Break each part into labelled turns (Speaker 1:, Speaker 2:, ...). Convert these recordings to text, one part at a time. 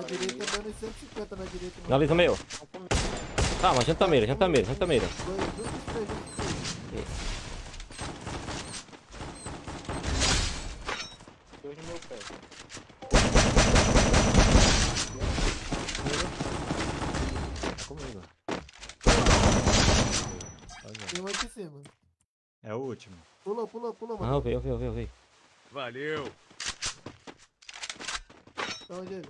Speaker 1: direita dando 150 na direita.
Speaker 2: Finaliza o meu. Calma, janta a mira, janta a mira, janta a mira.
Speaker 3: Dois no meu pé.
Speaker 4: Comigo.
Speaker 1: Tem um aqui em cima.
Speaker 4: É o último.
Speaker 1: Pula, mano.
Speaker 2: Ah, eu vi.
Speaker 5: Valeu.
Speaker 1: Tá onde ele?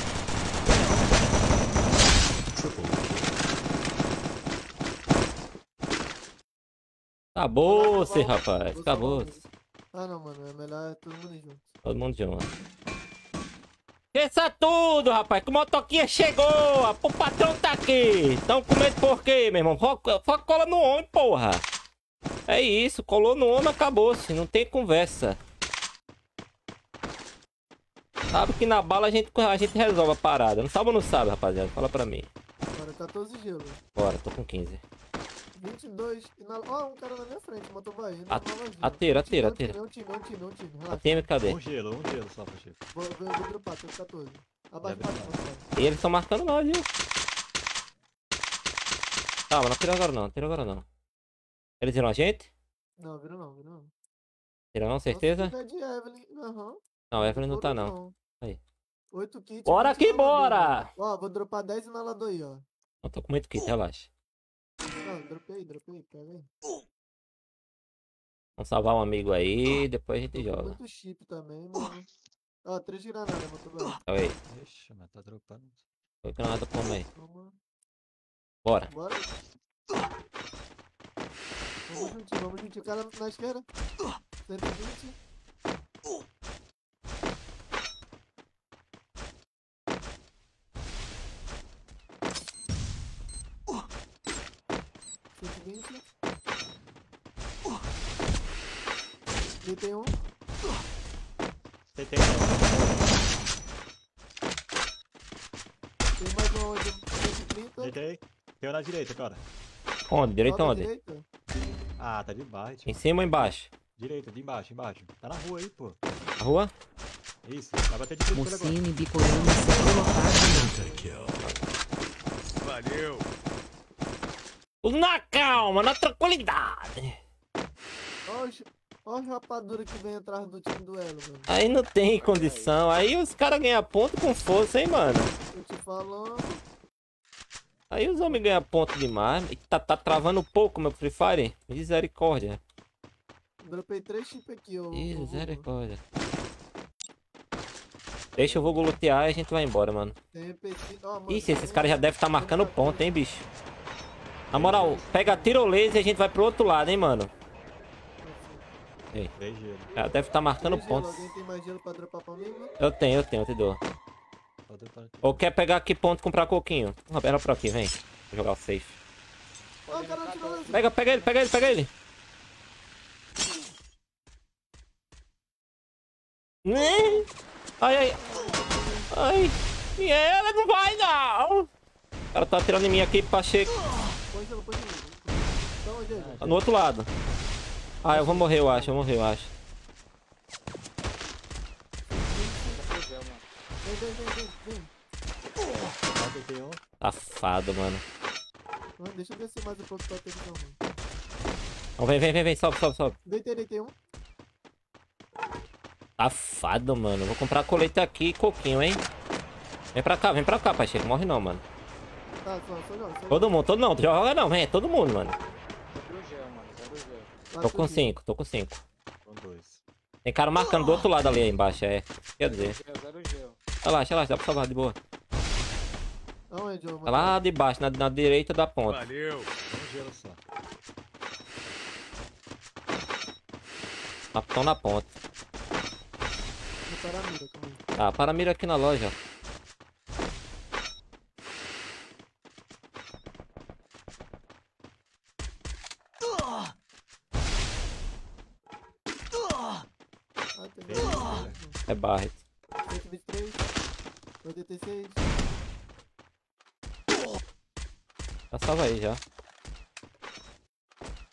Speaker 2: Acabou-se, rapaz. Acabou-se.
Speaker 1: Ah, não, mano. É melhor todo mundo junto.
Speaker 2: Todo mundo junto. Esqueça tudo, rapaz. Que o motoquinha chegou. O patrão tá aqui. Tão com medo por quê, meu irmão? Só cola no homem, porra. É isso. Colou no homem, acabou-se. Não tem conversa. Sabe que na bala a gente resolve a parada. Não sabe ou não sabe, rapaziada? Fala pra mim.
Speaker 1: Agora 14 gelo.
Speaker 2: Bora, tô com 15.
Speaker 1: 22. Ó, um cara na minha frente. Motoboy.
Speaker 2: Atira.
Speaker 1: Um time. Relaxa.
Speaker 2: ATM, cadê?
Speaker 4: Um gelo só, Pacheco.
Speaker 1: Vou dropar, tô com 14. Abaixa,
Speaker 2: E eles estão marcando nós, viu? Calma, não atira agora não. Eles viram a gente?
Speaker 1: Não, vira não.
Speaker 2: Viram não, certeza?
Speaker 1: Nossa, de Evelyn. Aham.
Speaker 2: Não, Evelyn não tá não. Aí.
Speaker 1: 8 kits.
Speaker 2: Bora
Speaker 1: 20
Speaker 2: aqui,
Speaker 1: inalador,
Speaker 2: bora!
Speaker 1: mano. Ó, vou dropar 10 inalador aí, ó.
Speaker 2: Não tô com muito kit, relaxa.
Speaker 1: Não, dropei, pega aí.
Speaker 2: Vamos salvar um amigo aí, depois a gente
Speaker 1: Tô com
Speaker 2: joga.
Speaker 1: muito chip também, mano. Ó, 3 granadas, motoboy.
Speaker 2: Aí,
Speaker 4: Ixi, mas tá dropando.
Speaker 2: foi granada pra mim.
Speaker 1: Toma.
Speaker 2: Bora.
Speaker 1: Bora. Vamos juntinho. O cara na esquerda. 120. Deitei um.
Speaker 4: Tem.
Speaker 1: Tem mais um onde? 130.
Speaker 4: Deitei. Tem um na direita, cara.
Speaker 2: Onde? Direita
Speaker 1: Volta à
Speaker 2: onde?
Speaker 1: direita.
Speaker 4: Ah, tá de baixo.
Speaker 2: Em cima ou embaixo?
Speaker 4: Direita, de embaixo. Tá na rua aí, pô.
Speaker 2: Na rua?
Speaker 4: Isso, vai bater de frente com ele agora.
Speaker 6: Mocinho e bicolando se colocar.
Speaker 5: Valeu.
Speaker 2: Tudo na calma, na tranquilidade.
Speaker 1: Ó a rapadura que vem atrás do time do Elo, mano.
Speaker 2: Aí não tem condição. Aí os caras ganham ponto com força, hein, mano.
Speaker 1: Tô te falando.
Speaker 2: Aí os homens ganham ponto demais. E tá travando um pouco, meu Free Fire. Misericórdia.
Speaker 1: Dropei 3 chips aqui, ó.
Speaker 2: Misericórdia. Deixa o Vogo lutear e a gente vai embora, mano.
Speaker 1: Tem PC. Ó, mano.
Speaker 2: Ixi, esses caras já devem estar marcando ponto, hein, bicho. Na moral, pega a tirolesa e a gente vai pro outro lado, hein, mano. Ei.
Speaker 4: 3 gelo.
Speaker 2: Já deve estar marcando
Speaker 1: Tem gelo.
Speaker 2: pontos.
Speaker 1: Alguém tem mais gelo pra dropar pra mim, mano?
Speaker 2: Eu tenho, eu te dou. Ou quer pegar aqui ponto e comprar coquinho? Era por aqui, vem. Vou jogar o safe.
Speaker 1: Ó, o cara tirou esse.
Speaker 2: Pega ele. Ai. Ela não vai, não. O cara tá atirando em mim aqui, Pacheco.
Speaker 1: Põe gelo. Tá onde ele?
Speaker 2: Tá no outro lado. Ah, eu vou morrer, eu acho.
Speaker 1: Vem.
Speaker 4: Tem um.
Speaker 2: Safado, mano.
Speaker 1: Mano, deixa eu descer mais um pouco pra televisão, mano.
Speaker 2: Não, vem. Sobe.
Speaker 1: Deitei um.
Speaker 2: Safado, mano. Vou comprar colete aqui e coquinho, hein. Vem pra cá, Pacheco. Morre não, mano.
Speaker 1: Tá, só joga.
Speaker 2: Todo mundo não. Joga não, vem. É todo mundo, mano.
Speaker 3: Zero gel, mano. Zero gel.
Speaker 2: Tô com 5.
Speaker 4: Com 2.
Speaker 2: Tem cara marcando do outro lado ali embaixo, é. Quer dizer.
Speaker 3: Zero gel.
Speaker 2: Relaxa, dá pra salvar de boa.
Speaker 1: Aonde, ô,
Speaker 2: Tá lá de baixo, na direita da ponta.
Speaker 5: Valeu.
Speaker 4: Um gelo só.
Speaker 2: Estão na ponta.
Speaker 1: Vou parar a mira, calma aí.
Speaker 2: Tá, para a mira aqui na loja.
Speaker 1: Ah, tem
Speaker 2: É Barret.
Speaker 1: 123. 86.
Speaker 2: Já salva aí já.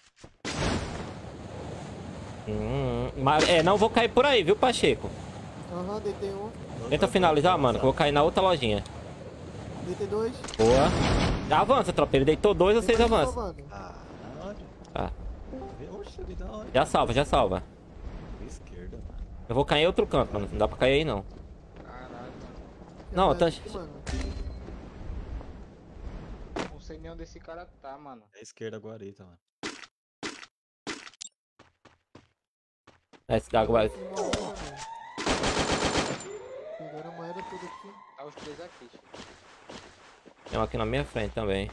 Speaker 2: Mas não vou cair por aí, viu, Pacheco?
Speaker 1: Aham, deitei um.
Speaker 2: Tenta finalizar, mano, que eu vou cair na outra lojinha.
Speaker 1: Deitei dois.
Speaker 2: Boa. Avança, tropa. Ele deitou 2, vocês
Speaker 1: Tem mais um
Speaker 2: avançam.
Speaker 1: salvando.
Speaker 4: Ah, onde?
Speaker 2: Tá.
Speaker 4: Oxe, ali da onde?
Speaker 2: Já salva, já salva.
Speaker 4: Esquerda, mano.
Speaker 2: Eu vou cair em outro canto, mano. Não dá pra cair aí, não.
Speaker 3: Caralho, mano.
Speaker 2: Não,
Speaker 1: Tem
Speaker 2: tá...
Speaker 1: mais aqui, mano.
Speaker 3: Não sei nem onde esse cara tá, mano.
Speaker 4: É esquerda guarita, mano.
Speaker 2: Esse gago vai...
Speaker 1: Pegaram a moeda toda aqui.
Speaker 3: Tá os três aqui.
Speaker 2: Tem um aqui na minha frente também.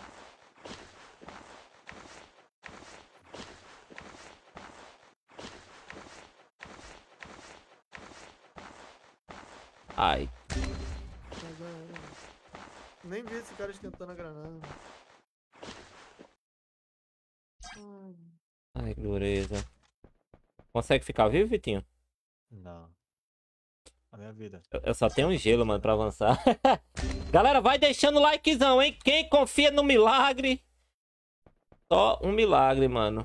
Speaker 2: Ai.
Speaker 1: Nem vi esse cara esquentando a granada. Ai.
Speaker 2: Ai, que dureza. Consegue ficar vivo, Vitinho?
Speaker 4: Não. A minha vida.
Speaker 2: Eu só tenho um gelo, mano, pra avançar. Galera, vai deixando o likezão, hein? Quem confia no milagre... Só um milagre, mano.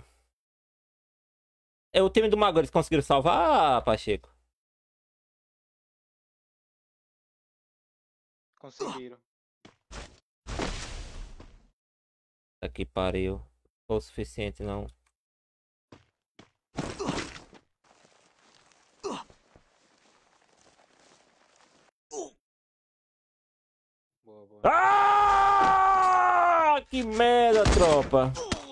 Speaker 2: É o time do Mago, eles conseguiram salvar, Pacheco?
Speaker 3: Conseguiram.
Speaker 2: Aqui pariu. Não foi o suficiente, não.
Speaker 3: Boa, boa.
Speaker 2: Ah! Que merda, tropa.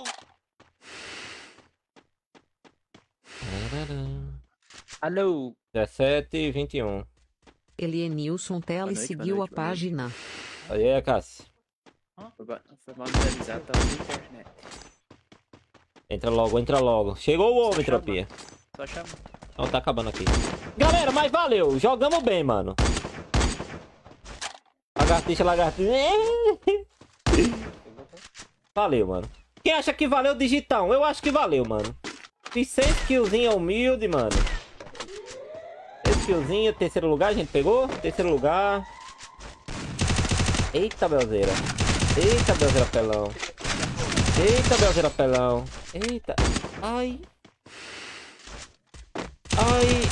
Speaker 3: Alô.
Speaker 2: 17h21.
Speaker 6: Elienilson Tele
Speaker 5: noite,
Speaker 6: seguiu
Speaker 5: boa
Speaker 6: a
Speaker 5: noite, boa noite.
Speaker 6: página.
Speaker 2: Aí, Cássio.
Speaker 5: Foi mal visualizado, tava sem internet.
Speaker 2: Entra logo, entra logo. Chegou o homem, tropinha.
Speaker 5: Só chama.
Speaker 2: Não, tá acabando aqui. Galera, mas valeu. Jogamos bem, mano. Lagartixa, lagartixa. Valeu, mano. Quem acha que valeu, digita 1. Eu acho que valeu, mano. Fiz 6 killzinha humilde, mano. 6 killzinha. Terceiro lugar, a gente pegou. Terceiro lugar. Eita, Belzeira. Eita, Belzeira pelão. Eita, Belzeira pelão. Eita. Ai. Ai.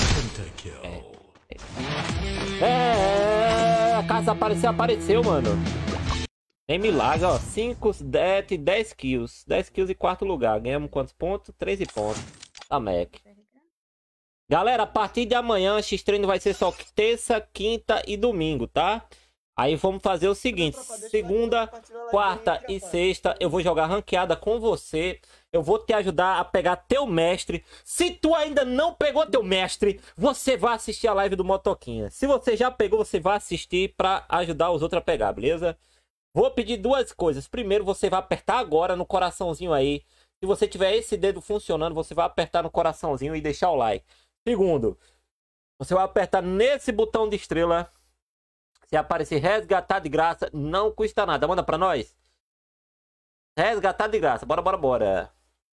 Speaker 2: A casa apareceu, mano. Tem milagre, ó. 5, 10 kills. 10 kills e quarto lugar. Ganhamos quantos pontos? 13 pontos. Tá, Mac. Galera, a partir de amanhã, o X-Treino vai ser só terça, quinta e domingo, tá? Aí vamos fazer o seguinte. Segunda, quarta e sexta eu vou jogar ranqueada com você. Eu vou te ajudar a pegar teu mestre. Se tu ainda não pegou teu mestre, você vai assistir a live do Motoquinha. Se você já pegou, você vai assistir pra ajudar os outros a pegar, beleza? Vou pedir duas coisas. Primeiro, você vai apertar agora no coraçãozinho aí. Se você tiver esse dedo funcionando, você vai apertar no coraçãozinho e deixar o like. Segundo, você vai apertar nesse botão de estrela. Se aparecer resgatar de graça, não custa nada. Manda pra nós. Resgatar de graça. Bora, bora, bora.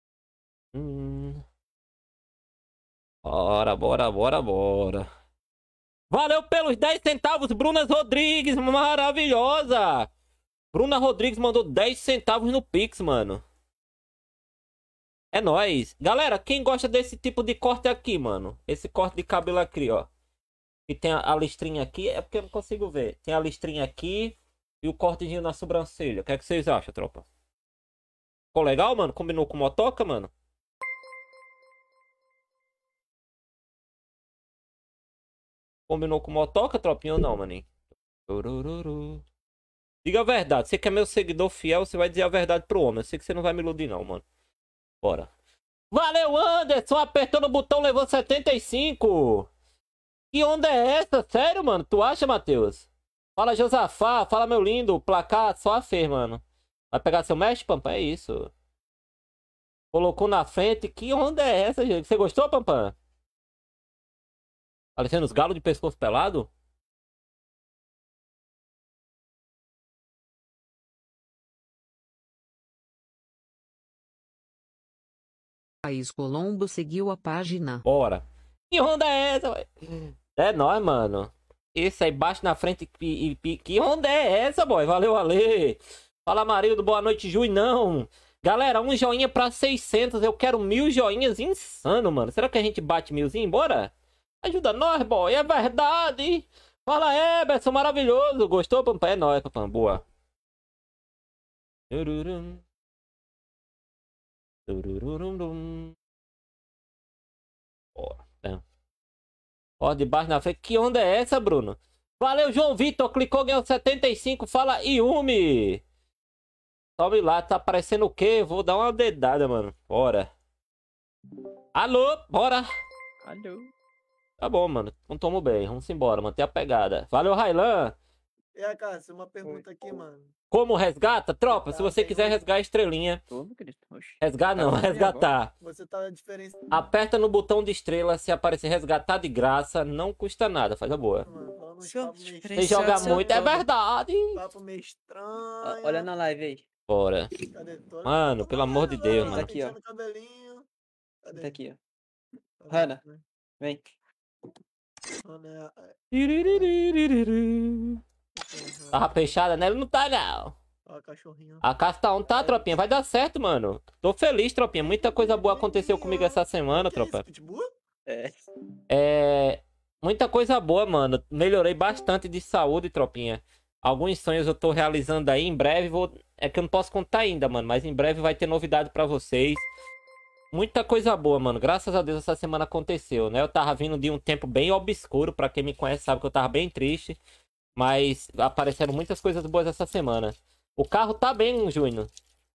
Speaker 2: Bora, bora, bora, bora. Valeu pelos 10 centavos, Bruna Rodrigues. Maravilhosa. Bruna Rodrigues mandou 10 centavos no Pix, mano. É nóis. Galera, quem gosta desse tipo de corte aqui, mano? Esse corte de cabelo aqui, ó. E tem a listrinha aqui, é porque eu não consigo ver. Tem a listrinha aqui e o cortezinho na sobrancelha. O que é que vocês acham, tropa? Ficou legal, mano? Combinou com motoca, mano? Combinou com motoca, tropinha, ou não, maninho? Diga a verdade. Você que é meu seguidor fiel, você vai dizer a verdade pro homem. Eu sei que você não vai me iludir, não, mano. Bora. Valeu, Anderson! Apertou no botão, levou 75. Que onda é essa? Sério, mano? Tu acha, Matheus? Fala, Josafá. Fala, meu lindo. Placar só a fez, mano. Vai pegar seu mestre, Pampam? É isso. Colocou na frente. Que onda é essa, gente? Você gostou, Pampam? Parecendo os galos de pescoço pelado?
Speaker 6: País Colombo seguiu a página.
Speaker 2: Bora. Que onda é essa, boy? É nóis, mano. Esse aí baixo na frente que onda é essa, boy? Valeu, valeu. Fala, Marildo. Boa noite, Jui. Não. Galera, um joinha pra 600. Eu quero 1000 joinhas insano, mano. Será que a gente bate 1000zinho? Bora? Ajuda nós, boy. É verdade. Fala, Eberson, maravilhoso. Gostou, Pampam? É nóis, Pampam. Boa. Tururum. Turururum. Ó, de baixo na frente. Que onda é essa, Bruno? Valeu, João Vitor. Clicou, ganhou 75. Fala, Yumi. Sobe lá. Tá aparecendo o quê? Vou dar uma dedada, mano. Bora. Alô, bora.
Speaker 5: Alô.
Speaker 2: Tá bom, mano. Não tomo bem. Vamos embora. Manter a pegada. Valeu, Railan.
Speaker 1: E aí, Cássio, uma pergunta aqui, mano.
Speaker 2: Como resgata? Tropa, se você
Speaker 1: tem
Speaker 2: quiser
Speaker 1: hoje.
Speaker 2: resgatar a estrelinha.
Speaker 5: Tô, meu querido. Oxi.
Speaker 2: Resgatar não,
Speaker 5: Tá,
Speaker 2: resgatar.
Speaker 1: Você tá diferenciando,
Speaker 2: Aperta no botão de estrela. Se aparecer resgatar de graça, não custa nada. Faz a boa.
Speaker 1: mano. Falando uns
Speaker 5: Seu
Speaker 1: papos meio
Speaker 2: Você
Speaker 5: diferenciado,
Speaker 2: joga
Speaker 5: seu
Speaker 2: muito, é
Speaker 5: dono.
Speaker 2: verdade.
Speaker 1: papo meio estranho.
Speaker 5: Olha na live aí.
Speaker 2: Bora.
Speaker 1: Cadê? Tô-
Speaker 2: Mano,
Speaker 1: tô
Speaker 2: pelo
Speaker 1: vendo
Speaker 2: amor de
Speaker 1: agora,
Speaker 2: Deus,
Speaker 1: lá,
Speaker 2: mano.
Speaker 5: Aqui, ó.
Speaker 1: penteando o cabelinho. Cadê?
Speaker 5: Tá aqui, ó.
Speaker 1: Tá
Speaker 5: Hannah.
Speaker 1: vendo, né?
Speaker 5: Vem.
Speaker 1: Hannah
Speaker 2: Tava fechada, né? Ele não tá, não.
Speaker 1: Ó, cachorrinho.
Speaker 2: A casa tá onde tá, tropinha? Vai dar certo, mano. Tô feliz, tropinha. Muita coisa boa aconteceu comigo essa semana,
Speaker 1: Que é isso,
Speaker 2: tropa.
Speaker 1: pitbull?
Speaker 5: É.
Speaker 2: É. Muita coisa boa, mano. Melhorei bastante de saúde, tropinha. Alguns sonhos eu tô realizando aí. Em breve vou. É que eu não posso contar ainda, mano. Mas em breve vai ter novidade pra vocês. Muita coisa boa, mano. Graças a Deus essa semana aconteceu, né? Eu tava vindo de um tempo bem obscuro. Pra quem me conhece sabe que eu tava bem triste. Mas apareceram muitas coisas boas essa semana. O carro tá bem, Júnior.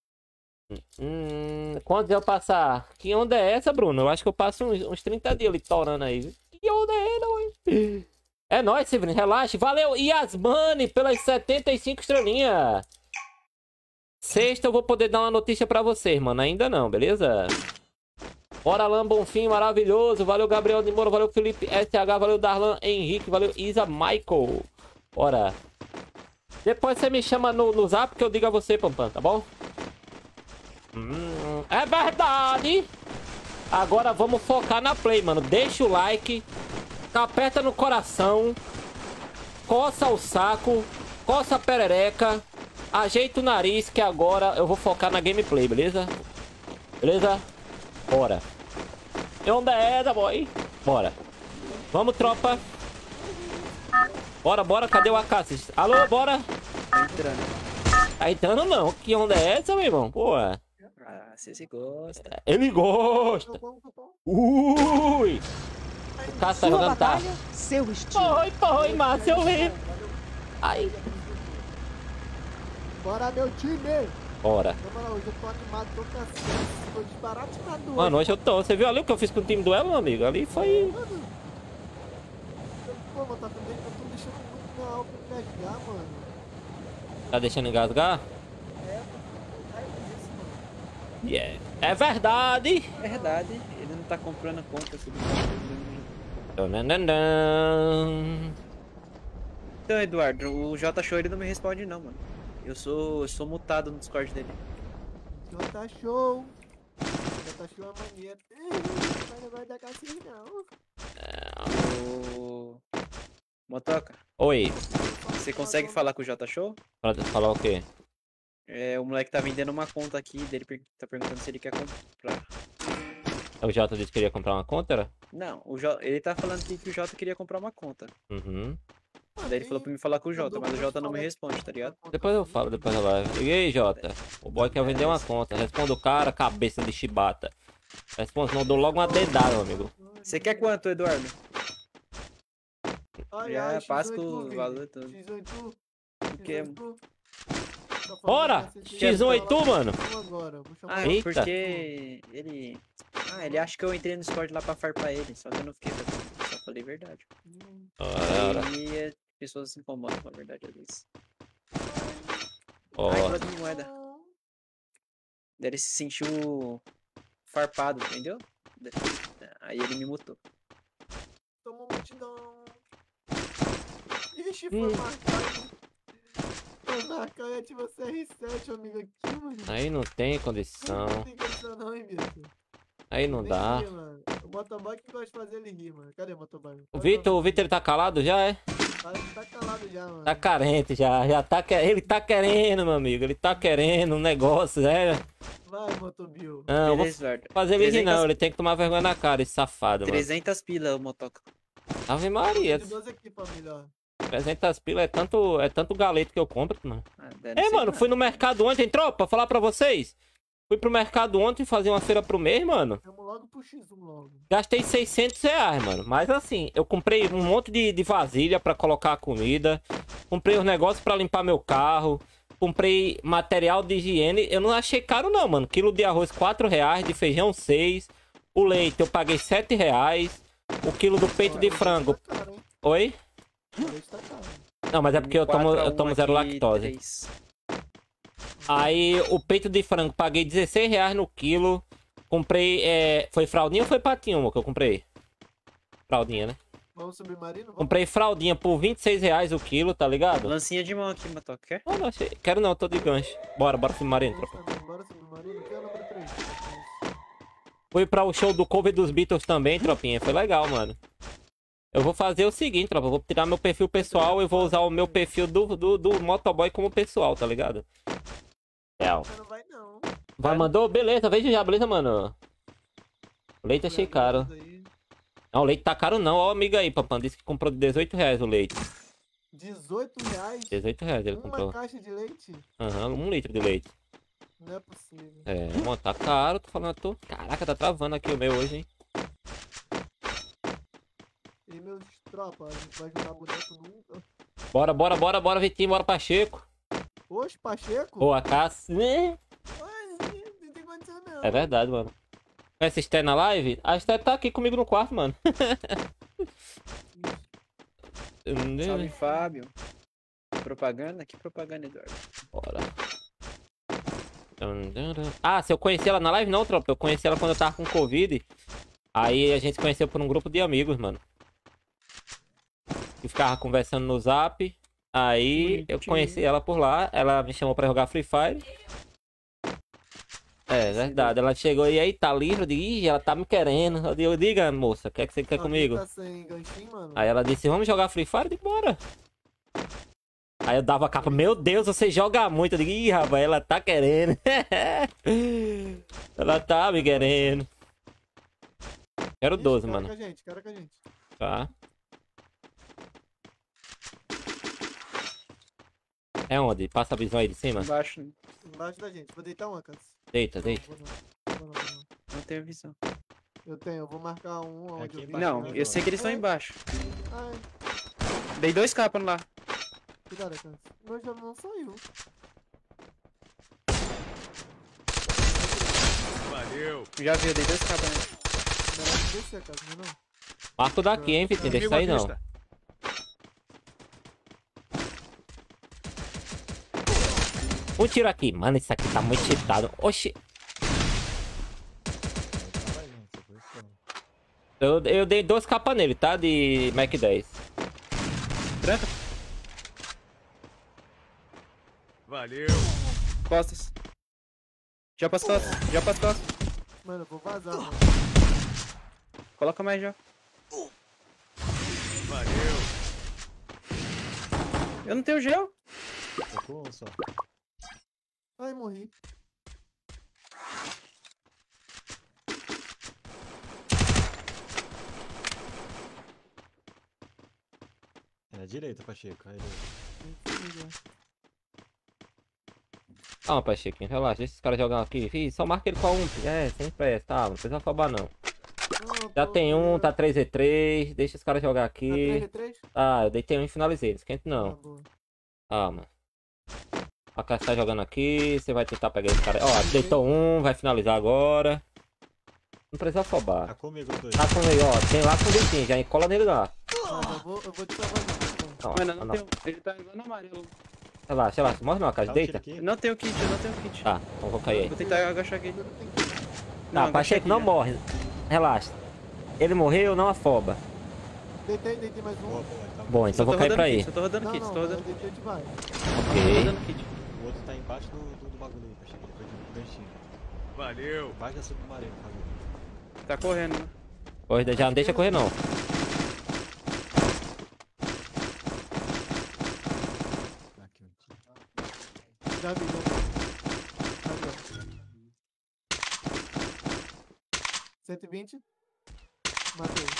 Speaker 2: Quantos eu passar? Que onda é essa, Bruno? Eu acho que eu passo uns 30 dias ali torando aí. Que onda é essa, mãe? É nóis, Severino. Relaxa. Valeu, Yasmani, pelas 75 estrelinhas. Sexta eu vou poder dar uma notícia pra vocês, mano. Ainda não, beleza? Bora, Alain Bonfim, maravilhoso. Valeu, Gabriel de Moura. Valeu, Felipe SH. Valeu, Darlan Henrique. Valeu, Isa Michael. Bora. Depois você me chama no zap que eu digo a você, Pampam, tá bom? É verdade. Agora vamos focar na play, mano. Deixa o like. Aperta no coração. Coça o saco. Coça a perereca. Ajeita o nariz que agora eu vou focar na gameplay, beleza? Beleza? Bora. E onda é, da boy? Bora. Vamos, tropa. Bora, bora. Cadê o AK? Alô, bora.
Speaker 5: Tá entrando.
Speaker 2: Tá entrando não. Que onda é essa, meu irmão? Pô.
Speaker 5: Ah, você se gosta.
Speaker 2: Ele gosta. Ui. O cara tá jogando, tá?
Speaker 6: Seu estilo.
Speaker 2: Foi, Márcio, eu lembro. Ai.
Speaker 1: Bora, meu time!
Speaker 2: Bora.
Speaker 1: Na moral, hoje eu tô animado, tô cansado, tô desbaratinado.
Speaker 2: Mano, hoje eu tô. Você viu ali o que eu fiz com o time duelo, meu amigo? Ali foi...
Speaker 1: Pô, mano, tá também, eu tô deixando muito meu álcool engasgar, mano.
Speaker 2: Tá deixando engasgar?
Speaker 1: É, tô raiva disso, mano.
Speaker 2: Yeah. É verdade.
Speaker 5: É verdade. Ele não tá comprando a conta.
Speaker 2: Tananana.
Speaker 5: Então, Eduardo, o J Show ele não me responde não, mano. Eu sou mutado no Discord dele.
Speaker 1: Jota Show. Jota Show é maneiro. Mas não vai dar cacete, não.
Speaker 5: Ô... Motoca,
Speaker 2: Oi.
Speaker 5: você consegue falar com o J Show?
Speaker 2: Pra falar o quê?
Speaker 5: É, o moleque tá vendendo uma conta aqui, dele tá perguntando se ele quer comprar.
Speaker 2: O Jota disse que queria comprar uma conta, era?
Speaker 5: Não, ele tá falando aqui que o Jota queria comprar uma conta.
Speaker 2: Uhum.
Speaker 5: Daí ele falou pra me falar com o Jota, mas o Jota não me responde, tá ligado?
Speaker 2: Depois eu falo, depois da live. E aí, Jota? O boy quer vender uma conta. Responda o cara, cabeça de chibata. Responde, senão eu dou logo uma dedada, meu amigo.
Speaker 5: Você quer quanto, Eduardo?
Speaker 1: Ai,
Speaker 5: Já
Speaker 1: ai,
Speaker 5: passo
Speaker 1: X8,
Speaker 5: com o
Speaker 1: Vini.
Speaker 5: valor todo.
Speaker 1: X8.
Speaker 5: O que?
Speaker 1: X8. Tá falando
Speaker 2: Bora!
Speaker 1: cacete,
Speaker 2: X1 e tu, mano?
Speaker 1: Agora, vou chamar
Speaker 5: Ah,
Speaker 2: Eita.
Speaker 5: porque ele... Ah, ele acha que eu entrei no Discord lá pra farpar ele, só que eu não fiquei fazendo, só falei verdade.
Speaker 2: Ora,
Speaker 5: Aí as pessoas se incomodam com a verdade às vezes.
Speaker 2: ó.
Speaker 5: Ai, falou de moeda. Daí ele se sentiu farpado, entendeu? Aí ele me mutou.
Speaker 1: Tomou multidão. Ixi, foi marcado. Foi marcado, eu tive o CR7, amigo, aqui, mano.
Speaker 2: Aí não tem condição.
Speaker 1: Não tem condição não, hein, bicho.
Speaker 2: Aí não
Speaker 1: Nem
Speaker 2: dá.
Speaker 1: ri, mano. O motoboy que gosta de fazer ele rir, mano. Cadê o motoboy?
Speaker 2: O Vitor ele tá calado já, é?
Speaker 1: Tá calado já, mano.
Speaker 2: Tá carente já. Já tá ele tá querendo, meu amigo. Ele tá querendo um negócio, é?
Speaker 1: Vai, Motobil.
Speaker 2: Não, eu vou
Speaker 5: Beleza, Eduardo.
Speaker 2: fazer ele rir
Speaker 5: 300
Speaker 2: não. Ele tem que tomar vergonha na cara, esse safado, mano.
Speaker 5: 300 pila o motoca.
Speaker 2: Ave Maria.
Speaker 1: De 12 aqui, família, ó.
Speaker 2: 300 pila é tanto galeto que eu compro, mano.
Speaker 5: Deve
Speaker 2: É,
Speaker 5: ser
Speaker 2: mano,
Speaker 5: nada.
Speaker 2: fui no mercado ontem, tropa, falar pra vocês. Fui pro mercado ontem fazer uma feira pro mês, mano.
Speaker 1: Vamos logo pro X1 logo.
Speaker 2: Gastei 600 reais, mano. Mas assim, eu comprei um monte de vasilha pra colocar a comida. Comprei os negócios pra limpar meu carro. Comprei material de higiene. Eu não achei caro não, mano. Quilo de arroz 4 reais, de feijão 6. O leite eu paguei 7 reais. O quilo do peito de frango.
Speaker 1: Tá caro, hein?
Speaker 2: Oi?
Speaker 1: O leite tá caro.
Speaker 2: Não, mas é porque eu tomo zero lactose.
Speaker 5: 3.
Speaker 2: Aí o peito de frango paguei 16 reais no quilo. Comprei, foi fraldinha ou foi patinho, amor, que eu comprei? Fraldinha, né?
Speaker 1: Vamos submarino? Vamos.
Speaker 2: Comprei fraldinha por 26 reais o quilo, tá ligado?
Speaker 5: Lancinha de mão aqui, Matoca. Quer?
Speaker 2: Não, não achei. Quero não, tô de gancho. Bora submarino, tropa.
Speaker 1: Bora submarino, que é o número 3.
Speaker 2: Fui pra o show do cover dos Beatles também, tropinha. Foi legal, mano. Eu vou fazer o seguinte, tropa. Eu vou tirar meu perfil pessoal e vou usar o meu perfil do motoboy como pessoal, tá ligado? Real.
Speaker 1: Não vai não.
Speaker 2: Vai, mandou? Beleza, veja já, beleza, mano. O leite achei caro.
Speaker 1: Aí.
Speaker 2: Não, o leite tá caro não. Ó, o amigo aí, papai. Disse que comprou de 18 reais o leite.
Speaker 1: 18 reais?
Speaker 2: 18 reais ele
Speaker 1: Uma
Speaker 2: comprou.
Speaker 1: caixa de leite?
Speaker 2: Aham, 1 litro de leite.
Speaker 1: Não é possível.
Speaker 2: É, mano, tá caro. Tô falando, tô... Caraca, tá travando aqui o meu hoje, hein?
Speaker 1: E meus tropa, a gente vai jogar boneco nunca.
Speaker 2: Bora, Vitinho. Bora, Pacheco.
Speaker 1: Oxe, Pacheco?
Speaker 2: Ou a Cassi. Né?
Speaker 1: Ai, não tem condição não.
Speaker 2: É verdade, mano. Conhece a Esté na live? A Esté tá aqui comigo no quarto, mano.
Speaker 5: Salve, Fábio. Propaganda? Que propaganda, Eduardo?
Speaker 2: Bora. Ah, se eu conheci ela na live? Não, tropa. Eu conheci ela quando eu tava com Covid. Aí a gente se conheceu por um grupo de amigos, mano. E ficava conversando no Zap. Aí eu conheci ela por lá. Ela me chamou pra jogar Free Fire. É verdade. Ela chegou e aí, tá livre? Eu digo, ih, ela tá me querendo. Eu digo, diga, moça, o que é que você quer comigo?
Speaker 1: Tá sem ganchinho, mano?
Speaker 2: Aí ela disse, vamos jogar Free Fire? Eu digo, bora. Aí eu dava a capa, meu Deus, você joga muito. Eu digo, ih, rapaz, ela tá querendo. Ela tá me querendo. Quero 12, mano.
Speaker 1: Quero com a gente.
Speaker 2: Tá. É onde? Passa a visão aí de cima?
Speaker 5: Embaixo.
Speaker 1: Embaixo da gente. Vou deitar uma, Cans.
Speaker 2: Deita, deita.
Speaker 1: Vou não.
Speaker 5: Não tenho visão.
Speaker 1: Eu tenho, eu vou marcar um onde
Speaker 4: Aqui
Speaker 1: eu vi.
Speaker 4: embaixo,
Speaker 5: Não,
Speaker 4: né,
Speaker 5: eu sei que eles estão
Speaker 1: Ai.
Speaker 5: embaixo.
Speaker 1: Ai,
Speaker 5: Dei 2 capas lá.
Speaker 1: cuidado, Cans. Meu já não saiu.
Speaker 5: Já vi, eu dei 2 capas nele.
Speaker 1: Não descer, Cans, não.
Speaker 2: Marco daqui, hein, Vitinho? Deixa sair não. Um tiro aqui. Mano, isso aqui tá muito cheatado. Oxi. Eu dei 2 capas nele, tá? De Mac 10.
Speaker 5: Tranca.
Speaker 7: Valeu.
Speaker 5: Costas. Já pras costas. Já pras costas.
Speaker 1: Mano, eu vou vazar, mano.
Speaker 5: Coloca mais já.
Speaker 7: Valeu.
Speaker 5: Eu não tenho gel.
Speaker 4: Tô com um só.
Speaker 1: Ai, morri.
Speaker 4: É na direita, Pacheco. Aí,
Speaker 2: Calma, Pachequinho, relaxa. Deixa esses caras jogando aqui. Ih, só marca ele com a 1. É, sempre é, tá? Não precisa afobar, não. Já tem um, tá 3v3. Deixa os caras jogar
Speaker 1: Tá
Speaker 2: aqui.
Speaker 1: 3v3?
Speaker 2: Ah, eu deitei um e finalizei. Não esquente não.
Speaker 1: Tá boa.
Speaker 2: Calma. A Cassi tá jogando aqui. Você vai tentar pegar esse cara. Ó, deitou um, vai finalizar agora. Não precisa afobar.
Speaker 4: tá comigo os dois.
Speaker 2: Tá com ele, ó. Tem lá com o Vitinho. Já encola nele lá.
Speaker 1: Mano, eu vou te salvar aqui.
Speaker 2: Ó,
Speaker 5: Mano, eu
Speaker 2: ó,
Speaker 5: não tenho. Ele tá lá no amarelo.
Speaker 2: Relaxa, relaxa. Morre não, Cassi.
Speaker 4: Dá um tiro
Speaker 2: Deita.
Speaker 4: aqui.
Speaker 5: Eu não tenho kit, eu não tenho kit.
Speaker 2: Tá, então vou cair aí.
Speaker 5: Vou tentar agachar aqui.
Speaker 2: Tá,
Speaker 5: agacha
Speaker 2: Pacheco
Speaker 5: aqui
Speaker 2: não
Speaker 5: já.
Speaker 2: morre. Relaxa. Ele morreu, não afoba.
Speaker 1: Deitei mais um.
Speaker 4: Boa, boa, tá
Speaker 2: Bom, então
Speaker 5: Só
Speaker 2: vou
Speaker 5: tô
Speaker 2: cair pra
Speaker 5: rodando
Speaker 2: aí.
Speaker 5: kit, só tô rodando
Speaker 1: Não,
Speaker 5: kit,
Speaker 1: não,
Speaker 5: tô
Speaker 1: eu
Speaker 5: rodando,
Speaker 1: deitei e te vai.
Speaker 5: tô
Speaker 2: Ok.
Speaker 5: rodando kit.
Speaker 4: O outro tá embaixo do bagulho aí, Pacheco. Depois do ganchinho.
Speaker 7: Valeu.
Speaker 4: Embaixo da submarino, bagulho.
Speaker 5: Tá correndo, né?
Speaker 2: Corrida já não deixa correr não.
Speaker 4: Aqui, um tiro.
Speaker 1: Já vi. Aí, ó. 120. Matei.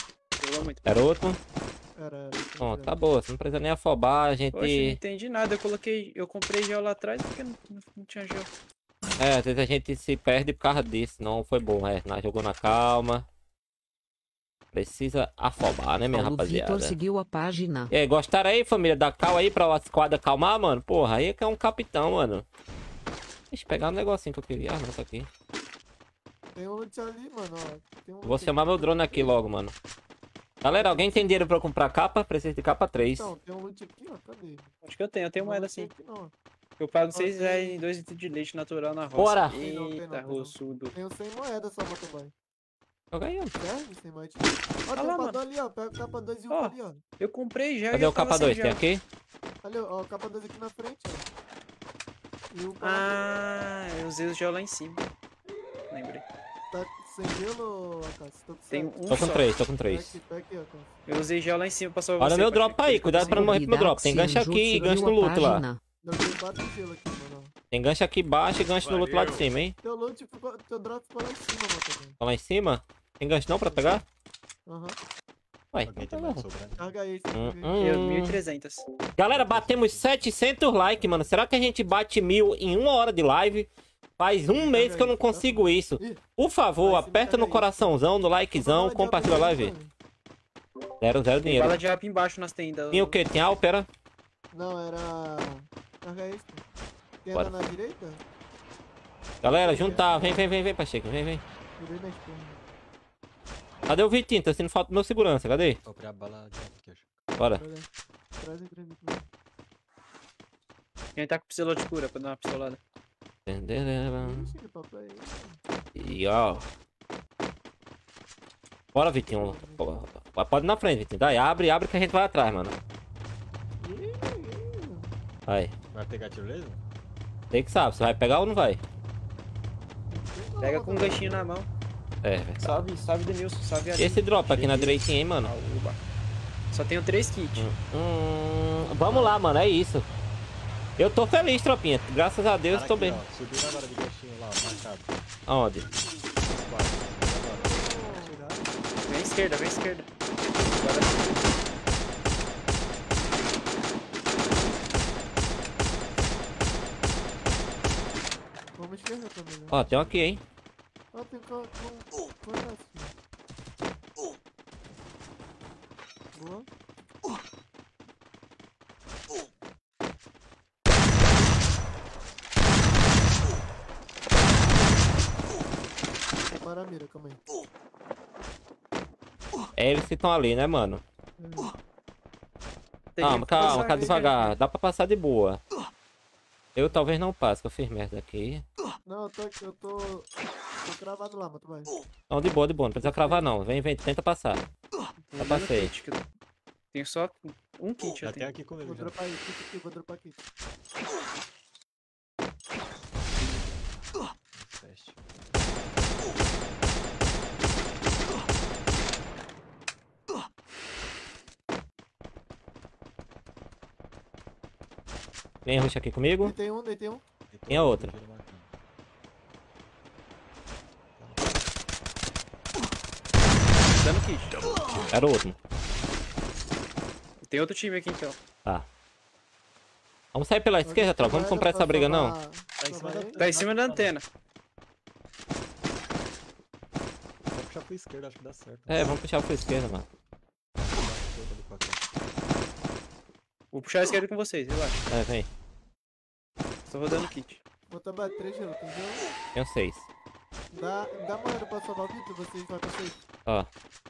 Speaker 5: Pulou muito.
Speaker 2: Era outro?
Speaker 1: Era.
Speaker 2: Bom, tá boa, você não precisa nem afobar, a gente...
Speaker 5: Poxa, não entendi nada. Eu comprei gel lá atrás porque não tinha gel.
Speaker 2: É, às vezes a gente se perde por causa disso, não foi bom, nós jogou na calma. Precisa afobar, né, minha
Speaker 6: Paulo
Speaker 2: rapaziada?
Speaker 6: Vitor seguiu a página.
Speaker 2: E aí, gostaram aí, família? Da cal aí pra squad acalmar, mano? Porra, aí é que é um capitão, mano. Deixa eu pegar um negocinho que eu queria. Ah, não, tá aqui.
Speaker 1: Tem um loot ali, mano, ó. Tem um
Speaker 2: Vou
Speaker 1: loot
Speaker 2: chamar meu drone aqui logo, mano. Galera, alguém tem dinheiro pra eu comprar capa? Preciso de capa 3.
Speaker 1: Não, tem um loot aqui, ó. Cadê?
Speaker 5: Acho que eu tenho
Speaker 1: Tem
Speaker 5: moeda
Speaker 1: loot
Speaker 5: assim.
Speaker 1: aqui, não.
Speaker 5: Eu pago
Speaker 1: Ó,
Speaker 5: 6
Speaker 1: tem-
Speaker 5: reais em 2 litros de leite natural na roça.
Speaker 2: Bora!
Speaker 1: Tem não, tem não,
Speaker 5: Eita,
Speaker 1: tem não.
Speaker 5: rossudo.
Speaker 1: Tem um 100 moedas só, motoboy.
Speaker 2: Joga aí, ó.
Speaker 1: Serve? 100 moedas. Ó, tem
Speaker 5: lá,
Speaker 1: um
Speaker 5: mano.
Speaker 1: padrão ali, ó. Pega o capa 2 e o
Speaker 5: Ó.
Speaker 1: ali, ó.
Speaker 5: Eu comprei gel e
Speaker 2: Cadê
Speaker 5: eu
Speaker 2: o
Speaker 5: tava
Speaker 2: capa
Speaker 5: sem
Speaker 2: 2? Tem
Speaker 5: gel.
Speaker 2: aqui?
Speaker 1: Ali, ó. O capa 2 aqui na frente, ó. E o capa
Speaker 5: Ah, eu usei o gel lá em cima. Lembrei.
Speaker 1: tá sem gelo, Akashi? Tô com
Speaker 5: Tem
Speaker 1: sete.
Speaker 5: um
Speaker 2: Tô com
Speaker 5: só.
Speaker 2: 3, tô com
Speaker 1: Pega
Speaker 2: 3.
Speaker 1: aqui, pega aqui, Akashi.
Speaker 5: Eu usei gel lá em cima pra salvar
Speaker 2: Olha
Speaker 5: você.
Speaker 2: meu
Speaker 5: Pacheco,
Speaker 2: drop aí,
Speaker 5: porque
Speaker 2: cuidado pra não morrer pro meu drop. Tem gancho aqui e gancho no luto lá.
Speaker 1: Não tem 4 gelo aqui, mano.
Speaker 2: Tem gancho aqui embaixo e gancho no luto lá de
Speaker 7: Valeu.
Speaker 2: cima, hein?
Speaker 1: Teu loot ficou. Teu drop ficou lá em cima, motoboy.
Speaker 2: Tá lá em cima? Tem gancho não pra pegar?
Speaker 1: Aham.
Speaker 2: Ué,
Speaker 4: Alguém
Speaker 2: então
Speaker 4: tem
Speaker 2: tá
Speaker 4: mais
Speaker 2: bom.
Speaker 4: sobrando?
Speaker 1: Carga aí,
Speaker 5: Eu, 1.300.
Speaker 2: Galera, batemos 700 likes, mano. Será que a gente bate 1000 em 1 hora de live? Faz um mês que eu não consigo isso. Por favor, aperta no coraçãozão, no likezão, compartilha a live. Zero
Speaker 5: Tem
Speaker 2: dinheiro.
Speaker 5: bala de rap embaixo nas tendas.
Speaker 2: Tinha o quê? Tinha Alpera?
Speaker 1: Não, era. Carga isso. Quem
Speaker 2: Bora.
Speaker 1: anda na direita?
Speaker 2: Galera, juntar. Vem, Pacheco. Vem.
Speaker 1: Virei na esquerda.
Speaker 2: Cadê o Vitinho? Tá sendo falta do meu segurança. Cadê?
Speaker 4: Vou abrir a bala de novo aqui, acho.
Speaker 2: Bora.
Speaker 1: Olha. Traz aqui.
Speaker 5: Quem tá com pistola de cura pra dar uma pistolada?
Speaker 1: Ixi, que papo é esse?
Speaker 2: E ó. Bora, Vitinho. Pode ir na frente, Vitinho. Daí, abre que a gente vai atrás, mano. Vai.
Speaker 4: Vai pegar tirolesa?
Speaker 2: Tem que saber, você vai pegar ou não vai?
Speaker 5: Pega com um ganchinho na mão.
Speaker 2: É, verdade.
Speaker 5: Sobe Denilson, sobe ali.
Speaker 2: Esse drop aqui na direitinha, hein, mano.
Speaker 5: Uba. Só tenho 3 kits.
Speaker 2: Vamos lá, mano, é isso. Eu tô feliz, tropinha. Graças a Deus,
Speaker 4: Cara,
Speaker 2: tô
Speaker 4: aqui,
Speaker 2: bem.
Speaker 4: ó, subiu agora de ganchinho lá, ó, marcado.
Speaker 2: Aonde?
Speaker 4: Quase, agora.
Speaker 5: Vem esquerda, vem esquerda. Agora
Speaker 1: Vamos esquerda também, né?
Speaker 2: Ó, tem um aqui, hein.
Speaker 1: Ó, tem Boa. Para a mira, calma aí.
Speaker 2: É eles que estão ali, né, mano?
Speaker 5: tem
Speaker 2: Calma,
Speaker 5: que passar
Speaker 2: calma, tá
Speaker 5: aqui,
Speaker 2: devagar. Dá pra passar de boa. Eu talvez não passe, que eu fiz merda aqui.
Speaker 1: Não, eu tô cravado lá, mas tu vai.
Speaker 2: Não, de boa, não precisa cravar não. Vem, tenta passar.
Speaker 5: Tô
Speaker 2: Já
Speaker 5: dando
Speaker 2: passei.
Speaker 5: kit, que eu tenho só um kit,
Speaker 4: Já
Speaker 5: eu
Speaker 4: tem
Speaker 5: tenho.
Speaker 4: aqui comigo
Speaker 1: Vou
Speaker 4: já.
Speaker 1: dropar aqui, vou dropar aqui.
Speaker 4: Teste.
Speaker 2: Vem, ruxa aqui comigo.
Speaker 1: Deitei um.
Speaker 2: Tem a outra.
Speaker 5: Dando kit.
Speaker 2: Era o outro.
Speaker 5: Tem outro time aqui então.
Speaker 2: Tá. Vamos sair pela esquerda, tropa. Vamos comprar essa briga, não.
Speaker 5: Tá em cima da antena.
Speaker 4: Vou puxar pra esquerda, acho que dá certo.
Speaker 2: É, vamos puxar pra esquerda, mano.
Speaker 5: Vou puxar a esquerda com vocês, relaxa.
Speaker 2: É, vem.
Speaker 5: Tô rodando kit.
Speaker 1: Vou tomar 3 gelo, entendeu?
Speaker 2: Tenho 6.
Speaker 1: Dá moeda pra salvar o Vitor, vocês vai pra vocês.
Speaker 2: Ó.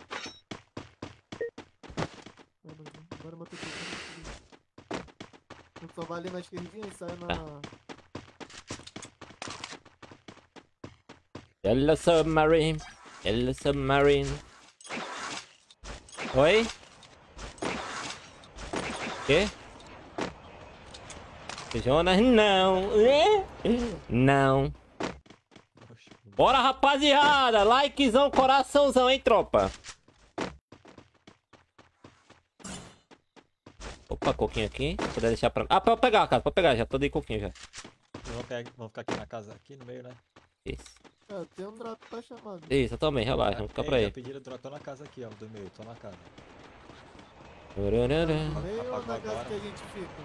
Speaker 1: Agora matou tudo. Vou salvar ali na esquerdinha e sai na...
Speaker 2: Yellow Submarine. Yellow Submarine. Oi? Quê? Jonas, não. Não. Bora, rapaziada. Likezão, coraçãozão, hein, tropa. Opa, coquinho aqui. Se puder deixar pra... Ah, pode pegar, cara. Pode pegar. Já tô de coquinho já.
Speaker 4: Vamos ficar aqui na casa, aqui no meio, né?
Speaker 2: Isso.
Speaker 1: É, tem um drop pra chamar.
Speaker 2: Isso, eu também, relaxa, vamos ficar pra
Speaker 4: Ei,
Speaker 2: aí.
Speaker 4: já pediram drop, tô na casa aqui, ó, do meio, tô na casa.
Speaker 2: Turururu.
Speaker 1: No meio ou na
Speaker 4: Apagou
Speaker 1: casa
Speaker 4: agora.
Speaker 1: que a gente fica?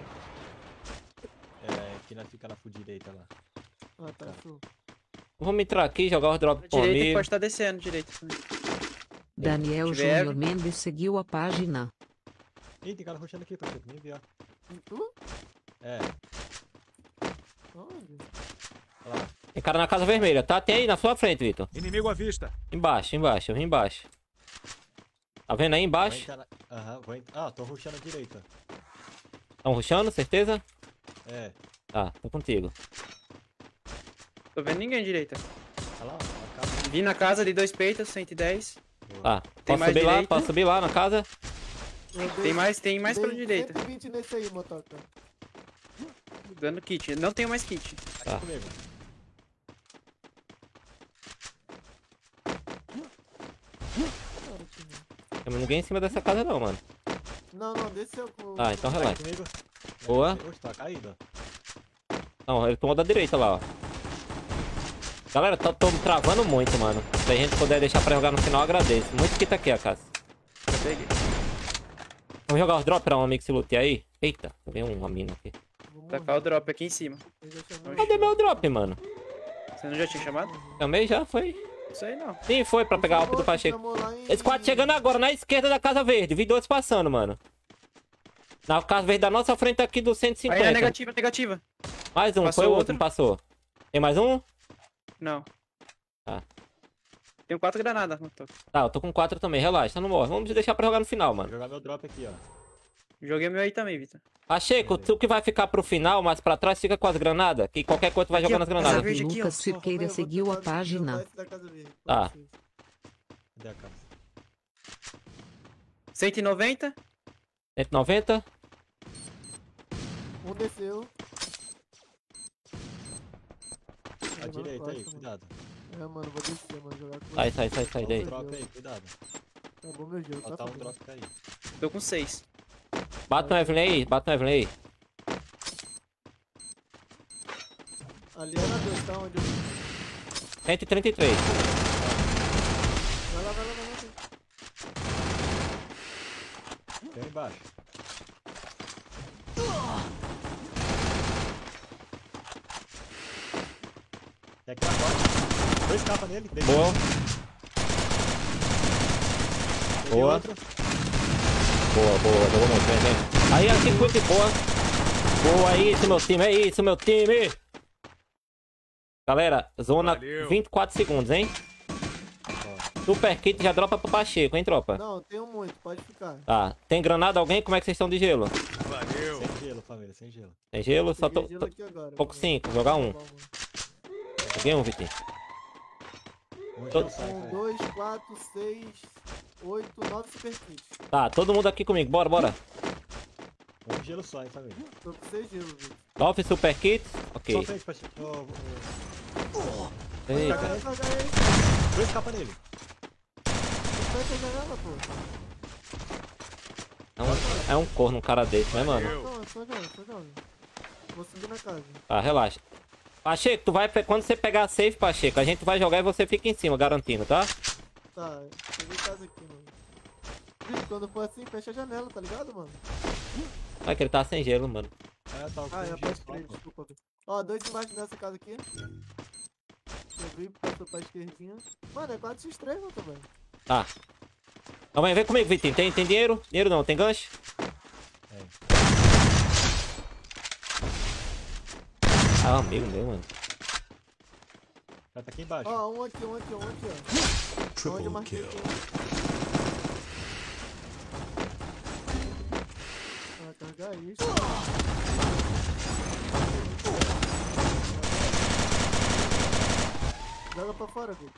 Speaker 4: É, que nós fica na full direita lá.
Speaker 1: Ah, tá, show.
Speaker 2: Vamos entrar aqui e jogar os drops
Speaker 5: Na
Speaker 2: com
Speaker 5: direita que
Speaker 2: amigo.
Speaker 5: pode estar descendo, direita.
Speaker 6: Daniel
Speaker 5: Tiver-
Speaker 6: Júnior Mendes seguiu a página.
Speaker 4: Ih, tem cara rushando aqui, Pacheco, nem vi, ó.
Speaker 1: E tu?
Speaker 4: É,
Speaker 1: Onde?
Speaker 4: olha lá.
Speaker 2: Tem cara na casa vermelha, tá? Tem aí na sua frente, Vitor.
Speaker 7: Inimigo à vista.
Speaker 2: Embaixo, embaixo, eu vim embaixo. Tá vendo aí
Speaker 4: Vou
Speaker 2: embaixo?
Speaker 4: entrar na... Aham, vou entrar... Ah, tô rushando a direita.
Speaker 2: Estão rushando, certeza?
Speaker 4: É,
Speaker 2: Tá, tô contigo.
Speaker 5: Tô vendo ninguém direita.
Speaker 4: olha lá, na casa.
Speaker 5: Vim na casa de 2 peitos, 110.
Speaker 2: Tá,
Speaker 5: Tem
Speaker 2: posso
Speaker 5: mais
Speaker 2: subir lá?
Speaker 5: direita?
Speaker 2: Posso subir lá na casa?
Speaker 1: Eu
Speaker 5: Tem mais pela
Speaker 1: dei
Speaker 5: direita.
Speaker 1: 120 nesse aí, motoca.
Speaker 5: Dando kit. Não tenho mais kit.
Speaker 2: Tá.
Speaker 4: Aqui comigo.
Speaker 2: Tem ninguém em cima dessa casa não, mano.
Speaker 1: Não, desceu com...
Speaker 2: Ah, então
Speaker 4: Aqui
Speaker 2: relaxa.
Speaker 4: comigo.
Speaker 2: Boa.
Speaker 4: Oxe, tá caído, ó.
Speaker 2: Não, ele tomou da direita lá, ó. Galera, tô me travando muito, mano. Se a gente puder deixar pra jogar no final, eu agradeço. Muito kit aqui, a casa.
Speaker 5: Eu peguei.
Speaker 2: Vamos jogar os drops pra um amigo se lute aí? Eita, veio uma mina aqui.
Speaker 1: Vou morrer.
Speaker 5: Tacar o drop aqui em cima.
Speaker 1: Eu já chamei.
Speaker 2: Cadê meu drop, mano?
Speaker 5: Você não já tinha chamado?
Speaker 2: Também já foi.
Speaker 5: Isso aí não.
Speaker 2: Sim, foi pra pegar a alp do Pacheco.
Speaker 1: Chamou lá em-
Speaker 2: Esse quadro chegando agora, na esquerda da Casa Verde. Vi dois passando, mano. Na Casa Verde da nossa frente aqui do
Speaker 5: Aí
Speaker 2: 150.
Speaker 5: é negativa, negativa.
Speaker 2: Mais um,
Speaker 5: Passou
Speaker 2: foi o
Speaker 5: outro.
Speaker 2: outro, passou. Tem mais um?
Speaker 5: Não.
Speaker 2: Tá.
Speaker 5: Tenho 4 granadas no toque.
Speaker 2: Tá, eu tô com 4 também, relaxa, não morre. Vamos deixar pra jogar no final,
Speaker 4: Vou
Speaker 2: mano.
Speaker 4: jogar meu drop aqui, ó.
Speaker 5: Joguei o meu aí também, Vitor.
Speaker 2: Pacheco, tu que vai ficar pro final, mas pra trás fica com as granadas. Que qualquer coisa tu vai
Speaker 5: Aqui,
Speaker 2: jogando
Speaker 5: ó,
Speaker 2: as granadas.
Speaker 5: essa verde aqui, ó.
Speaker 6: Lucas
Speaker 1: Ó,
Speaker 6: Cirqueira
Speaker 1: eu vou
Speaker 6: seguiu a
Speaker 1: tentar
Speaker 6: página.
Speaker 1: derrubar esse da Casa Verde,
Speaker 2: Tá.
Speaker 1: pra vocês.
Speaker 4: Cadê a casa?
Speaker 5: 190.
Speaker 2: 190.
Speaker 1: Um desceu.
Speaker 4: À direita aí, cuidado.
Speaker 1: É, mano, vou descer, mano, jogar com
Speaker 2: Sai,
Speaker 1: você.
Speaker 2: sai, sai, sai daí.
Speaker 4: Drop aí, cuidado.
Speaker 1: Acabou meu gelo, tá
Speaker 4: Faltar um
Speaker 1: fudendo.
Speaker 4: drop aí.
Speaker 5: Tô com 6.
Speaker 2: Bate no Evelyn aí, bate no Evelyn aí.
Speaker 1: Ali era 2, tá onde?
Speaker 2: 133.
Speaker 1: Vai lá, vai lá, vai lá.
Speaker 4: Tem aí embaixo. Tem aqui na porta. 2 capas nele. Dei.
Speaker 2: Boa.
Speaker 4: Peguei
Speaker 2: Boa.
Speaker 4: outro.
Speaker 2: Boa, boa, jogou muito, vem, vem. Aí, aqui foi de boa. Boa, é isso, meu time, é isso, meu time. Galera, zona
Speaker 7: Valeu.
Speaker 2: 24 segundos, hein? Super kit já dropa pro Pacheco, hein, tropa?
Speaker 1: Não, tenho muito, pode ficar.
Speaker 2: Tá, tem granada alguém? Como é que vocês estão de gelo?
Speaker 7: Valeu.
Speaker 4: Sem gelo, família, sem gelo.
Speaker 2: Tem gelo? Só tô...
Speaker 1: Peguei gelo aqui agora.
Speaker 2: tô com
Speaker 1: mano.
Speaker 2: 5, jogar um.
Speaker 1: Tá bom, mano.
Speaker 2: Peguei um, Vitinho.
Speaker 4: Um
Speaker 2: Tô-
Speaker 4: gelo sai,
Speaker 1: Um,
Speaker 4: cara.
Speaker 1: 2, 4, 6, 8, 9 super kits.
Speaker 2: Tá, todo mundo aqui comigo, bora, bora.
Speaker 4: Um gelo só, hein, família.
Speaker 1: Tô com 6 gelos, viu?
Speaker 2: 9 super kits, ok.
Speaker 4: Só frente, Pacheco.
Speaker 2: Eita.
Speaker 1: Carga aí,
Speaker 4: 2 capas nele.
Speaker 1: fecha a janela, pô.
Speaker 2: É um corno um cara desse, né, mano?
Speaker 7: Valeu.
Speaker 1: Não, só joga. Vou subir na casa.
Speaker 2: Tá, relaxa. Pacheco, tu vai... Quando você pegar a safe, Pacheco, a gente vai jogar e você fica em cima, garantindo, tá?
Speaker 1: Tá, peguei casa aqui, mano. Viu, quando for assim, fecha a janela, tá ligado, mano?
Speaker 2: Vai que ele tá sem gelo, mano.
Speaker 4: Ah, tá com
Speaker 1: Ah,
Speaker 4: um
Speaker 1: é,
Speaker 4: gelo
Speaker 1: pode
Speaker 4: só,
Speaker 1: crer,
Speaker 4: pô.
Speaker 1: desculpa. Viu. Ó, 2 embaixo dessa casa aqui. Eu vi, passou pra esquerdinha. Mano, é 4x3, mano, também.
Speaker 2: Tá. Então vem comigo, Vitinho. Tem dinheiro? Dinheiro não, tem gancho? Ah, amigo meu, mano.
Speaker 4: Já tá aqui embaixo.
Speaker 1: Ó, um aqui, ó. Onde eu marquei aqui. Ah, carregar isso. Joga pra fora, Vitor.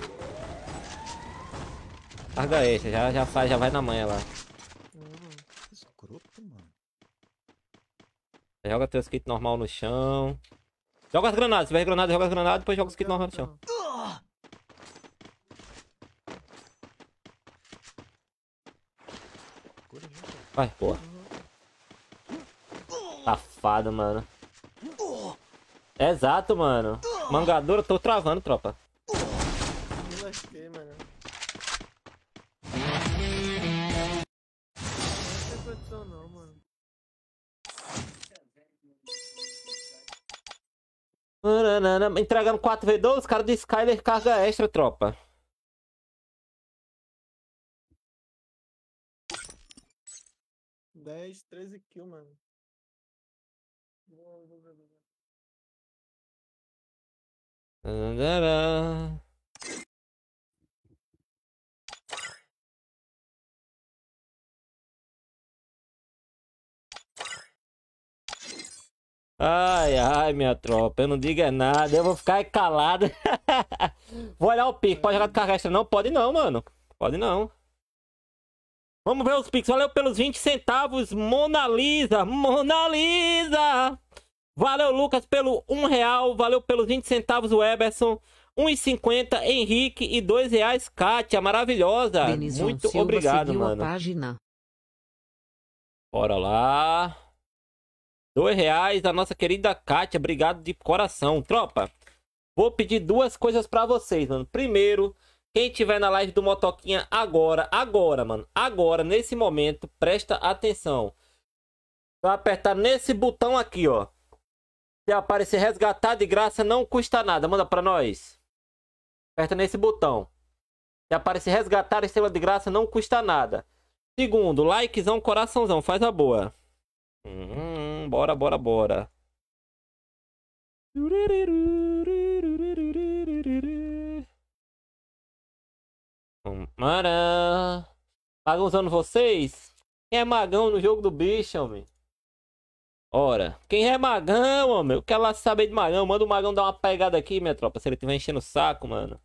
Speaker 2: Carga extra, já faz, já vai na manha lá.
Speaker 1: É, mano.
Speaker 4: Escroto, mano.
Speaker 2: Joga teus kits normal no chão. Joga as granadas, se tiver granada, joga as granadas, depois joga os kits normal no chão.
Speaker 4: Cura, gente.
Speaker 2: Vai, boa. Safado, mano. Exato, mano. Mangadora, tô travando, tropa.
Speaker 1: lasquei, mano. Não tem condição não, mano.
Speaker 2: Entregando 4v12, cara de Skyler carga extra, tropa.
Speaker 1: Dez, 13 kills, mano.
Speaker 2: Ai, ai, minha tropa, eu não digo é nada, eu vou ficar calado. Vou olhar o pique, pode jogar de carga extra não? Pode não, mano. Pode não. Vamos ver os piques, valeu pelos 20 centavos, Mona Lisa, Mona Lisa. Valeu, Lucas, pelo R$1, valeu pelos 20 centavos, o Eberson. 1,50 Henrique e R$2, Kátia, maravilhosa.
Speaker 6: Denison
Speaker 2: Muito
Speaker 6: Silva
Speaker 2: obrigado,
Speaker 6: seguiu
Speaker 2: mano.
Speaker 6: a página.
Speaker 2: Bora lá. R$2, a nossa querida Kátia, obrigado de coração. Tropa, vou pedir duas coisas pra vocês, mano. Primeiro, quem tiver na live do Motoquinha agora, mano, agora, nesse momento, presta atenção. Vai apertar nesse botão aqui, ó. Se aparecer resgatar de graça, não custa nada. Manda pra nós. Aperta nesse botão. Se aparecer resgatar estrela de graça, não custa nada. Segundo, likezão, coraçãozão. Faz a boa. Bora, bora, bora. Mara. Magão usando vocês? Quem é magão no jogo do bicho, homem? Ora, quem é magão, homem? Eu quero lá saber de magão. Manda o magão dar uma pegada aqui, minha tropa. Se ele estiver enchendo o saco, mano.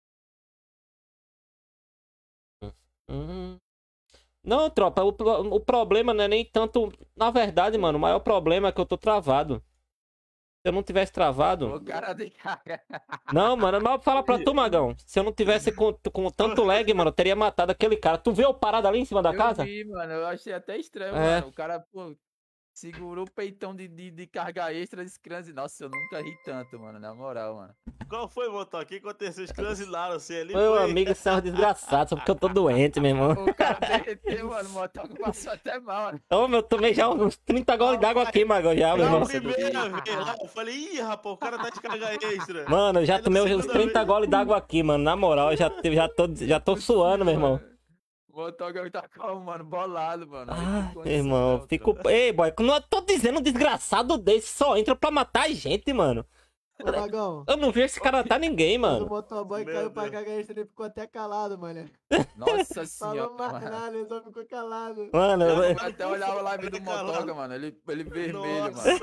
Speaker 2: Não, tropa, o problema não é nem tanto... Na verdade, mano, o maior problema é que eu tô travado. Se eu não tivesse travado...
Speaker 8: O cara de cara.
Speaker 2: Não, mano, mas fala pra tu, magão. Se eu não tivesse com tanto lag, mano, eu teria matado aquele cara. Tu viu o parado ali em cima da casa?
Speaker 8: Eu vi, mano, eu achei até estranho,
Speaker 2: É.
Speaker 8: mano. O cara, pô, segurou o peitão de carga extra de scrans. Nossa, eu nunca ri tanto, mano, na moral, mano.
Speaker 9: Qual foi, Motoca? O que aconteceu? Os clãs assim ali.
Speaker 2: Meu amigo, você é um desgraçado, só porque eu tô doente, meu irmão.
Speaker 8: O cara derreteu, mano, o motoca passou até mal, mano.
Speaker 2: Ô, meu, eu tomei já uns 30 goles d'água aqui, magão, já, meu
Speaker 9: Não,
Speaker 2: irmão.
Speaker 9: primeira vez lá, eu falei, ih, rapaz, o cara tá de carga extra.
Speaker 2: Mano, eu já
Speaker 9: Aí na
Speaker 2: tomei uns
Speaker 9: segunda
Speaker 2: 30
Speaker 9: vez-
Speaker 2: goles d'água aqui, mano. Na moral, eu já tô suando, meu irmão.
Speaker 8: O motoca tá calmo, mano, bolado, mano. Aí
Speaker 2: Ah,
Speaker 8: que condição,
Speaker 2: meu irmão, eu
Speaker 8: tropa.
Speaker 2: fico... Ei, boy, não eu tô dizendo um desgraçado desse só entra pra matar a gente, mano.
Speaker 1: Ô, Magão,
Speaker 2: Eu não vi esse cara matar ninguém,
Speaker 1: o
Speaker 2: mano.
Speaker 1: motoboy
Speaker 9: Meu
Speaker 1: caiu pra
Speaker 9: Deus.
Speaker 1: cagar extra, ele ficou até calado, mano.
Speaker 8: Nossa senhora,
Speaker 1: Falou mais
Speaker 8: mano.
Speaker 1: nada, ele só ficou calado.
Speaker 2: Mano,
Speaker 8: Eu até olhava a live do
Speaker 9: Calado.
Speaker 8: motoca, mano. Ele vermelho, mano.
Speaker 9: Nossa,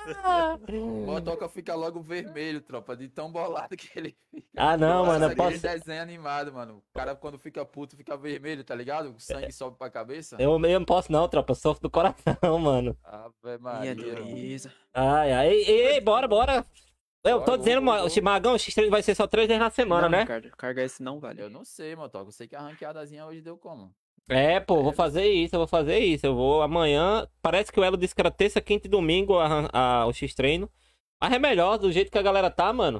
Speaker 9: mano.
Speaker 8: O motoca fica logo vermelho, tropa, de tão bolado que ele fica.
Speaker 2: Ah, não, mano, eu
Speaker 8: Aquele
Speaker 2: posso...
Speaker 8: desenho animado, mano. O cara, quando fica puto, fica vermelho, tá ligado? O sangue sobe pra cabeça.
Speaker 2: Eu não posso não, tropa, eu sofro do coração, mano.
Speaker 8: Ave
Speaker 5: Ih,
Speaker 8: Maria.
Speaker 5: a dureza.
Speaker 2: Ai, ai, ei, bora, bora. Eu tô
Speaker 8: Bora,
Speaker 2: dizendo,
Speaker 8: vamos,
Speaker 2: o Magão, o X3 vai ser só 3 vezes na semana,
Speaker 5: Não,
Speaker 2: né?
Speaker 5: Carga esse não vale.
Speaker 8: Eu não sei, motoca. Eu sei que a ranqueadazinha hoje deu como.
Speaker 2: É, pô, vou fazer isso, Eu vou amanhã. Parece que o Elo disse que era terça, quinta e domingo o X-treino. Mas é melhor, do jeito que a galera tá, mano.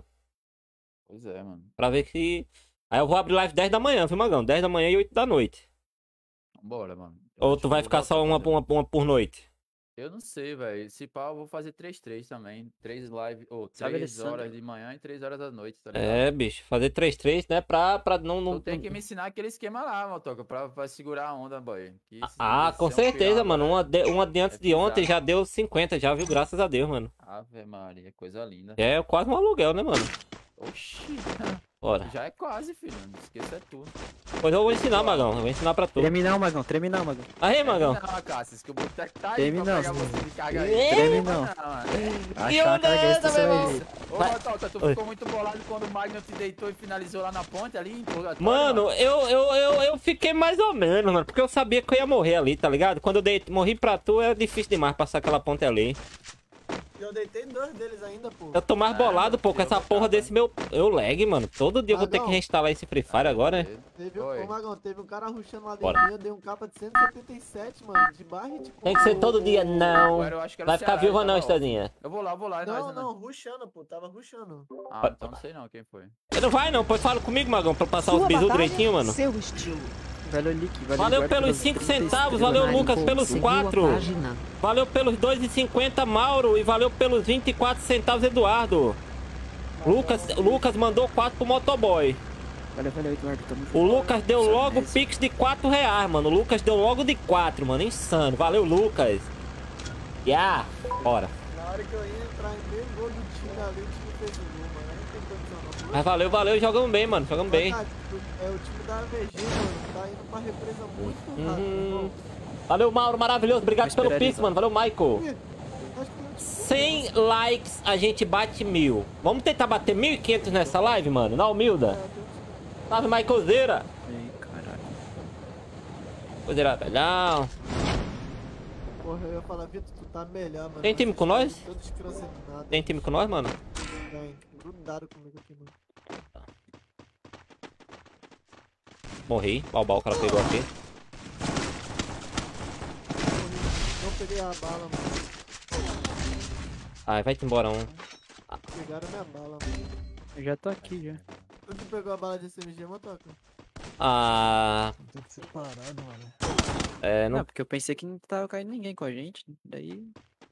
Speaker 8: Pois é, mano.
Speaker 2: Pra ver que. Aí eu vou abrir live 10 da manhã, viu, Magão? 10 da manhã e 8 da noite.
Speaker 8: Vambora, mano.
Speaker 2: Ou tu vai ficar só uma por noite?
Speaker 8: Eu não sei, velho. Se pá, eu vou fazer 3-3 também. 3 live, ou
Speaker 5: Sabe,
Speaker 8: 3
Speaker 5: Alessandro?
Speaker 8: horas de manhã e 3 horas da noite, tá ligado?
Speaker 2: É, bicho, fazer 3-3, né? Pra não.
Speaker 8: Tu tem que me ensinar aquele esquema lá, motoca, pra segurar a onda, boy. Que isso
Speaker 2: Ah,
Speaker 8: deve
Speaker 2: com
Speaker 8: ser um
Speaker 2: certeza,
Speaker 8: pirata,
Speaker 2: mano.
Speaker 8: velho.
Speaker 2: Uma de antes
Speaker 8: É
Speaker 2: de ontem
Speaker 8: bizarro.
Speaker 2: já deu 50, já, viu? Graças a Deus, mano.
Speaker 8: Ave Maria, coisa linda.
Speaker 2: É quase um aluguel, né, mano?
Speaker 8: Oxi.
Speaker 2: Bora.
Speaker 8: Já é quase, filho. Não esqueça, é tudo.
Speaker 2: Pois eu vou ensinar, Magão. Eu vou ensinar pra tu.
Speaker 5: Treme não, Magão. Treme não, Magão.
Speaker 2: Aí, Magão.
Speaker 8: Não, Cassius, que o boteco tá aí
Speaker 5: Treme
Speaker 8: pra
Speaker 5: não,
Speaker 8: pegar
Speaker 5: senhor.
Speaker 8: você de carga
Speaker 2: Ei,
Speaker 8: aí.
Speaker 5: Treme não.
Speaker 8: Mano.
Speaker 5: Achar a carga extra, você vai ver.
Speaker 8: Ô,
Speaker 2: Vai-
Speaker 8: Motoca, tu
Speaker 2: Oi.
Speaker 8: ficou muito bolado quando o Magno te deitou e finalizou lá na ponte ali em purgatório,
Speaker 2: Mano, eu fiquei mais ou menos, mano. Porque eu sabia que eu ia morrer ali, tá ligado? Quando eu morri pra tu, era difícil demais passar aquela ponte ali.
Speaker 1: Eu deitei 2 deles ainda, pô.
Speaker 2: Eu tô mais bolado, pô, com essa porra desse meu... Eu lag, mano. Todo dia eu vou ter que
Speaker 1: Magão.
Speaker 2: reinstalar esse Free Fire agora, né?
Speaker 1: Teve,
Speaker 8: Oi.
Speaker 1: ô, Magão, teve um cara rushando lá
Speaker 2: Bora.
Speaker 1: dentro, eu dei um capa de 177, mano, de barra e de
Speaker 2: Tem que ser todo dia, não.
Speaker 8: Agora eu acho que era
Speaker 2: Vai
Speaker 8: o
Speaker 2: ficar
Speaker 8: Ceará,
Speaker 2: viúva
Speaker 8: ele
Speaker 2: não,
Speaker 8: tava off.
Speaker 2: Estadinha.
Speaker 8: Eu vou lá, é nóis,
Speaker 1: Não,
Speaker 8: né?
Speaker 1: não, rushando, pô, tava rushando.
Speaker 8: Ah, então não sei não quem foi.
Speaker 2: Não vai não, pois fala comigo, Magão, pra eu passar os bisu direitinho, mano.
Speaker 6: Seu estilo.
Speaker 5: Valeu, Lick.
Speaker 2: Valeu pelos 5 centavos, valeu Lucas pelos
Speaker 6: Seguiu a
Speaker 2: 4.
Speaker 6: página.
Speaker 2: Valeu pelos 2,50 Mauro e valeu pelos 24 centavos Eduardo. Lucas mandou 4 pro motoboy.
Speaker 5: Valeu, Eduardo. Tamo junto.
Speaker 2: O Lucas deu logo
Speaker 5: Maionese.
Speaker 2: pix de 4 reais, mano. O Lucas deu logo de 4, mano. Insano. Valeu, Lucas. Yeah. Bora.
Speaker 1: Na hora que eu ia entrar em meio gol do time ali, o time fez o gol, mano. Aí não tem condição, não.
Speaker 2: Mas valeu. Jogamos bem, mano. Jogamos bem.
Speaker 1: Cara, é o time da AVG, mano. Tá indo pra represa muito rápido, irmão.
Speaker 2: Valeu, Mauro. Maravilhoso. Obrigado
Speaker 5: Vou
Speaker 2: pelo
Speaker 5: esperar
Speaker 2: pix,
Speaker 5: ele,
Speaker 2: mano. Valeu, Michael.
Speaker 1: Ih, acho que não.
Speaker 2: 100 likes, a gente bate 1000. Vamos tentar bater 1.500 nessa live, mano? Na humilda. Salve, Michaelzeira.
Speaker 5: Ei, caralho.
Speaker 2: Cozeira, velhão.
Speaker 1: Porra, eu ia falar, Vitor, tu tá melhor, mano.
Speaker 2: Tem time com nós?
Speaker 1: Todo escrocenado.
Speaker 2: Tem time com nós, mano?
Speaker 1: Tem. Grudaram comigo aqui, mano.
Speaker 2: Morri. Balbal, o cara pegou aqui.
Speaker 1: Não peguei a bala, mano.
Speaker 2: Ai, vai-te embora um.
Speaker 1: Pegaram minha bala, mano.
Speaker 5: Eu já tô aqui, já.
Speaker 1: Tu que pegou a bala de SMG, Motoca?
Speaker 2: Ah,
Speaker 4: Tem que ser parado, mano.
Speaker 2: é,
Speaker 5: Não,
Speaker 2: não.
Speaker 5: porque eu pensei que não tava caindo ninguém com a gente. Daí.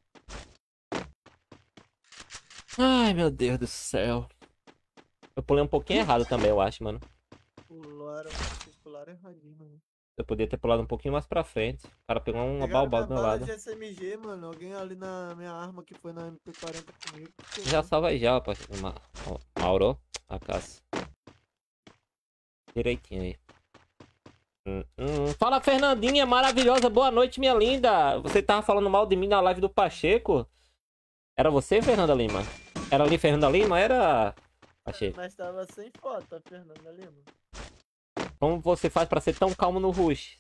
Speaker 2: Ai, meu Deus do céu. Eu pulei um pouquinho errado também, eu acho, mano.
Speaker 1: Pularam erradinho, mano.
Speaker 2: Eu podia ter pulado um pouquinho mais pra frente. O cara pegou uma
Speaker 1: Pegaram
Speaker 2: balbal do
Speaker 1: minha
Speaker 2: meu
Speaker 1: bala
Speaker 2: lado.
Speaker 1: de SMG, mano. Alguém ali na minha arma que foi na MP40 comigo.
Speaker 2: Já salva aí já, rapaz. Mauro, a caça. Direitinho aí. Fala, Fernandinha, maravilhosa. Boa noite, minha linda. Você tava falando mal de mim na live do Pacheco? Era você, Fernanda Lima? Era ali, Fernanda Lima? Era... Pacheco.
Speaker 1: Mas tava sem foto, a Fernanda Lima.
Speaker 2: Como você faz pra ser tão calmo no rush?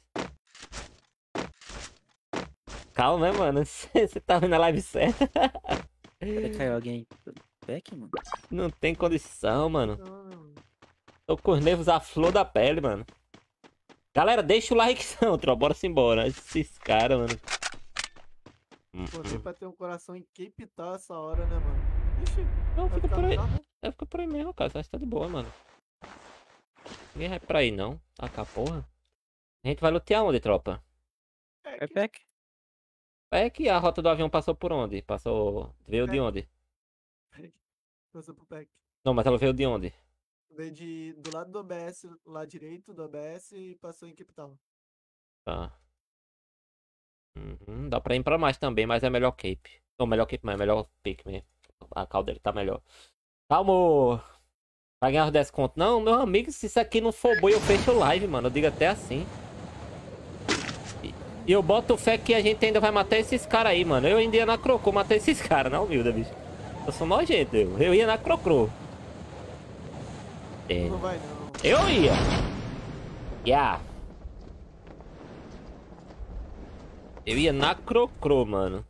Speaker 2: Calma, né, mano? Você tá vendo a live certa?
Speaker 5: Vai cair alguém back, mano?
Speaker 2: Não tem condição, mano.
Speaker 1: Não, não.
Speaker 2: Tô com os nervos à flor da pele, mano. Galera, deixa o likezão, tropa. Bora se embora. Esses caras, mano.
Speaker 1: Pô, nem pra ter um coração em Cape Town essa hora, né, mano? Ixi,
Speaker 2: Não,
Speaker 1: vai
Speaker 2: fica
Speaker 1: ficar
Speaker 2: por aí.
Speaker 1: no carro?
Speaker 2: Fica por aí mesmo, cara. Acho que tá de boa, mano. Ninguém vai pra aí, não. Ah, cá, porra. A gente vai lutear onde, tropa?
Speaker 5: É back.
Speaker 2: É que a rota do avião passou por onde? Passou... Veio de onde?
Speaker 1: Passou pro pack.
Speaker 2: Não, mas ela veio de onde?
Speaker 1: Veio do lado do OBS, lá direito do OBS e passou em Cape Town.
Speaker 2: Tá. Dá pra ir pra mais também, mas é melhor Cape. Não, melhor Cape, mas é melhor Pique mesmo. A cauda dele tá melhor. Calma! Vai ganhar os 10 conto? Não, meu amigo, se isso aqui não for bom, eu fecho live, mano. Eu digo até assim. E eu boto fé que a gente ainda vai matar esses caras aí, mano. Eu ainda ia na Crocô matar esses caras, não, humilde, bicho. Eu sou nojento, eu ia na Crocô. É.
Speaker 1: Não vai não.
Speaker 2: Eu ia. Yeah. Eu ia na Crocro, mano.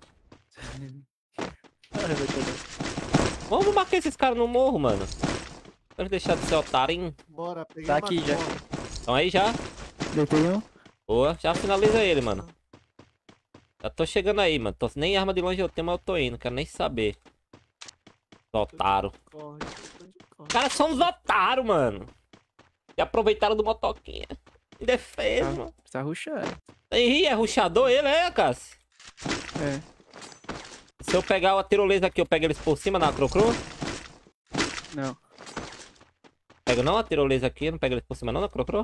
Speaker 2: Vamos marcar esses caras no morro, mano. Vamos deixar de ser otário.
Speaker 1: Bora, peguei
Speaker 5: Tá
Speaker 1: uma
Speaker 5: aqui já.
Speaker 1: cor.
Speaker 2: Então aí já.
Speaker 5: Deitei um.
Speaker 2: Boa, já finaliza ele, mano. Já tô chegando aí, mano. Nem arma de longe eu tenho, mas eu tô indo. Quero nem saber. Otário.
Speaker 1: Corre, tô de corre.
Speaker 2: Os caras são uns otários, mano. E aproveitaram do motoquinha. Em defesa, mano.
Speaker 5: Tá rushando.
Speaker 2: Ih, é ruxador ele, é, Cássio?
Speaker 5: É.
Speaker 2: Se eu pegar a tirolesa aqui, eu pego eles por cima na Crocro?
Speaker 5: Não.
Speaker 2: Pego não a tirolesa aqui, eu não pego eles por cima não na Crocro?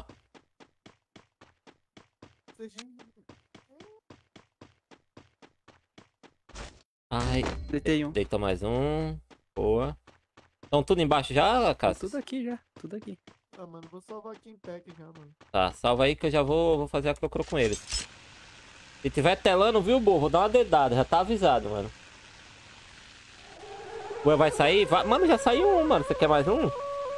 Speaker 2: Ai,
Speaker 5: Deitei um.
Speaker 2: deitou mais um. Boa. Estão tudo embaixo já,
Speaker 5: Tá
Speaker 2: Cássio?
Speaker 5: tudo aqui já. Tudo aqui.
Speaker 1: Ah, mano, vou salvar aqui em pack já, mano.
Speaker 2: Tá, salva aí que eu já vou fazer a Crocro com eles. Se tiver telando, viu, burro? Vou dar uma dedada, já tá avisado, mano. Ué, vai sair? Vai... Mano, já saiu um, mano. Você quer mais um?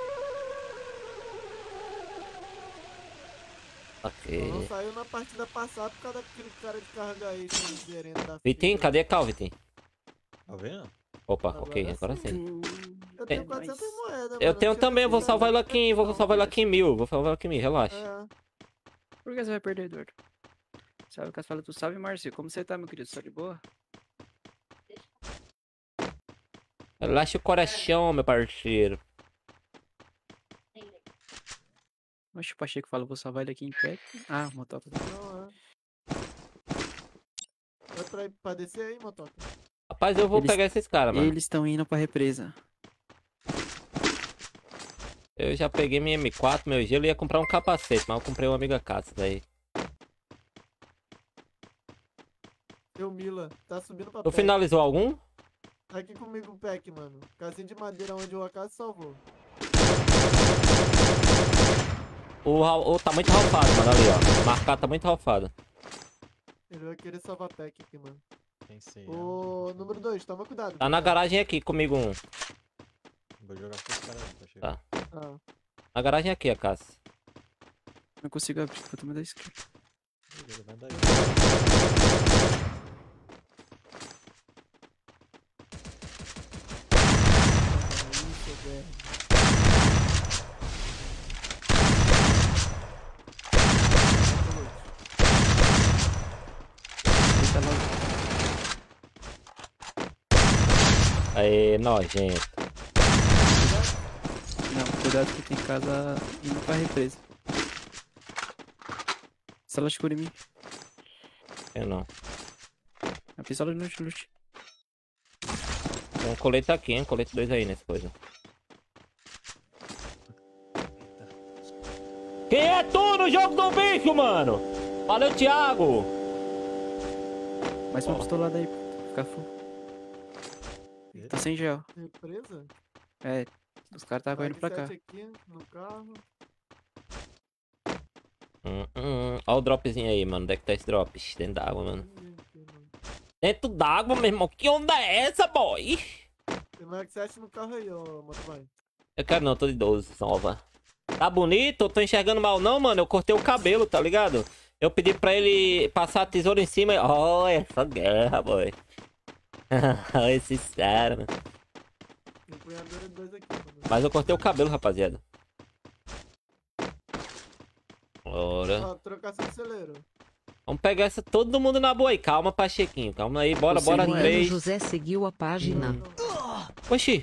Speaker 2: Ok.
Speaker 1: Não saiu na partida passada por causa daquele cara de carga aí, gerente da
Speaker 2: Vitinho, cadê a Cal, Vitinho?
Speaker 4: Tá vendo?
Speaker 2: Opa, ok, agora sim.
Speaker 1: Eu tenho 400 moedas,
Speaker 2: Eu
Speaker 1: mano.
Speaker 2: tenho
Speaker 1: Chega
Speaker 2: também, eu vou
Speaker 1: aqui,
Speaker 2: salvar ele
Speaker 1: não,
Speaker 2: aqui, vou salvar ele aqui em 1000. Vou salvar ele aqui em 1000, relaxa.
Speaker 1: É.
Speaker 5: Por que você vai perder, Eduardo? Salve, Caspala, tu salve, Márcio. Como você tá, meu querido? Só de boa?
Speaker 2: Relaxa o coração, meu parceiro.
Speaker 5: Oxe, o Pacheco fala, vou salvar ele aqui em pé. Ah, motoca.
Speaker 1: Não, é. É pra descer aí, motoca.
Speaker 2: Rapaz, eu vou
Speaker 5: Eles-
Speaker 2: pegar esses caras, mano.
Speaker 5: Eles estão indo pra represa.
Speaker 2: Eu já peguei minha M4, meu gelo, e ia comprar um capacete, mas eu comprei uma amiga caça daí.
Speaker 1: Seu Mila, tá subindo pra
Speaker 2: Tu
Speaker 1: pé.
Speaker 2: finalizou algum?
Speaker 1: Tá aqui comigo o pack, mano. Casinha de madeira onde o acaso salvou.
Speaker 2: O tá muito ralfado, mano, ali, ó. Marcado tá muito ralfado.
Speaker 1: Ele vai querer salvar pack aqui, mano.
Speaker 4: Pensei.
Speaker 1: O número 2, toma cuidado.
Speaker 2: Tá na garagem aqui comigo um.
Speaker 4: Vou jogar com os caras aí, Pacheco.
Speaker 2: Tá.
Speaker 1: Ah,
Speaker 2: Na garagem aqui, a caça.
Speaker 5: Não consigo abrir, vou tomar da esquerda.
Speaker 4: Beleza, vai daí.
Speaker 1: isso, velho.
Speaker 5: Eita, logo.
Speaker 2: Aê, nojento.
Speaker 5: Não, cuidado que tem casa indo pra represa. Pistola escura em mim.
Speaker 2: Eu não.
Speaker 5: A pistola de lute.
Speaker 2: Tem um colete aqui, hein? Colete 2 aí nessa coisa. Quem é tu no jogo do bicho, mano? Valeu, Thiago.
Speaker 5: Mais uma pistolada aí, pra ficar full. Tá sem gel.
Speaker 1: Represa?
Speaker 5: É, os caras tá correndo pra cá.
Speaker 1: Mag 7 aqui no carro.
Speaker 2: Ó o dropzinho aí, mano. Onde é que tá esse drop? Ixi, dentro d'água, mano.
Speaker 1: Ih, aqui, mano.
Speaker 2: Dentro d'água, meu irmão. Que onda é essa, boy?
Speaker 1: Tem Mag 7 no carro aí, ó, motoboy.
Speaker 2: Eu quero não, tô de 12, nova. Tá bonito? Eu tô enxergando mal não, mano. Eu cortei o cabelo, tá ligado? Eu pedi pra ele passar a tesoura em cima. Olha essa guerra, boy. Olha esse cara, mano.
Speaker 1: Tem empunhadura 2 aqui, mano.
Speaker 2: Mas eu cortei o cabelo, rapaziada. Bora.
Speaker 1: Ó, trocação de celeiro.
Speaker 2: Vamos pegar essa todo mundo na boa aí. Calma, Pachequinho. Calma aí. Bora,
Speaker 5: Você
Speaker 2: bora.
Speaker 5: não é.
Speaker 2: 3.
Speaker 6: José seguiu a página.
Speaker 2: Oxi.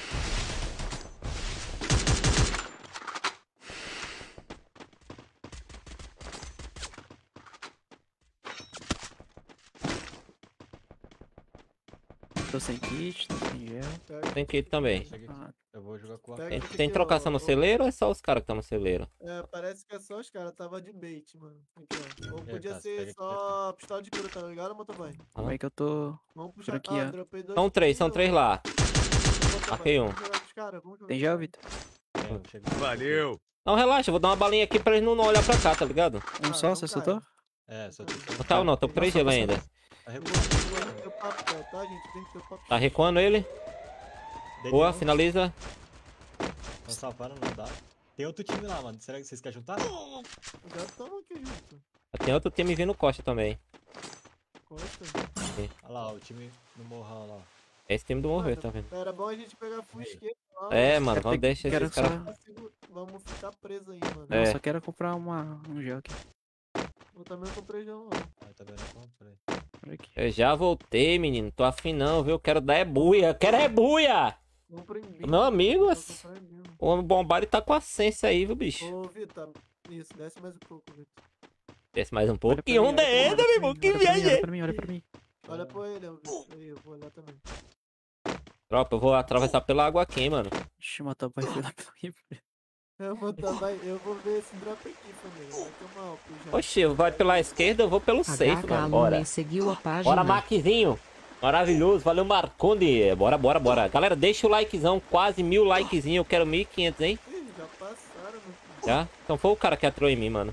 Speaker 5: Tô sem kit, tô sem gel.
Speaker 1: Pega.
Speaker 2: Tem que ir também.
Speaker 4: Cheguei aqui.
Speaker 5: Ah,
Speaker 4: Eu vou jogar com a
Speaker 1: Pega
Speaker 2: Tem,
Speaker 1: esse
Speaker 2: tem
Speaker 1: aqui,
Speaker 2: trocação
Speaker 1: ó,
Speaker 2: no
Speaker 1: ó.
Speaker 2: celeiro ou é só os caras que estão no celeiro?
Speaker 1: É, parece que é só os caras, tava de bait, mano. Aqui, ó. Ou
Speaker 4: É,
Speaker 1: podia
Speaker 4: tá,
Speaker 1: ser
Speaker 4: pega aqui,
Speaker 1: só pistola de cura, tá ligado, motoboy?
Speaker 5: como é que eu tô?
Speaker 1: Vamos puxar
Speaker 5: aqui, ó.
Speaker 1: dropei 2
Speaker 2: São três lá. Marquei um.
Speaker 1: Vamos jogar com os caras, vamos jogar
Speaker 5: Tem
Speaker 1: com
Speaker 5: gel,
Speaker 1: os
Speaker 5: Vitor?
Speaker 4: Tenho, cheguei.
Speaker 7: Valeu.
Speaker 2: Não, relaxa. Eu vou dar uma balinha aqui pra eles não olhar pra cá, tá ligado?
Speaker 5: Um
Speaker 1: Ah,
Speaker 5: só,
Speaker 1: não
Speaker 5: você
Speaker 1: cai.
Speaker 5: soltou?
Speaker 4: É, só tô
Speaker 2: Não tá ou não? Tô com 3 gelo ainda.
Speaker 4: Tá
Speaker 1: caras.
Speaker 4: recuando.
Speaker 1: Vou inverter o papel, tá, gente? Inverter o papel.
Speaker 2: Tá recuando ele.
Speaker 4: Deitei
Speaker 2: Boa,
Speaker 4: um.
Speaker 2: finaliza.
Speaker 4: Tão salvando, não dá. Tem outro time lá, mano. Será que vocês querem juntar?
Speaker 1: Já estamos aqui junto.
Speaker 2: Tem outro time vindo costa também.
Speaker 1: Costa.
Speaker 4: Olha lá, ó, o time no morrão lá.
Speaker 2: Esse time do morrer, tá vendo?
Speaker 1: Era bom a gente pegar full esquerdo lá.
Speaker 2: É, mano,
Speaker 5: Quero
Speaker 2: vamos
Speaker 5: ter-
Speaker 2: deixar
Speaker 5: quero
Speaker 2: esses caras.
Speaker 5: só-
Speaker 1: Vamos ficar presos aí, mano.
Speaker 5: Não,
Speaker 2: É.
Speaker 5: só quero comprar um gel aqui.
Speaker 1: Eu também comprei já não.
Speaker 4: Ah, tá vendo? Comprei.
Speaker 5: Por aqui.
Speaker 2: Eu já voltei, menino. Tô afim não, viu? Quero dar é buia. Quero é buia.
Speaker 1: Compra em mim.
Speaker 2: Meu amigo,
Speaker 1: Vou comprar em mim.
Speaker 2: o homem bombado tá com a sense aí, viu, bicho?
Speaker 1: Ô, Vitor, isso, desce mais um pouco, Vitor.
Speaker 2: Desce mais um
Speaker 5: Olha
Speaker 2: pouco.
Speaker 5: pra
Speaker 2: Que
Speaker 5: mim,
Speaker 2: onda
Speaker 5: olha
Speaker 2: é
Speaker 5: pra
Speaker 2: essa,
Speaker 5: mim,
Speaker 2: meu irmão?
Speaker 5: olha
Speaker 2: Que
Speaker 5: pra mim,
Speaker 2: viagem
Speaker 5: olha
Speaker 2: é?
Speaker 5: pra mim, olha pra mim.
Speaker 1: Olha pra ele, ó, Vitor. Aí, eu vou olhar também.
Speaker 2: Tropa, eu vou atravessar pela água aqui, hein, mano.
Speaker 5: Ixi, o motoboy foi lá pelo rio.
Speaker 1: Eu vou ver esse drop aqui, família. Vai tomar álcool já.
Speaker 2: Oxi, vai pela esquerda, eu vou pelo safe,
Speaker 6: HH
Speaker 2: mano. Bora.
Speaker 6: Lumen seguiu a página.
Speaker 2: Bora, Maquezinho. Maravilhoso. Valeu, Marconde. Bora, bora, bora. Galera, deixa o likezão. Quase 1000 likezinhos. Eu quero 1500, hein?
Speaker 1: Ih, já passaram, meu filho.
Speaker 2: Já? Então foi o cara que atirou em mim, mano.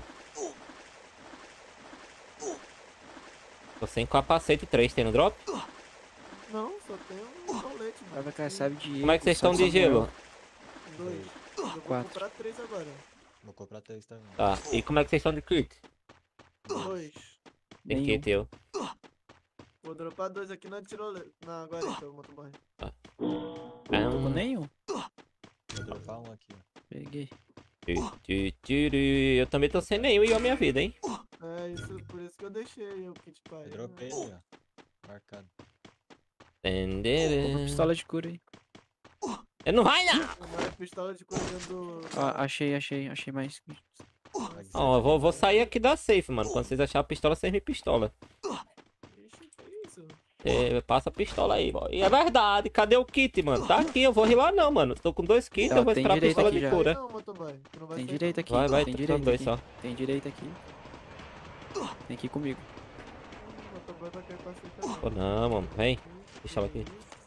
Speaker 2: Tô sem capacete 3. Tem no drop?
Speaker 1: Não, só tem um colete, mano.
Speaker 5: Vai cá, sabe de.
Speaker 2: Como é que vocês estão de gelo?
Speaker 1: 2. Eu vou
Speaker 5: 4.
Speaker 1: comprar 3 agora.
Speaker 4: Vou comprar 3 também.
Speaker 2: Tá. E como é que vocês estão de kit?
Speaker 1: 2.
Speaker 2: Tem kit eu.
Speaker 1: Vou dropar 2 aqui na tirolesa. Na guarita, motoboy.
Speaker 2: Tá.
Speaker 5: Tô com nenhum.
Speaker 4: Vou dropar um aqui, ó.
Speaker 5: Peguei.
Speaker 2: Eu também tô sem nenhum e a minha vida, hein?
Speaker 1: É, isso, por isso que eu deixei o kit pra
Speaker 4: Eu
Speaker 1: ele.
Speaker 4: dropei ali, ó. Marcado.
Speaker 5: Uma pistola de cura aí.
Speaker 2: Ele não vai, não!
Speaker 1: Uma pistola de cura dentro do...
Speaker 5: Ó, achei mais.
Speaker 2: Ó, eu vou sair aqui da safe, mano. Quando vocês acharem a pistola, vocês me pistola.
Speaker 1: Ixi, que isso?
Speaker 2: Passa a pistola aí, boy. E é verdade, cadê o kit, mano? Tá aqui, eu vou rir lá não, mano. Tô com 2 kits,
Speaker 5: Ó,
Speaker 2: eu vou
Speaker 5: tem
Speaker 2: esperar a
Speaker 5: direito
Speaker 2: pistola
Speaker 5: aqui
Speaker 2: de
Speaker 5: já.
Speaker 2: cura.
Speaker 1: Não, motoboy. Tu não vai
Speaker 5: Tem
Speaker 1: sair,
Speaker 5: direito
Speaker 1: não.
Speaker 5: aqui.
Speaker 2: Vai,
Speaker 5: tem
Speaker 2: tô
Speaker 5: direito
Speaker 2: dois
Speaker 5: aqui.
Speaker 2: só.
Speaker 5: Tem direito aqui. Tem aqui comigo.
Speaker 1: O motoboy vai cair pra cima.
Speaker 2: Pô, não, mano. Vem. Pistola aqui.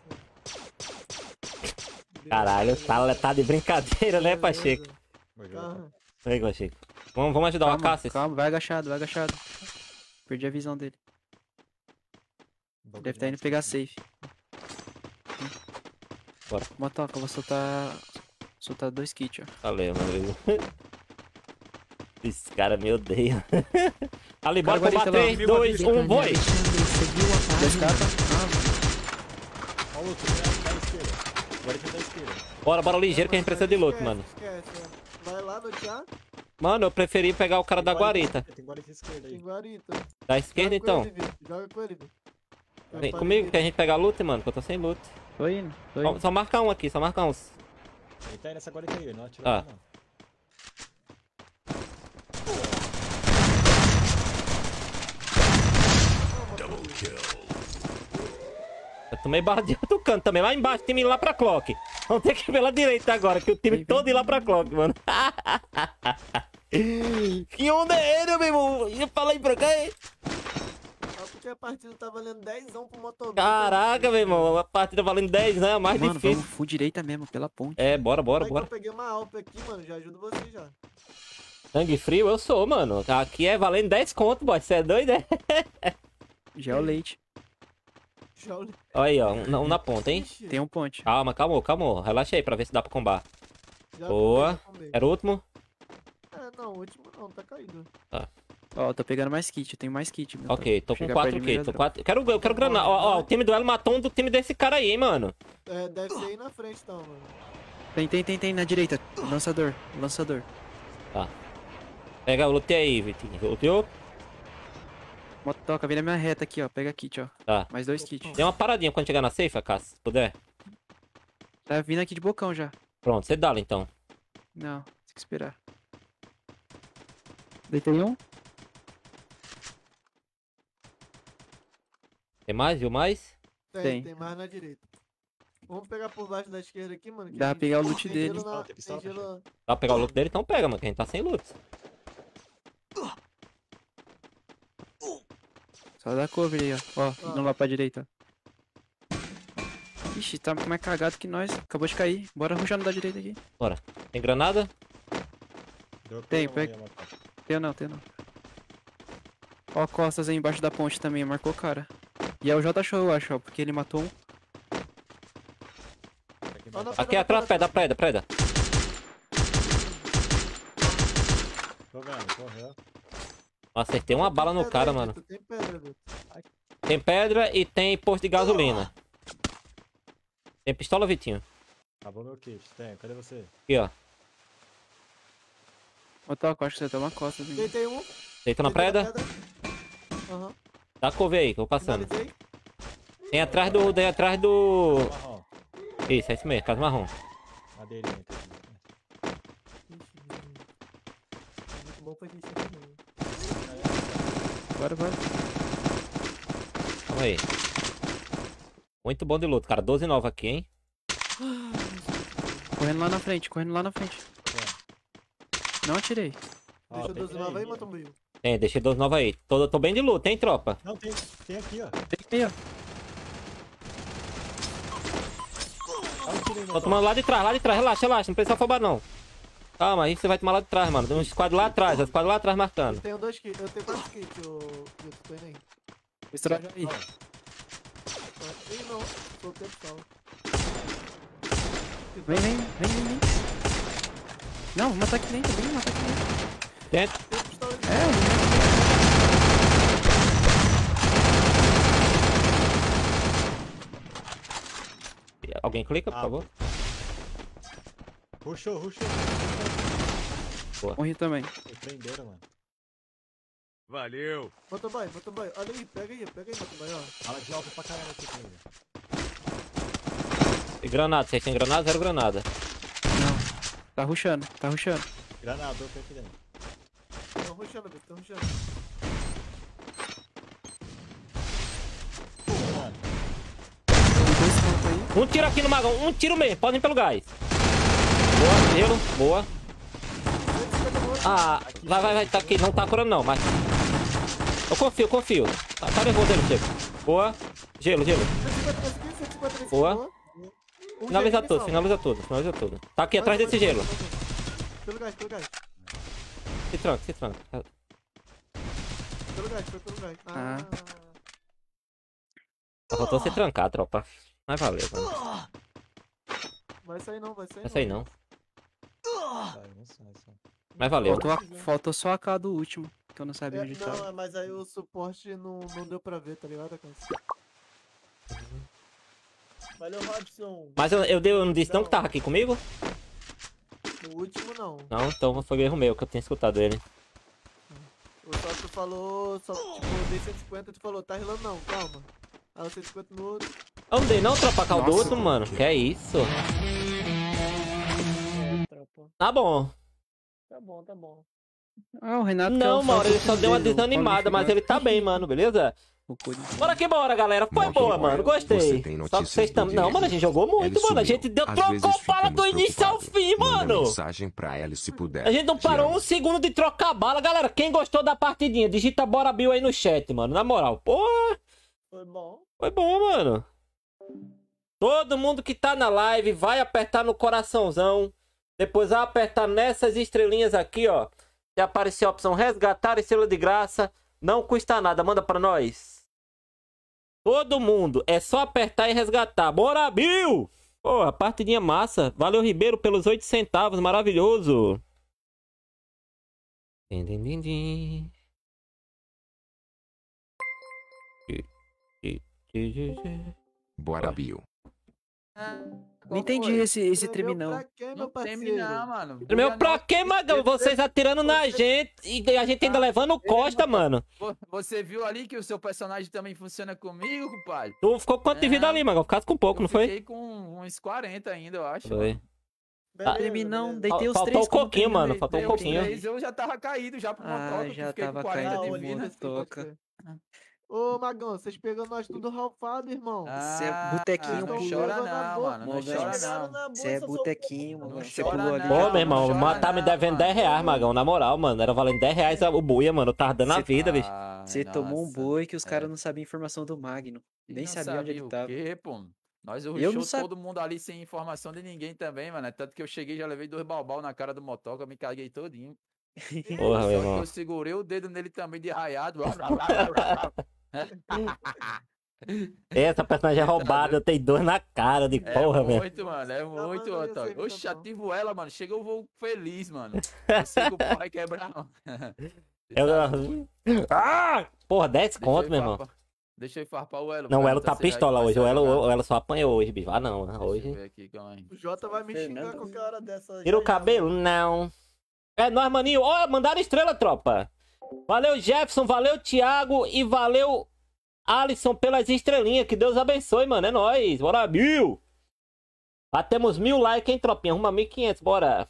Speaker 2: Caralho, tá de brincadeira, né, Pacheco?
Speaker 4: Vou jogar.
Speaker 2: Vem, Pacheco. Vamos ajudar o Acácio.
Speaker 5: Calma, vai agachado. Perdi a visão dele. Deve estar indo pegar safe.
Speaker 2: Bora.
Speaker 5: Motoca, eu vou soltar 2 kits, ó.
Speaker 2: Valeu, meu amigo. Esse cara me odeia. Ali, bora
Speaker 5: Cara,
Speaker 2: combater.
Speaker 5: guarita
Speaker 2: 3, 2, 1, vai!
Speaker 6: Alexandre seguiu a
Speaker 5: Dois
Speaker 6: página.
Speaker 5: capa.
Speaker 4: Ó, o outro, da esquerda. Agora aqui da esquerda.
Speaker 2: Bora ligeiro que a gente precisa de loot, mano.
Speaker 1: Esquece, ó. Vai lá lutear.
Speaker 2: Mano, eu preferi pegar o cara da guarita.
Speaker 4: Tem guarita esquerda
Speaker 1: Tem
Speaker 4: aí.
Speaker 1: guarita.
Speaker 2: Da esquerda,
Speaker 1: Joga com
Speaker 2: então.
Speaker 1: ele, Vitor. Joga com ele, Vitor.
Speaker 2: Vem comigo que a gente pega loot, mano, que eu tô sem loot.
Speaker 5: Tô indo.
Speaker 2: Só marcar um aqui, só marcar uns.
Speaker 4: Ele tá aí nessa guarita aí, não atira
Speaker 2: Ah.
Speaker 4: não.
Speaker 2: Eu tomei bala de outro canto também. Lá embaixo, time indo lá pra clock. Vamos ter que ir pela direita agora, que o time todo ir lá pra clock, mano. Que onda é ele, meu irmão? Ia falar aí pra cá, hein?
Speaker 1: Só porque a partida tá valendo 10 pro motoboy.
Speaker 2: Caraca, meu irmão. A partida valendo 10, né? A mais
Speaker 5: Mano,
Speaker 2: difícil.
Speaker 5: vamos full direita mesmo, pela ponte.
Speaker 2: É, bora.
Speaker 1: Vai que eu peguei uma Alp aqui, mano. Já ajudo você já.
Speaker 2: Sangue frio eu sou, mano. Aqui é valendo 10 conto, boy. Você é doido, é?
Speaker 5: Já é o leite.
Speaker 1: Já olhei.
Speaker 2: Olha aí, ó. Um na ponta, hein?
Speaker 1: Ixi,
Speaker 5: Tem um ponte.
Speaker 2: Calma. Relaxa aí pra ver se dá pra combar.
Speaker 1: já
Speaker 2: Boa.
Speaker 1: combei.
Speaker 2: Era o último?
Speaker 1: É, não, o último não, tá caído.
Speaker 5: Ó, tô pegando mais kit. Eu tenho mais kit. meu.
Speaker 2: Ok, tô com
Speaker 5: Chegar
Speaker 2: 4
Speaker 5: perto de mim,
Speaker 2: kits.
Speaker 5: já dropa.
Speaker 2: Eu quero granada. Ó, o time do Elo matou um do time desse cara aí, hein, mano.
Speaker 1: É, deve ser aí na frente, então, mano.
Speaker 5: Tem na direita. Lançador.
Speaker 2: Pega o loot aí, Vitinho. Luteou?
Speaker 5: Motoca, vem na minha reta aqui, ó. Pega kit, ó.
Speaker 2: Tá.
Speaker 5: Mais 2 kits.
Speaker 2: Dê uma paradinha quando chegar na safe, Cássio, se puder.
Speaker 5: Tá vindo aqui de bocão já.
Speaker 2: Pronto, você dá então.
Speaker 5: Não, tem que esperar. Deitei um.
Speaker 2: Tem mais? Viu mais?
Speaker 5: Tem.
Speaker 1: Tem mais na direita. Vamos pegar por baixo da esquerda aqui, mano. que
Speaker 5: Dá
Speaker 1: a
Speaker 5: pra
Speaker 1: gente
Speaker 5: pegar o
Speaker 1: tem
Speaker 5: loot
Speaker 1: gelo
Speaker 5: dele.
Speaker 1: na-
Speaker 4: Tem pistola,
Speaker 1: tem gelo-
Speaker 2: Dá pra pegar o loot dele? Então pega, mano, que a gente tá sem loot.
Speaker 5: Só dá cover aí, ó. Ó, indo lá pra direita. Ixi, tá mais cagado que nós. Acabou de cair. Bora rushar no da direita aqui.
Speaker 2: Tem granada?
Speaker 4: Dropei
Speaker 5: Tem,
Speaker 4: um
Speaker 5: pega.
Speaker 4: aí, Motoca.
Speaker 5: Tem não. Ó, costas aí embaixo da ponte também, marcou o cara. E é o J-Show, eu acho, ó, porque ele matou um.
Speaker 1: Ó, na
Speaker 2: Aqui atrás, preda.
Speaker 4: Tô vendo, correu.
Speaker 2: Acertei uma bala no
Speaker 1: Tem
Speaker 2: cara,
Speaker 1: pedra aí,
Speaker 2: mano.
Speaker 1: Vitor, tem pedra, Vitor.
Speaker 2: Tem pedra e tem posto de gasolina. Tem pistola, Vitinho?
Speaker 4: Acabou meu kit. Tem, cadê você?
Speaker 2: Aqui, ó.
Speaker 5: Motoca, acho que você tem uma costa. Assim.
Speaker 1: Deitei um.
Speaker 2: Deita na
Speaker 1: deitei
Speaker 2: preda.
Speaker 1: Aham.
Speaker 2: Dá cover aí, que eu vou passando.
Speaker 1: Finalizei.
Speaker 2: Tem atrás do...
Speaker 4: Marrom.
Speaker 2: Isso, é isso mesmo, casa marrom.
Speaker 4: Madeirinha aqui.
Speaker 1: Ixi, muito bom pra gente aqui, não.
Speaker 5: Bora.
Speaker 2: Calma aí. Muito bom de luta, cara. 12-9 aqui, hein?
Speaker 5: Correndo lá na frente. Não atirei.
Speaker 1: Deixa o 12 nova aí, Motombuio.
Speaker 2: Tem, deixei 12-9 aí. Tô bem de luta, hein, tropa?
Speaker 4: Não, tem aqui, ó.
Speaker 5: Tem aí, ó.
Speaker 4: Dá um tiro aí,
Speaker 2: Tô
Speaker 4: Motoca.
Speaker 2: tomando lá de trás. Relaxa, não precisa afobar, não. Calma, aí você vai tomar lá de trás, mano. Tem um squad lá atrás, marcando.
Speaker 1: Eu tenho 2 kits, eu tenho 4 kits, ô Vitor, tô indo aí.
Speaker 5: Estraga aí.
Speaker 1: Ih, não, soltei o pistola.
Speaker 5: Vem. Não, matar aqui dentro, vem matar aqui dentro.
Speaker 2: Dentro.
Speaker 1: Tem pistola de
Speaker 2: Alguém clica, por
Speaker 4: Ah.
Speaker 2: favor?
Speaker 4: Rushou.
Speaker 5: Morri também.
Speaker 4: Me prenderam, mano.
Speaker 7: Valeu.
Speaker 1: Motoboy. Olha aí, pega aí, motoboy, ó.
Speaker 4: Fala de alto pra caramba aqui comigo.
Speaker 2: E granada, vocês têm granada? 0 granada.
Speaker 5: Tá rushando.
Speaker 4: Granada, eu aqui dentro.
Speaker 1: Tão rushando, Beto, tão rushando.
Speaker 4: Mano,
Speaker 5: Dois campos aí.
Speaker 2: Um tiro aqui no magão, um tiro mesmo, podem ir pelo gás. Boa, gelo, boa. Ah, vai, tá aqui, não tá curando não, mas... Eu confio. Tá nervoso ele, Chico. Boa. Gelo.
Speaker 1: 150
Speaker 2: Boa. Finaliza tudo. Tá aqui atrás desse gelo.
Speaker 1: Pelo gás.
Speaker 2: Se tranca.
Speaker 1: Pelo gás.
Speaker 5: Ah.
Speaker 2: Só faltou se trancar, tropa. Mas valeu, mano.
Speaker 1: Vai sair não.
Speaker 2: Não.
Speaker 4: vai, não sai.
Speaker 2: Mas valeu.
Speaker 5: Faltou só a K do último, que eu não sabia onde
Speaker 1: Não,
Speaker 5: tava.
Speaker 1: mas aí o suporte não deu pra ver, tá ligado, cara? Valeu, Robson.
Speaker 2: Mas eu não disse não que tava aqui comigo?
Speaker 1: No último, não.
Speaker 2: Não, então foi erro meu, que eu tinha escutado ele.
Speaker 1: Só tu falou, tipo, eu dei 150, tu falou, tá rilando não, calma. Aí o 150 no outro.
Speaker 2: Eu não dei não, tropa, caldo do outro, mano. Que é isso?
Speaker 1: Tropa.
Speaker 2: Tá bom.
Speaker 1: Tá bom.
Speaker 5: Ah, o Renato
Speaker 2: Não, mano, ele só deu uma
Speaker 5: dele, o
Speaker 2: desanimada,
Speaker 5: Paulo
Speaker 2: mas ele tá bem, mano, beleza?
Speaker 5: O Corinthians.
Speaker 2: Bora que bora, galera. Foi
Speaker 10: Motoboy,
Speaker 2: boa, mano. Gostei.
Speaker 10: você tem
Speaker 2: Só que
Speaker 10: notícias
Speaker 2: vocês
Speaker 10: do
Speaker 2: estão. Não,
Speaker 10: Diego?
Speaker 2: mano, a gente jogou muito,
Speaker 10: Ele
Speaker 2: mano. A
Speaker 10: sumiu.
Speaker 2: gente
Speaker 10: Às vezes
Speaker 2: trocou bala
Speaker 10: ficamos
Speaker 2: do início ao
Speaker 10: preocupados.
Speaker 2: fim,
Speaker 10: Manda
Speaker 2: mano.
Speaker 10: mensagem pra ela se puder.
Speaker 2: A gente não
Speaker 10: Te
Speaker 2: parou
Speaker 10: amo.
Speaker 2: um segundo de trocar bala, galera. Quem gostou da partidinha, digita Bora Bill aí no chat, mano. Na moral, pô,
Speaker 1: Foi bom.
Speaker 2: foi bom, mano. Todo mundo que tá na live vai apertar no coraçãozão. Depois vai apertar nessas estrelinhas aqui, ó. Se aparecer a opção resgatar estrela de graça, não custa nada. Manda pra nós. Todo mundo, é só apertar e resgatar. Bora, Bill! Porra, partidinha massa. Valeu, Ribeiro, pelos 8 centavos. Maravilhoso. Din, din, din, din.
Speaker 10: Bora, Bill.
Speaker 5: Não entendi esse terminão.
Speaker 1: Pra quê, meu
Speaker 8: Não
Speaker 1: parceiro?
Speaker 8: terminar, mano.
Speaker 2: Meu, pra quê, Magão? Vocês atirando na gente e a gente ainda levando costa, mano.
Speaker 8: Você viu ali que o seu personagem também funciona comigo, compadre?
Speaker 2: Tu ficou com quanto de vida ali, Magão? Ficasse com pouco, não foi?
Speaker 8: Fiquei com uns 40 ainda, eu acho.
Speaker 2: Foi.
Speaker 1: Beleza,
Speaker 5: Terminão,
Speaker 1: beleza.
Speaker 5: deitei os
Speaker 2: Faltou
Speaker 5: três.
Speaker 2: um pouquinho,
Speaker 5: como
Speaker 2: mano.
Speaker 5: terminei.
Speaker 2: Faltou um
Speaker 8: Deu
Speaker 2: pouquinho.
Speaker 8: 3, eu já tava caído já pro
Speaker 5: Ah,
Speaker 8: motoca,
Speaker 5: já
Speaker 8: fiquei com
Speaker 5: tava
Speaker 8: 40
Speaker 5: caído
Speaker 8: de
Speaker 5: de
Speaker 8: vida.
Speaker 5: boa. Toca.
Speaker 1: Ô, Magão, vocês pegam nós tudo ralfado, irmão.
Speaker 5: Cê é botequinho
Speaker 8: não
Speaker 5: puro.
Speaker 8: chora
Speaker 1: Leva na
Speaker 8: não,
Speaker 1: boca.
Speaker 8: mano. Não
Speaker 5: Mó
Speaker 8: chora
Speaker 5: velho.
Speaker 8: não.
Speaker 5: Você é botequinho, mano.
Speaker 8: Não
Speaker 5: Você
Speaker 8: chora
Speaker 5: pulou ali.
Speaker 8: não.
Speaker 2: Pô, meu irmão,
Speaker 8: chora
Speaker 2: mas tá me
Speaker 8: não,
Speaker 2: devendo
Speaker 8: mano.
Speaker 2: R$10, Magão. Na moral, mano. Era valendo R$10 a buia, mano. Eu tava dando a
Speaker 5: Cê-
Speaker 2: vida, bicho.
Speaker 5: Você tomou um
Speaker 8: nossa.
Speaker 5: boi que os caras não sabiam a informação do Magno. Nem
Speaker 8: Não
Speaker 5: sabiam onde ele
Speaker 8: sabia o
Speaker 5: tava.
Speaker 8: quê, pô? Nós
Speaker 5: Eu
Speaker 8: rushou
Speaker 5: não sab-
Speaker 8: todo mundo ali sem informação de ninguém também, mano. Tanto que eu cheguei e já levei 2 balbal na cara do motoca, me caguei todinho.
Speaker 2: Porra, meu
Speaker 8: Só que
Speaker 2: irmão.
Speaker 8: eu segurei o dedo nele também de raiado.
Speaker 2: Essa personagem é roubada. Eu tenho 2 na cara de porra,
Speaker 8: é
Speaker 2: velho.
Speaker 8: muito, mano. É
Speaker 1: manda
Speaker 8: muito,
Speaker 1: aí, eu sei
Speaker 8: motoca.
Speaker 1: que
Speaker 8: Oxe,
Speaker 1: tá bom.
Speaker 8: ativo ela, mano. Chega eu vou feliz, mano. Eu sei que o pau vai quebrar, não.
Speaker 2: Ah! Porra, 10 conto, meu irmão.
Speaker 8: Deixa eu farpar o Elo.
Speaker 2: Não, o
Speaker 8: pra
Speaker 2: Elo
Speaker 8: ver
Speaker 2: tá
Speaker 8: se aí
Speaker 2: pistola
Speaker 8: vai
Speaker 2: hoje.
Speaker 8: sair jogando.
Speaker 2: O Elo só apanhou hoje, bicho. Ah, não.
Speaker 8: Deixa eu
Speaker 2: Hoje.
Speaker 8: ver aqui, calma aí.
Speaker 1: O Jota vai me xingar
Speaker 5: Fernando.
Speaker 1: qualquer hora dessa.
Speaker 2: Tira o
Speaker 1: já,
Speaker 2: cabelo? Não. É nóis, maninho. Ó, mandaram estrela, tropa. Valeu, Jefferson. Valeu, Thiago. E valeu, Alisson, pelas estrelinhas. Que Deus abençoe, mano. É nóis. Bora, Bill. Batemos 1000 likes, hein, tropinha? Arruma 1500, bora.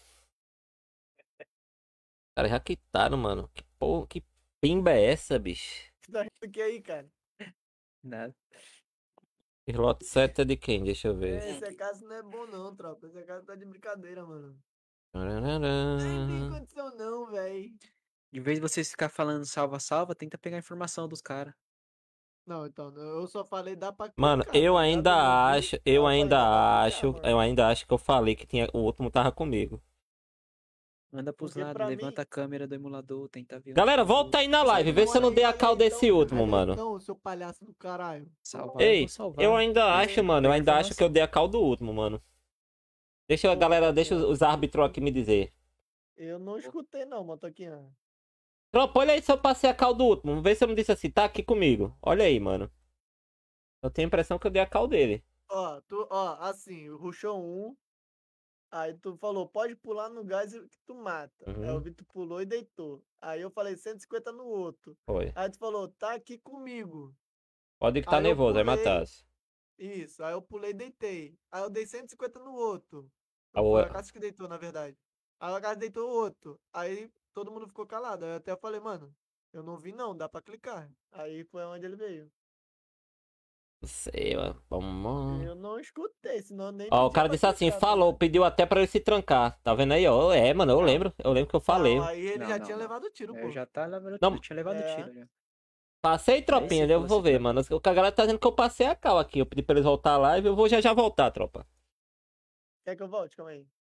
Speaker 2: Cara, já quitaram, mano. Que porra, que pimba é essa, bicho?
Speaker 1: Tá rindo que aí, cara?
Speaker 5: Nada.
Speaker 2: Slot 7 é de quem? Deixa eu ver.
Speaker 1: Esse caso não é bom não, tropa. Esse caso tá de brincadeira, mano. Nem tem condição não, véi.
Speaker 5: Em vez de vocês ficar falando salva-salva, tenta pegar a informação dos caras.
Speaker 1: Não, então, eu só falei dá pra
Speaker 2: Mano,
Speaker 1: clicar,
Speaker 2: eu
Speaker 1: tá
Speaker 2: ainda
Speaker 1: ligado?
Speaker 2: acho,
Speaker 1: Eu falei, dá pra clicar,
Speaker 2: eu
Speaker 1: mano.
Speaker 2: ainda acho que eu falei que tinha, o último tava comigo.
Speaker 5: Manda pros
Speaker 1: Porque
Speaker 5: lados,
Speaker 1: pra
Speaker 5: levanta
Speaker 1: mim-
Speaker 5: a câmera do emulador, tenta ver. onde
Speaker 2: Galera,
Speaker 5: tá
Speaker 2: volta
Speaker 5: o-
Speaker 2: aí na live, vê se eu não dei a cal desse último, mano.
Speaker 1: Então, seu palhaço do caralho.
Speaker 5: Salvar,
Speaker 2: Ei,
Speaker 5: vou salvar.
Speaker 2: eu ainda acho, mano, eu
Speaker 5: pega
Speaker 2: ainda acho
Speaker 5: informação.
Speaker 2: que eu dei a cal do último, mano. Deixa a galera, deixa os árbitros aqui me dizer.
Speaker 1: Eu não escutei não, motoquinha.
Speaker 2: Tropa, olha aí se eu passei a cal do último. Vê se eu não disse assim, tá aqui comigo. Olha aí, mano. Eu tenho a impressão que eu dei a cal dele.
Speaker 1: Ó, assim, rushou um. Aí tu falou, pode pular no gás que tu mata. Aí o
Speaker 2: Uhum.
Speaker 1: Vitor pulou e deitou. Aí eu falei, 150 no outro.
Speaker 2: Foi.
Speaker 1: Aí tu falou, tá aqui comigo.
Speaker 2: Pode que tá
Speaker 1: Aí eu
Speaker 2: nervoso, vai
Speaker 1: pulei.
Speaker 2: matar.
Speaker 1: Isso, aí eu pulei e deitei. Aí eu dei 150 no outro.
Speaker 2: Ah,
Speaker 1: Foi
Speaker 2: ué.
Speaker 1: a Cássio que deitou, na verdade. Aí a Cássio deitou o outro. Aí todo mundo ficou calado. Aí eu até falei, mano, eu não vi não, dá pra clicar. Aí foi onde ele veio.
Speaker 2: Não sei, mano. Vamos.
Speaker 1: Eu não escutei, senão eu nem
Speaker 2: Ó, o
Speaker 1: pedia
Speaker 2: cara
Speaker 1: pra
Speaker 2: disse assim,
Speaker 1: clicar, tá
Speaker 2: falou,
Speaker 1: ligado?
Speaker 2: pediu até pra ele se trancar. Tá vendo aí, ó? É, mano, eu lembro. Eu lembro que eu falei.
Speaker 1: Não, aí ele
Speaker 5: Não,
Speaker 1: já
Speaker 5: não,
Speaker 1: tinha
Speaker 5: não.
Speaker 1: levado o tiro,
Speaker 5: Eu
Speaker 1: pô.
Speaker 5: já tá levando
Speaker 2: Não.
Speaker 5: eu tinha levado
Speaker 1: É.
Speaker 5: tiro já.
Speaker 2: Passei, tropinha,
Speaker 5: se
Speaker 2: eu vou
Speaker 5: fosse
Speaker 2: ver,
Speaker 5: pra-
Speaker 2: mano. O que a galera tá dizendo que eu passei a cal aqui. Eu pedi pra eles voltar a live, eu vou já voltar, tropa.
Speaker 1: Quer que eu volte? Calma aí.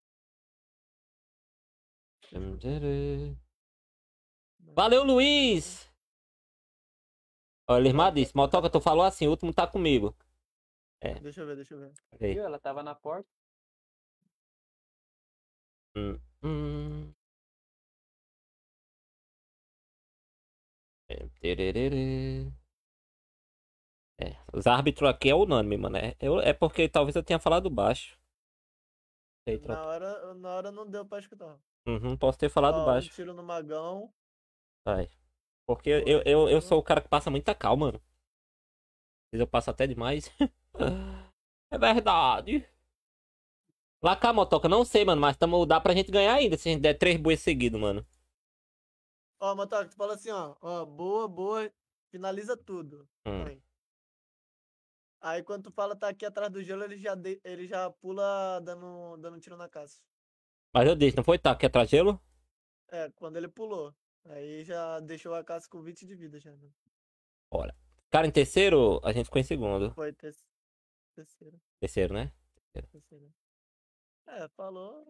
Speaker 2: Valeu, Luiz! Olha, irmã disse, Motoca, tu falou assim, o último tá comigo.
Speaker 1: Deixa eu ver.
Speaker 2: Aí.
Speaker 5: Viu? Ela tava na porta.
Speaker 2: Hum. Tererê. Os árbitros aqui é unânime, mano. É porque talvez eu tenha falado baixo. Sei, tropa.
Speaker 1: Na hora não deu pra escutar.
Speaker 2: Uhum, posso ter falado
Speaker 1: Ó,
Speaker 2: baixo.
Speaker 1: Um tiro no Magão.
Speaker 2: Vai. Porque eu sou o cara que passa muita calma, mano. Às vezes eu passo até demais. É verdade. Lá cá, Motoca, não sei, mano, mas dá pra gente ganhar ainda se a gente der 3 boas seguidos, mano.
Speaker 1: Ó, Motoca, tu fala assim, ó, boa, finaliza tudo.
Speaker 2: Hum.
Speaker 1: Aí quando tu fala tá aqui atrás do gelo, ele já pula dando tiro na caça.
Speaker 2: Mas eu disse, não foi? Tá aqui atrás do gelo?
Speaker 1: É, quando ele pulou. Aí já deixou a caça com 20 de vida já, né?
Speaker 2: Bora. Cara, em terceiro, a gente ficou em segundo.
Speaker 1: Foi terceiro.
Speaker 2: Terceiro, né?
Speaker 1: Terceiro. É, falou.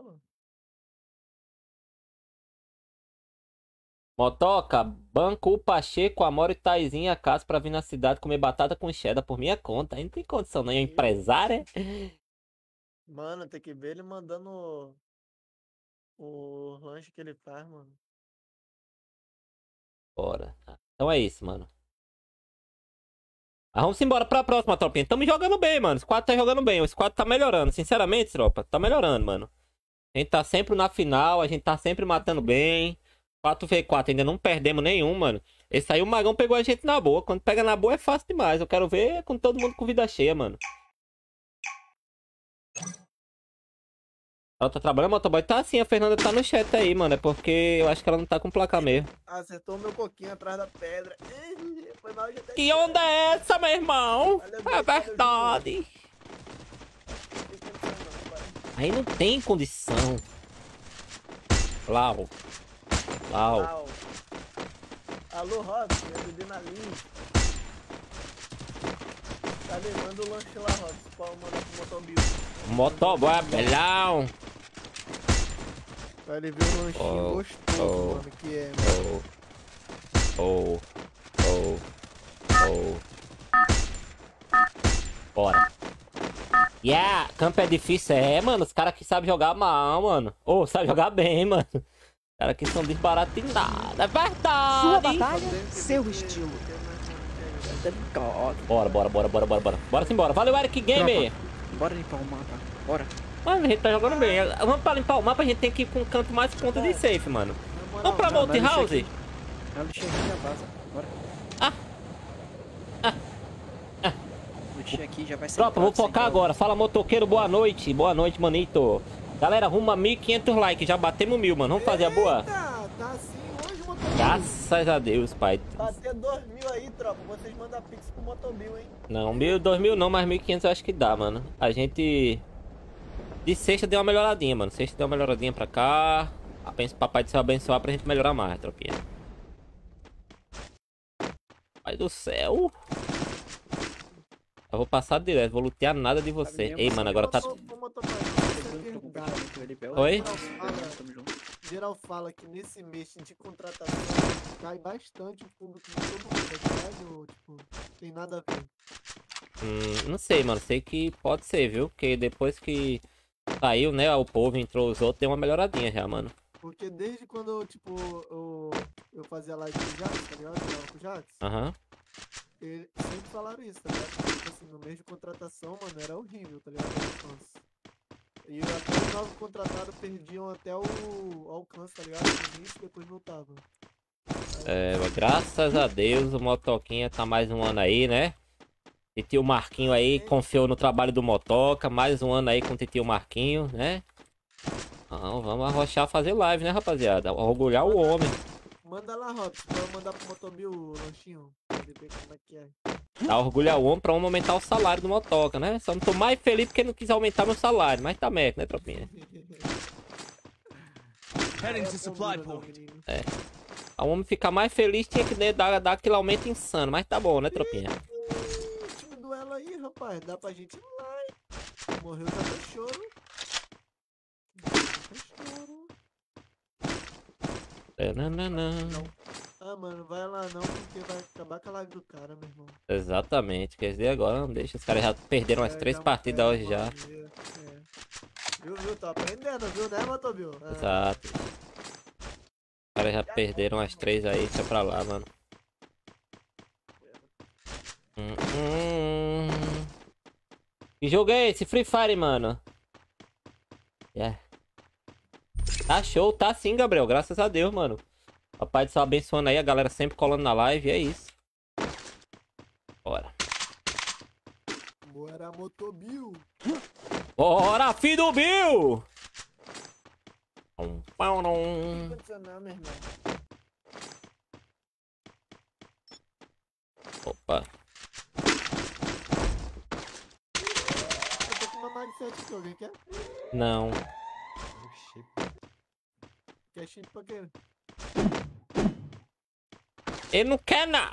Speaker 2: Motoca, banco o Pacheco, Amora e Taizinha a casa pra vir na cidade comer batata com cheddar por minha conta. Aí não tem condição, não. É empresário, é?
Speaker 1: Mano, tem que ver ele mandando o lanche que ele faz, mano.
Speaker 2: Bora. Então é isso, mano. Mas vamos embora pra próxima, tropinha. Tamo jogando bem, mano. Esse quadro tá jogando bem. Esse quadro tá melhorando. Sinceramente, tropa, tá melhorando, mano. A gente tá sempre na final, a gente tá sempre matando bem. 4v4, ainda não perdemos nenhum, mano. Esse aí o Magão pegou a gente na boa. Quando pega na boa é fácil demais. Eu quero ver com todo mundo com vida cheia, mano. Ela tá trabalhando, motoboy? Tá assim, a Fernanda tá no chat aí, mano. É porque eu acho que ela não tá com placar mesmo.
Speaker 1: Acertou meu coquinho atrás da pedra. Foi mal, já
Speaker 2: Que onda é essa, meu irmão?
Speaker 1: Valeu,
Speaker 2: É
Speaker 1: valeu,
Speaker 2: verdade. Aí não tem condição. Lau.
Speaker 1: Uau. Alô, Robson, eu bebi na linha. Tá levando o lanche lá, Robson, pra mandar pro Motobil.
Speaker 2: Motoboy, abelhão.
Speaker 1: Pra ele ver o lanchinho gostoso, mano, que é, mano.
Speaker 2: Bora. Yeah, campo é difícil, mano. Os caras que sabem jogar mal, mano. Ou sabem jogar bem, mano. Os caras que são desbaratinados. É verdade.
Speaker 6: Sua batalha, seu estilo.
Speaker 2: Bora. Bora simbora. Valeu, Eric Gamer.
Speaker 5: Bora limpar o mapa. Bora.
Speaker 2: Mano, a gente tá jogando bem. Vamos pra limpar o mapa, a gente tem que ir com um canto mais ponta de safe, mano. Vamos pra multi house?
Speaker 5: Ela deixa aqui já vaza. Bora. Deixa aqui, já vai ser.
Speaker 2: Tropa, vou focar agora. Fala, motoqueiro, boa noite. Boa noite, manito. Galera, rumo a 1.500 likes. Já batemos 1.000, mano. Vamos fazer a boa?
Speaker 1: Tá assim hoje, Motobil.
Speaker 2: Graças a Deus, pai.
Speaker 1: Bater 2.000 aí, tropa. Vocês mandam pix pro Motobil, hein?
Speaker 2: Não, 1.000, 2.000 não, mas 1.500 eu acho que dá, mano. A gente... De sexta deu uma melhoradinha, mano. Sexta deu uma melhoradinha pra cá. Penso papai do céu abençoar pra gente melhorar mais, tropinha. Pai do céu. Eu vou passar direto, vou lutear nada de você. Ei, mano, agora tá... Oi?
Speaker 1: Geral fala que nesse mês de contratação cai bastante o público de todo mundo, tá ligado? Ou, tipo, tem nada a ver.
Speaker 2: Não sei, mano. Sei que pode ser, viu? Porque depois que saiu, né, o povo entrou os outros, deu uma melhoradinha já, mano.
Speaker 1: Porque desde quando, tipo, eu fazia live com o Jax, tá ligado? Com o Jax.
Speaker 2: Aham.
Speaker 1: Eles sempre falaram isso, tá ligado? Tipo assim, no mês de contratação, mano, era horrível, tá ligado? O alcance. E até os novos contratados perdiam até o alcance, tá ligado? No início, depois voltavam.
Speaker 2: É, mas graças a Deus o Motoquinha tá mais um ano aí, né? Titio Marquinho aí confiou no trabalho do Motoca. Mais um ano aí com o Titio Marquinho, né? Então, vamos arrochar fazer live, né, rapaziada? Orgulhar o homem.
Speaker 1: Manda lá, Robson, pra eu mandar pro Motobil o lanchinho. Pra ele ver como é que é.
Speaker 2: Tá, orgulhar o homem pra homem aumentar o salário do Motoca, né? Só não tô mais feliz porque não quis aumentar meu salário. Mas tá merda, né, tropinha?
Speaker 7: Heading to supply point.
Speaker 2: É. Pra o homem ficar mais feliz tinha que dar aquele aumento insano. Mas tá bom, né, tropinha?
Speaker 1: Time duelo aí, rapaz. Dá pra gente ir lá, hein? Morreu já foi choro. Ah, mano, vai lá não, porque vai acabar com a live do cara, meu irmão.
Speaker 2: Exatamente, quer dizer, agora não deixa. Os caras já perderam umas 3 partidas hoje já.
Speaker 1: Viu? Tô aprendendo, viu, né, Motobil?
Speaker 2: Exato. Os caras já perderam umas 3 aí, deixa pra lá, mano. Que jogo é esse? Free Fire, mano. Yeah. Tá show, tá sim, Gabriel. Graças a Deus, mano. Papai do céu abençoando aí, a galera sempre colando na live, e é isso. Bora.
Speaker 1: Bora, Motobil.
Speaker 2: Bora, filho do Bill!
Speaker 1: Não aconteceu não, meu irmão.
Speaker 2: Opa.
Speaker 1: Eu tô com uma Mag 7 aqui, alguém quer?
Speaker 2: Não.
Speaker 1: Quer chip pra quê?
Speaker 2: Ele não quer, não.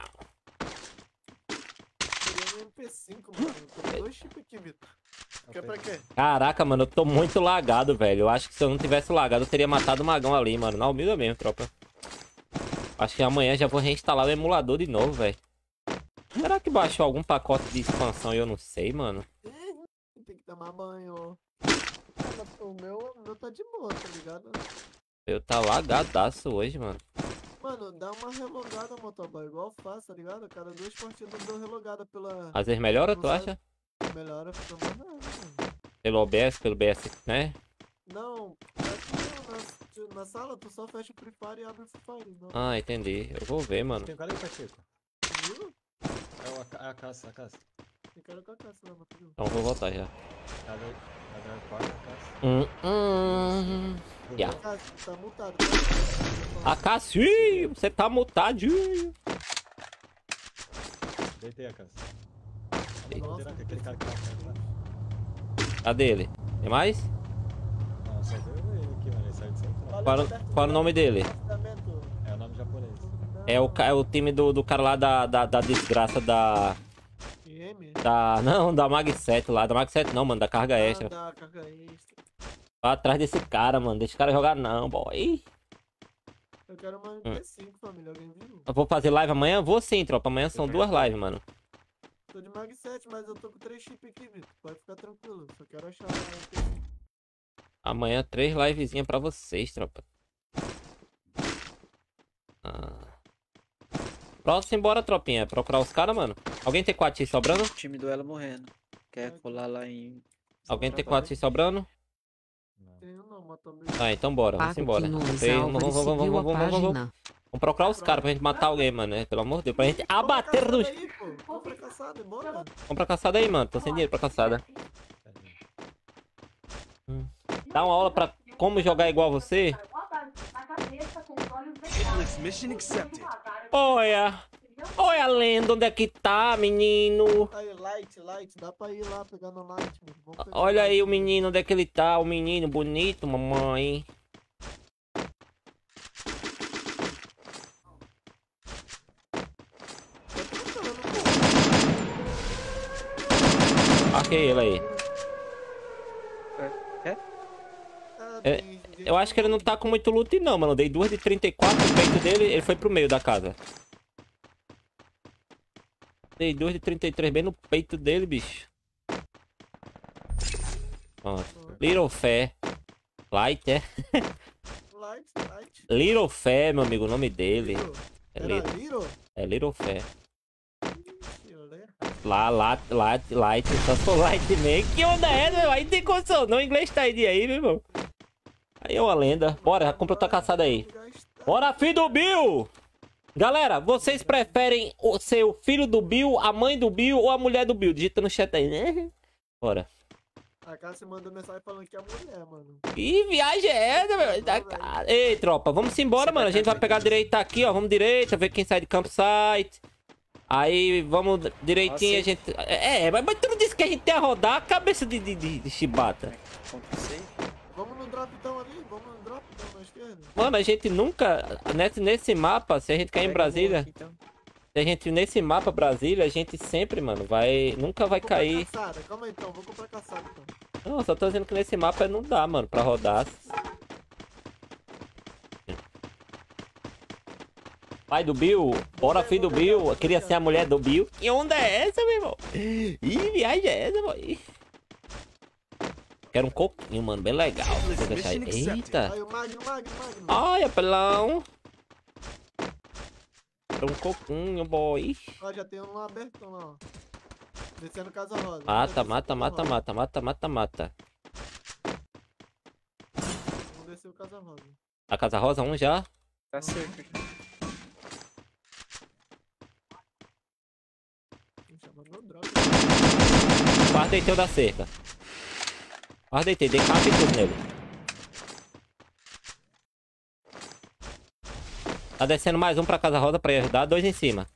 Speaker 1: Queria um MP5, mano. Tô com 2 chips aqui, Vitor. Quer pra quê?
Speaker 2: Caraca, mano, eu tô muito lagado, velho. Eu acho que se eu não tivesse lagado, eu teria matado o Magão ali, mano. Na humilde mesmo, tropa. Acho que amanhã já vou reinstalar o emulador de novo, velho. Será que baixou algum pacote de expansão e eu não sei, mano?
Speaker 1: Tem que tomar banho. O meu tá de boa, tá ligado?
Speaker 2: Eu tá lagadaço hoje, mano.
Speaker 1: Mano, dá uma relogada, motoboy, igual faz, tá ligado? Cada 2 partidas deu relogada pela...
Speaker 2: Às vezes melhora, tu acha?
Speaker 1: Melhora, fica mais nada, mano.
Speaker 2: Pelo OBS, pelo BS, né?
Speaker 1: Não, aqui não, na sala tu só fecha o Free Fire e abre o Free Fire. Não.
Speaker 2: Ah, entendi. Eu vou ver, mano.
Speaker 4: Tem um cara aí, Pacheco.
Speaker 1: Viu?
Speaker 4: É a caça, a caça.
Speaker 1: Tem cara com a caça lá, Motobil.
Speaker 2: Então eu vou voltar já.
Speaker 4: Cadê a caça?
Speaker 2: Yeah.
Speaker 1: Cássio, tá multado,
Speaker 2: A Cassinho, você tá mutadinho.
Speaker 4: Deitei a caça.
Speaker 1: Nossa,
Speaker 4: Aquele cara que tá atrás.
Speaker 2: Cadê ele? Tem mais?
Speaker 4: Não, só deu ele aqui, mano. Ele saiu de central.
Speaker 2: Qual é o nome dele?
Speaker 4: É o nome japonês.
Speaker 2: É o time do cara lá da desgraça da... Não, da Mag 7 lá. Da Mag 7 não, mano, da carga extra.
Speaker 1: Da carga extra.
Speaker 2: Vai atrás desse cara, mano. Deixa o cara jogar não, boy.
Speaker 1: Eu quero uma MP5, família. Alguém viu?
Speaker 2: Eu vou fazer live amanhã? Vou sim, tropa. Amanhã são 2 lives, mano.
Speaker 1: Tô de Mag 7, mas eu tô com 3 chips aqui, Vitor. Pode ficar tranquilo. Só quero achar uma MP5.
Speaker 2: Amanhã 3 livezinhas pra vocês, tropa. Pronto, simbora, tropinha. Procurar os caras, mano. Alguém tem 4x sobrando?
Speaker 5: Time duelo morrendo. Quer colar lá em...
Speaker 2: Alguém tem 4x sobrando?
Speaker 1: Tenho não, Motobil.
Speaker 2: Ah, então bora. Vamos embora. Vamos procurar os caras pra gente matar alguém, mano. Né? Pelo amor de Deus. Pra gente abater nos...
Speaker 1: Vamos pra caçada, bora.
Speaker 2: Vamos pra caçada aí, mano. Tô sem dinheiro pra caçada. Dá uma aula pra como jogar igual você.
Speaker 7: Mission accepted.
Speaker 2: Olha. Olha a lenda, onde é que tá, menino?
Speaker 1: Aí, light, dá pra ir lá pegar no light, mano. Vamos pegar
Speaker 2: Olha aí o menino, onde é que ele tá? O menino bonito, mamãe. Marquei ele aí. Eu acho que ele não tá com muito loot não, mano. Eu dei 2 de 34 no peito dele, ele foi pro meio da casa. Dei 2 de 33 bem no peito dele, bicho. Pronto. Little Fé. Light, é?
Speaker 1: Light.
Speaker 2: Little Fé, meu amigo, o nome dele.
Speaker 1: Little?
Speaker 2: É
Speaker 1: Era
Speaker 2: Little.
Speaker 1: Little?
Speaker 2: É Little Fé. Light, só sou light man. Que onda é essa, meu? Aí tem condição, não. O inglês tá aí, meu irmão. Aí é uma lenda. Bora, compra outra caçada aí. Bora, filho do Bill! Galera, vocês preferem ser o filho do Bill, a mãe do Bill ou a mulher do Bill? Digita no chat aí, né? Bora.
Speaker 1: A Cássia mandou mensagem falando que é a mulher, mano.
Speaker 2: Que viagem é essa, meu? Ei, tropa, vamos embora, mano. A gente vai pegar a direita aqui, ó. Vamos direita, ver quem sai de campsite. Aí, vamos direitinho,
Speaker 5: Nossa,
Speaker 2: a gente... mas tu não disse que a gente ia rodar a cabeça de chibata.
Speaker 1: Vamos no drop então ali, vamos no drop então na esquerda.
Speaker 2: Mano, a gente nunca... Nesse mapa, se a gente cair em Brasília...
Speaker 5: Então.
Speaker 2: Se a gente, nesse mapa Brasília, a gente sempre, mano, vai... Nunca vai
Speaker 1: Vou comprar
Speaker 2: cair...
Speaker 1: caçada. Calma aí então, vou comprar caçada então.
Speaker 2: Não, só tô dizendo que nesse mapa não dá, mano, pra rodar. Pai do Bill, bora filho do Bill. Eu queria ser a mulher do Bill. Que onda é essa, meu irmão? Ih, viagem é essa, mano? Quero um coquinho, mano, bem legal. Vou deixar aí. Eita.
Speaker 1: Aí o Magno.
Speaker 2: Ai, apelão. Quero um coquinho, boy.
Speaker 1: Ó, já tem um lá abertão lá, ó. Descendo Casa Rosa.
Speaker 2: Mata.
Speaker 1: Vamos descer o Casa Rosa.
Speaker 2: A Casa Rosa, um já.
Speaker 5: Tá certo.
Speaker 1: Chamando drop.
Speaker 2: Quase deitei o da cerca. Quase deitei, dei capa e tudo nele. Tá descendo mais um pra Casa Rosa pra ir ajudar. 2 em cima.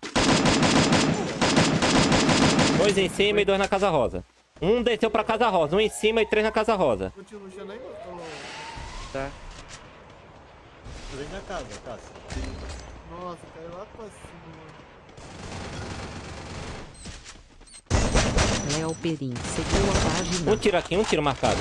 Speaker 2: 2 em cima e 2 na Casa Rosa. Um desceu pra Casa Rosa. 1 em cima e 3 na Casa Rosa.
Speaker 1: Continua no chão aí,
Speaker 5: Tá.
Speaker 4: Vem na casa, Cássio.
Speaker 1: Nossa, caiu lá pra cima, mano.
Speaker 6: Léo Perim seguiu a página.
Speaker 2: Um tiro aqui, um tiro marcado.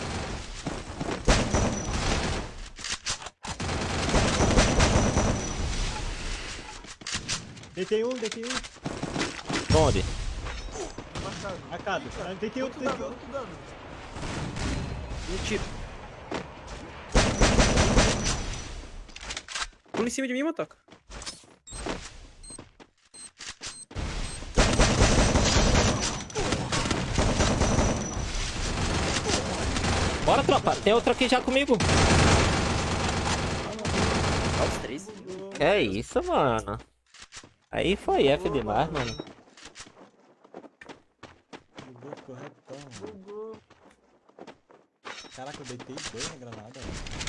Speaker 4: Deitei um.
Speaker 2: Onde?
Speaker 4: Marcado. Deitei outro.
Speaker 1: Muito dano.
Speaker 5: Um tiro. Pula em cima de mim, Motoca.
Speaker 2: Bora, tropa. Tem outro aqui já comigo.
Speaker 5: Ó, os 3.
Speaker 2: É isso, mano. Aí foi F demais, mano.
Speaker 4: Bugou corretão.
Speaker 1: Bugou.
Speaker 4: Caraca, eu deitei 2 na granada.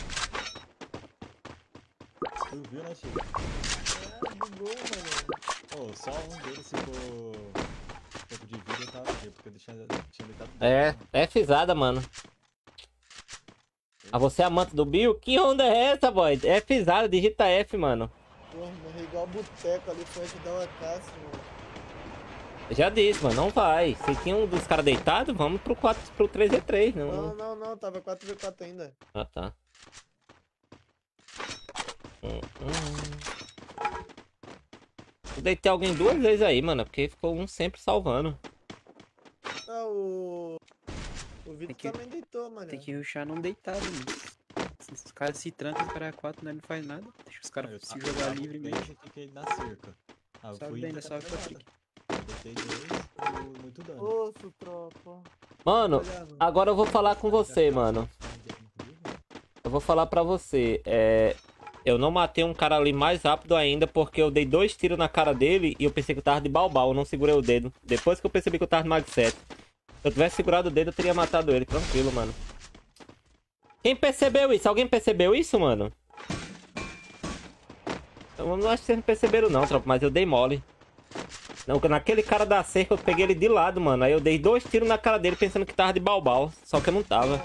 Speaker 4: Tu viu, né, Chico?
Speaker 1: Bugou, mano.
Speaker 4: Pô, só um deles ficou... pouco de vida e tava aqui, porque eu tinha deitado 2.
Speaker 2: É Fzada, mano. Ah, você é amante do Bill? Que onda é essa, boy? É Fzada, digita F, mano.
Speaker 1: Porra, morri igual boteco ali, foi ajudar o Acácio, mano.
Speaker 2: Eu já disse, mano, não vai. Se tinha um dos caras deitados, vamos pro 3v3, não.
Speaker 1: Não, tava 4v4 ainda.
Speaker 2: Ah, tá. Eu deitei alguém 2 vezes aí, mano, porque ficou um sempre salvando.
Speaker 1: Ah, o Vitor também deitou, mano.
Speaker 5: Tem que rushar não deitado, mano. Se os caras se trancam, os caras 4, né? Não faz nada. Deixa os caras se jogar livremente.
Speaker 4: Eu fiquei na cerca. Ah, eu
Speaker 5: Sabe
Speaker 4: fui
Speaker 5: bem,
Speaker 4: ainda
Speaker 5: dessa hora que eu
Speaker 4: nada. Deitei 2 e muito dano.
Speaker 1: Osso, tropa.
Speaker 2: Mano,
Speaker 1: Olha, mano.
Speaker 2: agora eu vou falar com você, mano. Eu vou falar pra você. Eu não matei um cara ali mais rápido ainda porque eu dei 2 tiros na cara dele e eu pensei que eu tava de balbal, eu não segurei o dedo. Depois que eu percebi que eu tava de mag 7. Se eu tivesse segurado o dedo, eu teria matado ele, tranquilo, mano. Quem percebeu isso? Alguém percebeu isso, mano? Eu não acho que vocês não perceberam não, tropa, mas eu dei mole. Não, naquele cara da cerca eu peguei ele de lado, mano. Aí eu dei 2 tiros na cara dele pensando que tava de balbal. Só que eu não tava.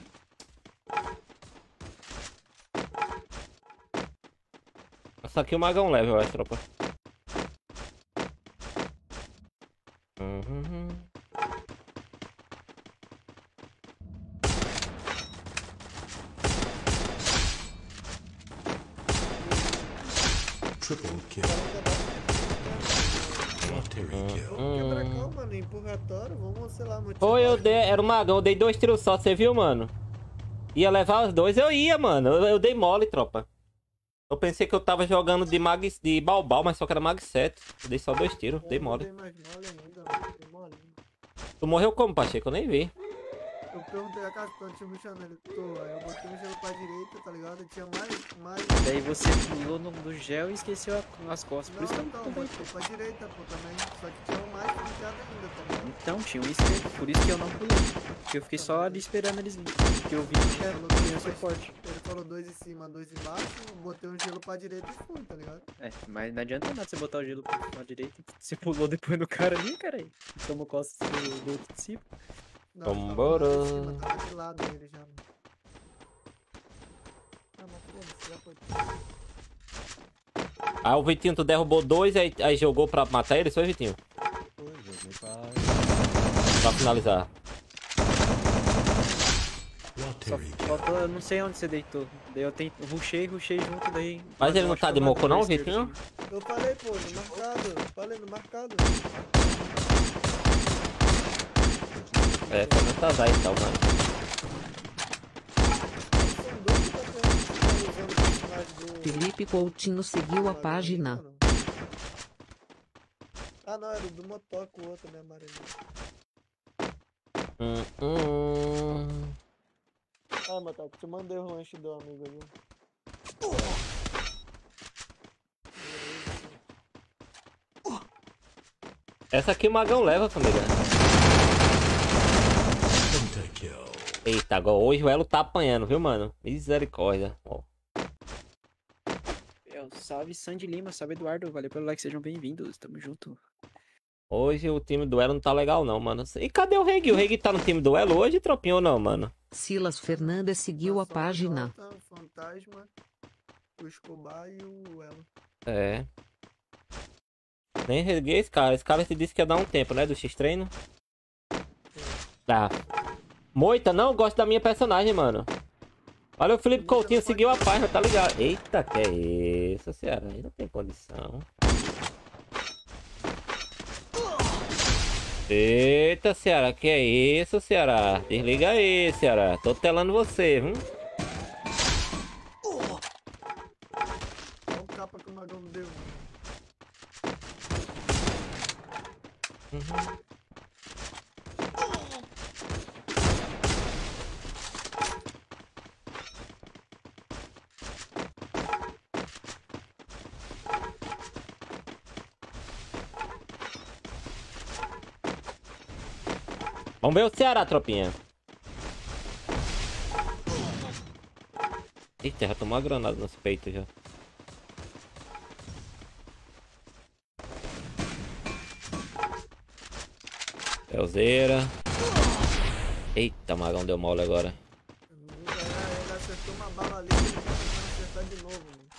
Speaker 2: Só que o magão leva, eu acho, tropa.
Speaker 10: Triple kill.
Speaker 1: Quebra-cal, mano, empurratório, vamos, sei lá, motivar.
Speaker 2: Foi, era o magão, eu dei 2 tiros só, você viu, mano? Ia levar os 2, eu ia, mano. Eu dei mole, tropa. Eu pensei que eu tava jogando de balbal, mas só que era mag 7. Eu dei só 2 tiros, dei mole.
Speaker 1: Mais mole ainda, Fiquei molinho.
Speaker 2: Tu morreu como, Pacheco? Eu nem vi.
Speaker 1: Eu perguntei a casa quando tinha rushando ele. Aí eu botei um gelo pra direita, tá ligado? E tinha mais.
Speaker 5: Daí você pulou no gel e esqueceu as costas. Por
Speaker 1: Não,
Speaker 5: isso que eu
Speaker 1: então,
Speaker 5: não pulei.
Speaker 1: botei pra direita, pô, também. Só que tinha mais rushado ainda, tá ligado?
Speaker 5: Então, tinha um esquerdo. Por isso que eu não pulei. Porque eu fiquei só ali esperando eles virem. Porque eu vi que tinha suporte.
Speaker 1: Ele falou 2 em cima, 2 embaixo. Eu botei um gelo pra direita e fui, tá ligado?
Speaker 5: É, mas não adianta nada você botar o gelo pra direita. Você pulou depois no cara ali, cara. Aí tomou costas do outro de cima.
Speaker 1: Não,
Speaker 2: Vambora.
Speaker 1: tava lá em cima, tava de lado ele já. Ah, mas foda-se, já foi.
Speaker 2: Ah, o Vitinho, tu derrubou 2, aí jogou pra matar ele, foi, Vitinho?
Speaker 4: Foi, joguei
Speaker 2: Pra finalizar.
Speaker 5: Só faltou, eu não sei onde você deitou. Daí eu rushei junto, daí...
Speaker 2: Mas ele
Speaker 5: eu
Speaker 2: não
Speaker 5: acho
Speaker 2: tá
Speaker 5: que
Speaker 2: de
Speaker 5: eu
Speaker 2: moco
Speaker 5: matei
Speaker 2: não,
Speaker 5: o esquerdo,
Speaker 2: Vitinho?
Speaker 5: assim.
Speaker 1: Eu falei, pô, no marcado. Falei, no marcado.
Speaker 2: É, foi no Tazai então, mano.
Speaker 1: São dois que tá usando o personagem do...
Speaker 6: Felipe Coutinho seguiu a página.
Speaker 1: Ah, não, era o do Motoco, o outro, né, Marinho? Ah, Motoco, te mandei o lanche do amigo ali.
Speaker 2: Essa aqui o Magão leva, família. Eita, agora hoje o Elo tá apanhando, viu, mano? Misericórdia. Ó.
Speaker 5: Salve Sandy Lima, salve Eduardo, valeu pelo like, sejam bem-vindos, tamo junto.
Speaker 2: Hoje o time do Elo não tá legal não, mano. E cadê o Reg? O Reg tá no time do Elo hoje, tropinho ou não, mano?
Speaker 6: Silas Fernandes seguiu a página.
Speaker 1: O Fantasma, o Escobar e o Elo.
Speaker 2: É. Nem reguei esse cara. Esse cara se disse que ia dar um tempo, né? Do X-Treino. Tá. Moita, não gosto da minha personagem, mano. Olha, o Felipe Coutinho seguiu a página, tá ligado? Eita, que é isso, Ceará? Aí não tem condição. Eita, Ceará, que é isso, Ceará? Desliga aí, Ceará. Tô telando você, viu?
Speaker 1: Olha o capa que o Magão deu.
Speaker 2: Vamos ver o Ceará, tropinha. Eita, já tomou uma granada nos peitos já. Elzeira. Eita, o Magão deu mole agora.
Speaker 1: Ele acertou uma bala ali, ele tá tentando acertar de novo, mano.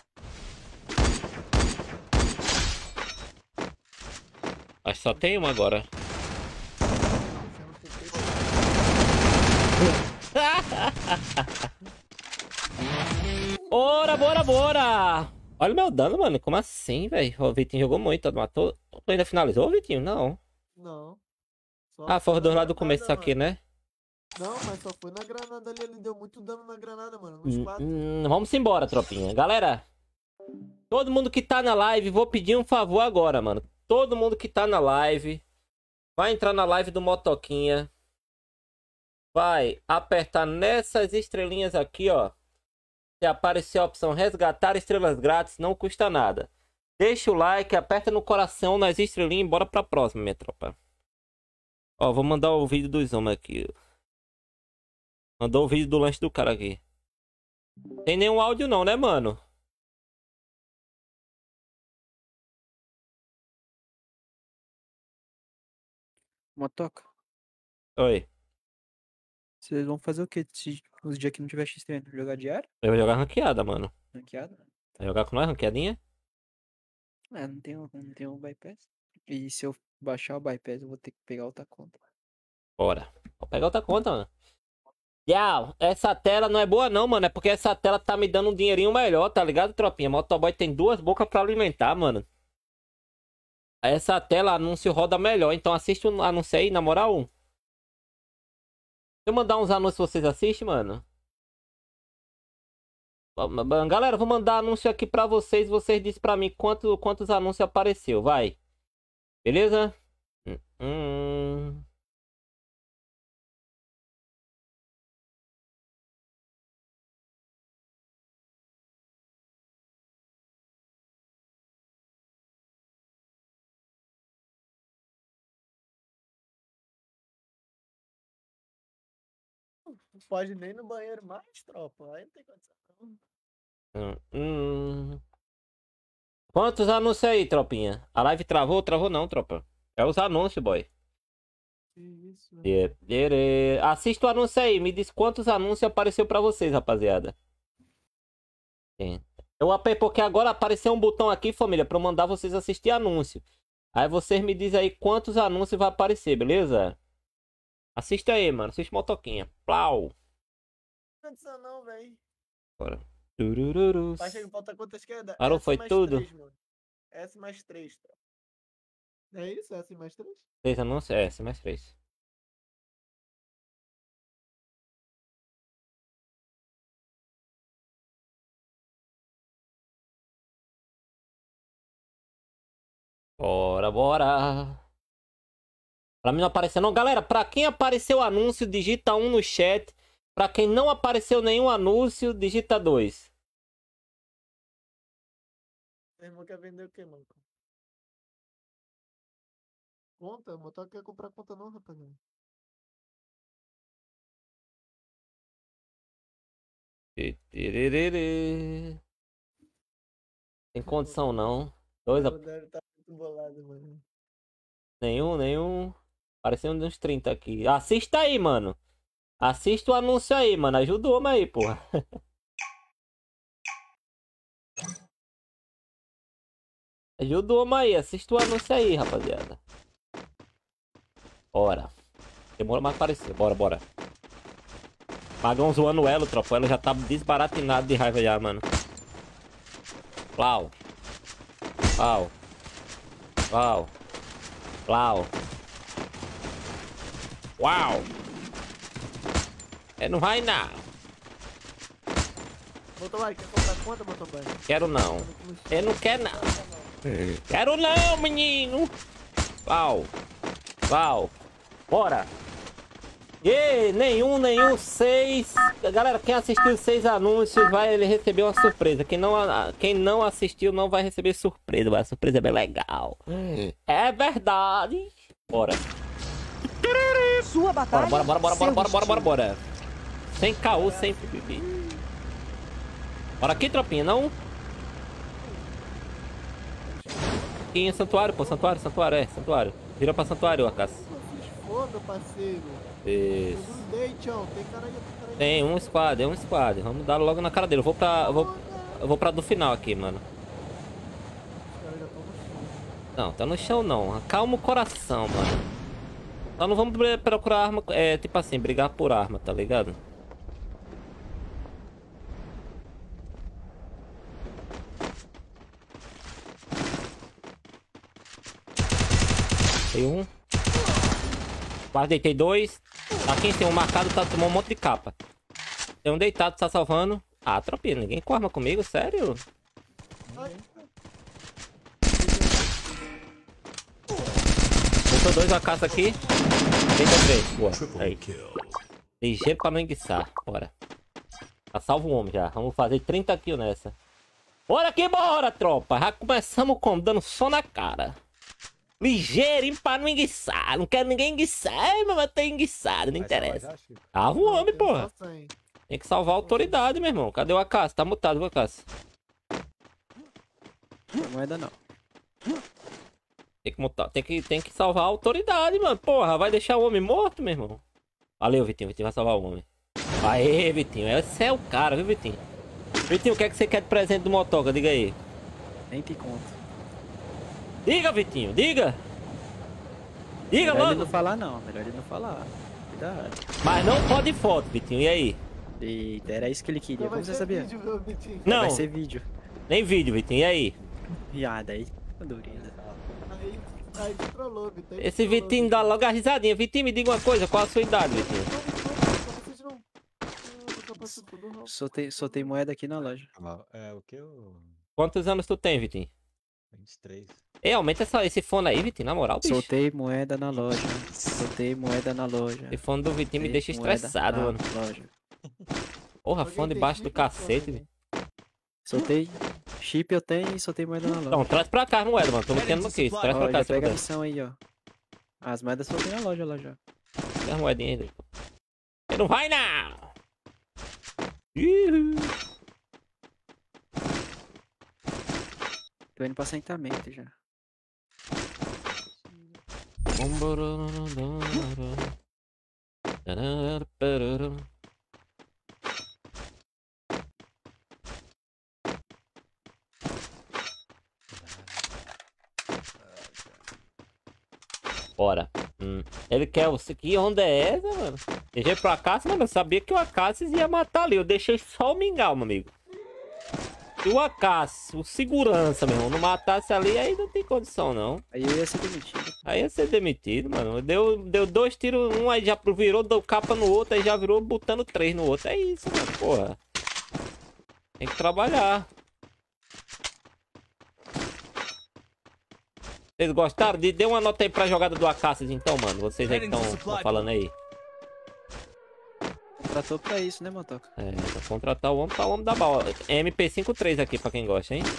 Speaker 2: Acho que só tem uma agora. Bora, bora, bora! Olha o meu dano, mano. Como assim, velho? O Vitinho jogou muito. Matou. Tu ainda finalizou, Vitinho? Não.
Speaker 1: Não. Só
Speaker 2: Ah, foi
Speaker 1: na
Speaker 2: do lado do
Speaker 1: granada,
Speaker 2: começo aqui,
Speaker 1: mano.
Speaker 2: né?
Speaker 1: Não, mas só foi na granada ali. Ele deu muito dano na granada, mano. Nos 4.
Speaker 2: Vamos embora, tropinha. Galera, todo mundo que tá na live, vou pedir um favor agora, mano. Todo mundo que tá na live, vai entrar na live do Motoquinha. Vai apertar nessas estrelinhas aqui, ó. Se aparecer a opção resgatar estrelas grátis, não custa nada. Deixa o like, aperta no coração nas estrelinhas e bora pra próxima, minha tropa. Ó, vou mandar o vídeo dos homens aqui. Mandou o vídeo do lanche do cara aqui. Tem nenhum áudio não, né, mano?
Speaker 5: Motoca,
Speaker 2: Oi.
Speaker 5: vocês vão fazer o que se os dias que não tiver X-Treino? Jogar diário?
Speaker 2: Eu vou jogar ranqueada, mano.
Speaker 5: Ranqueada?
Speaker 2: Vai jogar com nós, ranqueadinha?
Speaker 5: É, não tenho um bypass. E se eu baixar o bypass, eu vou ter que pegar outra conta.
Speaker 2: Bora. Vou pegar outra conta, mano. Tchau. Essa tela não é boa não, mano. É porque essa tela tá me dando um dinheirinho melhor, tá ligado, tropinha? Motoboy tem 2 bocas pra alimentar, mano. Essa tela, anúncio roda melhor. Então assiste um anúncio aí, na moral. Se eu mandar uns anúncios, vocês assistem, mano? Galera, vou mandar anúncio aqui pra vocês. Vocês dizem pra mim quantos anúncios apareceu, vai. Beleza? Hum.
Speaker 1: Não pode nem no banheiro mais, tropa. Aí não tem condição. Não.
Speaker 2: Hum. Quantos anúncios aí, tropinha? A live travou? Travou não, tropa. É os anúncios, boy.
Speaker 1: Que isso, velho.
Speaker 2: Assista o anúncio aí. Me diz quantos anúncios apareceu pra vocês, rapaziada. Sim. Eu apertei porque agora apareceu um botão aqui, família, pra eu mandar vocês assistir anúncio. Aí vocês me dizem aí quantos anúncios vai aparecer, beleza? Assista aí, mano. Assiste motoquinha. Plau.
Speaker 1: Não tem condição não, velho.
Speaker 2: Bora. Turururu.
Speaker 1: Baixa que falta quanto à esquerda?
Speaker 2: Parou,
Speaker 1: S
Speaker 2: foi
Speaker 1: mais
Speaker 2: tudo?
Speaker 1: 3, mano. S mais 3, tropa. É isso? S mais 3?
Speaker 2: 3 anúncios? É, esse mais 3. Bora, bora. Pra mim não apareceu não. Galera, pra quem apareceu o anúncio, digita 1 no chat. Pra quem não apareceu nenhum anúncio, digita 2.
Speaker 1: Meu irmão quer vender o que, mano? Conta? O motor quer comprar conta não, rapaziada.
Speaker 2: Tem condição não. 2
Speaker 1: O deve tá muito bolado, mano.
Speaker 2: Nenhum. Apareceu uns 30 aqui. Assista aí, mano. Assista o anúncio aí, mano. Ajuda o homem aí, porra. Ajuda o homem aí. Assista o anúncio aí, rapaziada. Bora. Demora mais aparecer. Bora, bora. Magão zoando o Elo, tropa. O Elo já tá desbaratinado de raiva já, mano. Plau. Plau. Plau. Plau. Uau. Não vai não.
Speaker 1: Motoboy, quer comprar conta, motoboy?
Speaker 2: Quero não. Eu não quero não. Quero não, menino. Pau. Pau. Bora. E nenhum 6. Galera, quem assistiu 6 anúncios vai receber uma surpresa. Quem não assistiu não vai receber surpresa. Mas a surpresa é bem legal. É verdade. Bora.
Speaker 11: Sua batalha.
Speaker 2: Bora. Sem caô, sem pipi. Bora aqui, tropinha, não? Aqui em santuário, pô. Santuário. Vira pra santuário, Acas.
Speaker 1: Foda, parceiro.
Speaker 2: Isso.
Speaker 1: Eu grudei, tchau. Tem cara aí.
Speaker 2: Tem um squad. Vamos dar logo na cara dele. Eu vou pra do final aqui, mano.
Speaker 1: Os caras já estão no chão.
Speaker 2: Não, tá no chão não. Acalma o coração, mano. Nós não vamos procurar arma, tipo assim, brigar por arma, tá ligado? Tem um. Quase deitei 2. Aqui tem um marcado, tá tomando um monte de capa. Tem um deitado, tá salvando. Ah, tropinha, ninguém com arma comigo, sério? Botou 2 a caça aqui. Deita 3. Boa. Aí. Ligeiro pra não enguiçar. Bora. Tá salvo o homem já. Vamos fazer 30 kills nessa. Bora que bora, tropa. Já começamos como? Dando só na cara. Ligeirinho pra não enguiçar. Não quero ninguém enguiçar. Ai, mas eu tô enguiçado. Não interessa. Salva o homem, porra. Tem que salvar a autoridade, meu irmão. Cadê o Acácio? Tá mutado, viu, Acácio?
Speaker 5: Não moeda não.
Speaker 2: Tem que mutar. Tem que salvar a autoridade, mano. Porra, vai deixar o homem morto, meu irmão? Valeu, Vitinho. Vitinho vai salvar o homem. Aê, Vitinho. Esse é o cara, viu, Vitinho? Vitinho, o que é que você quer de presente do motoca? Diga aí.
Speaker 5: Nem te conto.
Speaker 2: Diga, Vitinho. Diga. Diga
Speaker 5: Melhor
Speaker 2: logo.
Speaker 5: ele não falar não. Melhor ele não falar. Cuidado.
Speaker 2: Mas não pode foto, Vitinho. E aí?
Speaker 5: Eita, era isso que ele queria.
Speaker 1: Não vai
Speaker 5: Como você
Speaker 1: ser
Speaker 5: sabia?
Speaker 1: vídeo, meu, Vitinho.
Speaker 2: Não.
Speaker 5: Vai ser vídeo.
Speaker 2: Nem vídeo, Vitinho. E aí?
Speaker 5: Ah, daí. Dureza.
Speaker 1: Aí te trollou, Vitinho.
Speaker 2: Esse Vitinho dá logo a risadinha. Vitinho, me diga uma coisa. Qual a sua idade, Vitinho?
Speaker 5: Soltei moeda aqui na loja.
Speaker 4: É o que eu.
Speaker 2: Quantos anos tu tem, Vitinho?
Speaker 4: 23.
Speaker 2: Ei, aumenta esse fone aí, Vitinho, na moral, bicho.
Speaker 5: Soltei moeda na loja. Soltei moeda na loja.
Speaker 2: Esse fone do Vitinho me deixa
Speaker 5: Soltei moeda
Speaker 2: estressado,
Speaker 5: na
Speaker 2: mano.
Speaker 5: loja.
Speaker 2: Porra,
Speaker 1: Alguém
Speaker 2: fone
Speaker 1: tem
Speaker 2: debaixo do
Speaker 1: chip ou
Speaker 2: cacete,
Speaker 1: fone?
Speaker 2: velho.
Speaker 5: Soltei. Chip eu tenho e soltei moeda na loja.
Speaker 2: Não, traz pra cá as moedas, mano. Tô metendo aqui. Traz
Speaker 5: Ó,
Speaker 2: pra cá,
Speaker 5: já
Speaker 2: se
Speaker 5: pega a
Speaker 2: puder.
Speaker 5: missão aí, ó. As moedas soltei na loja lá já.
Speaker 2: Tem as moedinhas aí. Ele não vai, não! Uhul.
Speaker 5: Tô indo pra assentamento já.
Speaker 2: Bora. Ele quer você. Que onda é essa, mano? Deixei pro Acácio, mano. Eu sabia que o Acácio ia matar ali. Eu deixei só o Mingau, meu amigo. Se o Acácio, o segurança, meu irmão, não matasse ali, aí não tem condição, não.
Speaker 5: Aí eu ia ser demitido.
Speaker 2: Aí ia ser demitido, mano. Deu 2 tiros, um aí já virou, deu capa no outro, aí já virou botando 3 no outro. É isso, mano, porra. Tem que trabalhar. Vocês gostaram? Dê uma nota aí pra jogada do Acácio, então, mano. Vocês aí que estão falando aí.
Speaker 5: Contratou pra isso, né, Motoca?
Speaker 2: É, pra contratar o homem, tá o homem da bala. MP53 aqui, pra quem gosta, hein?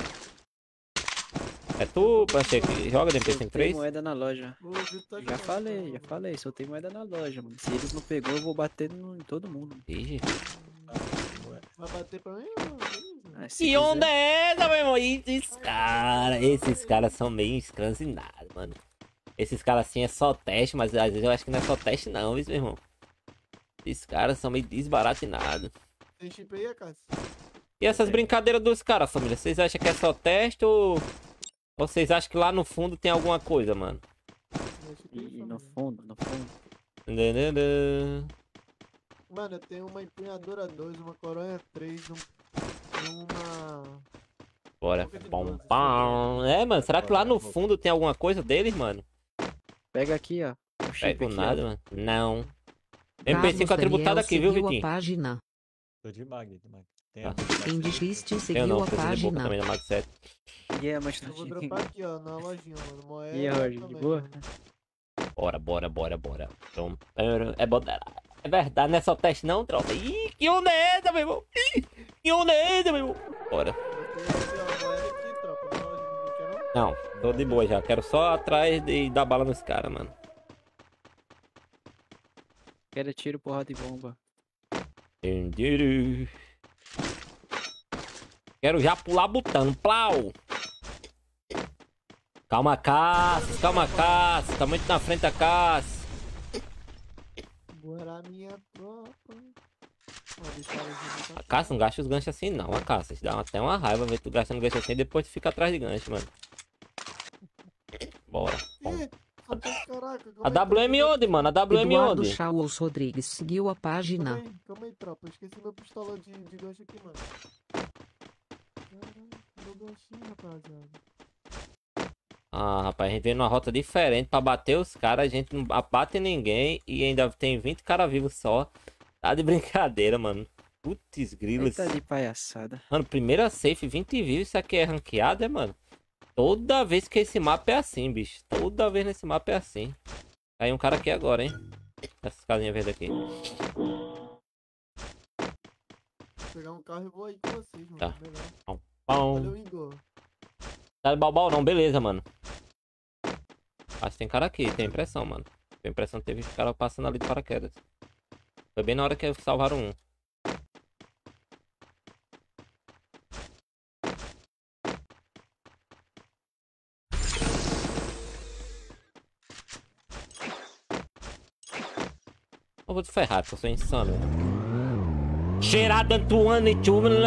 Speaker 2: É tu, Panche, que joga de
Speaker 5: Soltei
Speaker 2: MP53?
Speaker 5: moeda na loja.
Speaker 1: O Vitor tá
Speaker 5: Já
Speaker 1: jogando, tá?
Speaker 5: falei. Soltei moeda na loja, mano. Se eles não pegou, eu vou bater em todo mundo.
Speaker 2: Ih,
Speaker 1: Vai bater pra mim?
Speaker 5: Ah, se
Speaker 2: que onda
Speaker 5: quiser.
Speaker 2: é essa, meu irmão? Esses caras são meio escrancinados, mano. Esses caras assim é só teste, mas às vezes eu acho que não é só teste não, viu, meu irmão? Esses caras são meio desbaratinados.
Speaker 1: Tem chip aí, Acácio?
Speaker 2: E essas brincadeiras dos caras, família? Vocês acham que é só teste ou vocês acham que lá no fundo tem alguma coisa, mano?
Speaker 1: Tem chip aí,
Speaker 5: E no
Speaker 1: família.
Speaker 5: fundo.
Speaker 1: Mano, eu tenho uma empunhadora 2, uma coronha 3, uma...
Speaker 2: Bora.
Speaker 1: Boca de
Speaker 2: Pom,
Speaker 1: 12,
Speaker 2: pom. É, mano, será que lá no fundo tem alguma coisa deles, mano?
Speaker 5: Pega aqui, ó. O chip
Speaker 2: Pego
Speaker 5: aqui,
Speaker 2: nada,
Speaker 5: ó.
Speaker 2: mano. Não.
Speaker 6: Carlos
Speaker 2: MP5 atributado
Speaker 6: Daniel
Speaker 2: aqui, viu,
Speaker 6: seguiu
Speaker 2: Vitinho?
Speaker 6: a página.
Speaker 4: Tô de mag. Tem
Speaker 2: Tá.
Speaker 6: Em desviste
Speaker 2: Eu
Speaker 6: seguiu
Speaker 2: não,
Speaker 6: a
Speaker 2: preciso de boca
Speaker 6: página.
Speaker 2: também da Mag 7.
Speaker 5: E é, mas
Speaker 1: Eu vou dropar aqui, ó, na lojinha, mano. Moeda
Speaker 5: E aí, Roger, de
Speaker 1: também,
Speaker 5: boa?
Speaker 1: mano.
Speaker 2: Bora. Então, é verdade, não é só teste não, tropa. Ih, que onda é essa, meu irmão? Ih, que onda é essa, meu irmão? Bora.
Speaker 1: Eu tenho aqui, ó, moeda aqui, tropa. Na lojinha, não quer não?
Speaker 2: Não, tô de boa já. Quero só atrás e dar bala nos caras, mano.
Speaker 5: Quero tiro, porrada e bomba.
Speaker 2: Quero já pular botando. Plau! Calma, Cassius. Tá muito na frente da Cassius.
Speaker 1: Bora, minha tropa. Ó, deixa ela aqui,
Speaker 2: A Cassius não gasta os ganchos assim, não. A Cassius dá até uma raiva ver tu gastando gancho assim e depois tu fica atrás de gancho, mano. Bora. Bom.
Speaker 1: Ih, caraca,
Speaker 2: A WM onde, mano? A WM
Speaker 6: Eduardo
Speaker 2: onde?
Speaker 6: Charles Rodrigues seguiu a página.
Speaker 1: Calma aí, tropa. Eu esqueci meu pistola de gancho aqui, mano. Caralho, meu ganchinho, rapaziada.
Speaker 2: Ah, rapaz, a gente veio numa rota diferente pra bater os caras. A gente não abate ninguém e ainda tem 20 caras vivos só. Tá de brincadeira, mano. Putz, grilos.
Speaker 5: Eita de palhaçada.
Speaker 2: Mano, primeira safe, 20 vivos. Isso aqui é ranqueado, é, mano? Toda vez que esse mapa é assim, bicho. Toda vez nesse mapa é assim. Caiu um cara aqui agora, hein? Essas casinhas verdes aqui.
Speaker 1: Vou pegar um carro e vou aí com vocês, mano.
Speaker 2: Tá.
Speaker 1: Melhor.
Speaker 2: Pão.
Speaker 1: Valeu, Igor.
Speaker 2: Tá de balbal não, beleza, mano. Acho que tem cara aqui, tem impressão, mano. Tem impressão que teve cara passando ali de paraquedas. Foi bem na hora que salvaram um. Eu vou te ferrar, porque eu sou insano. Cheirada Antoine e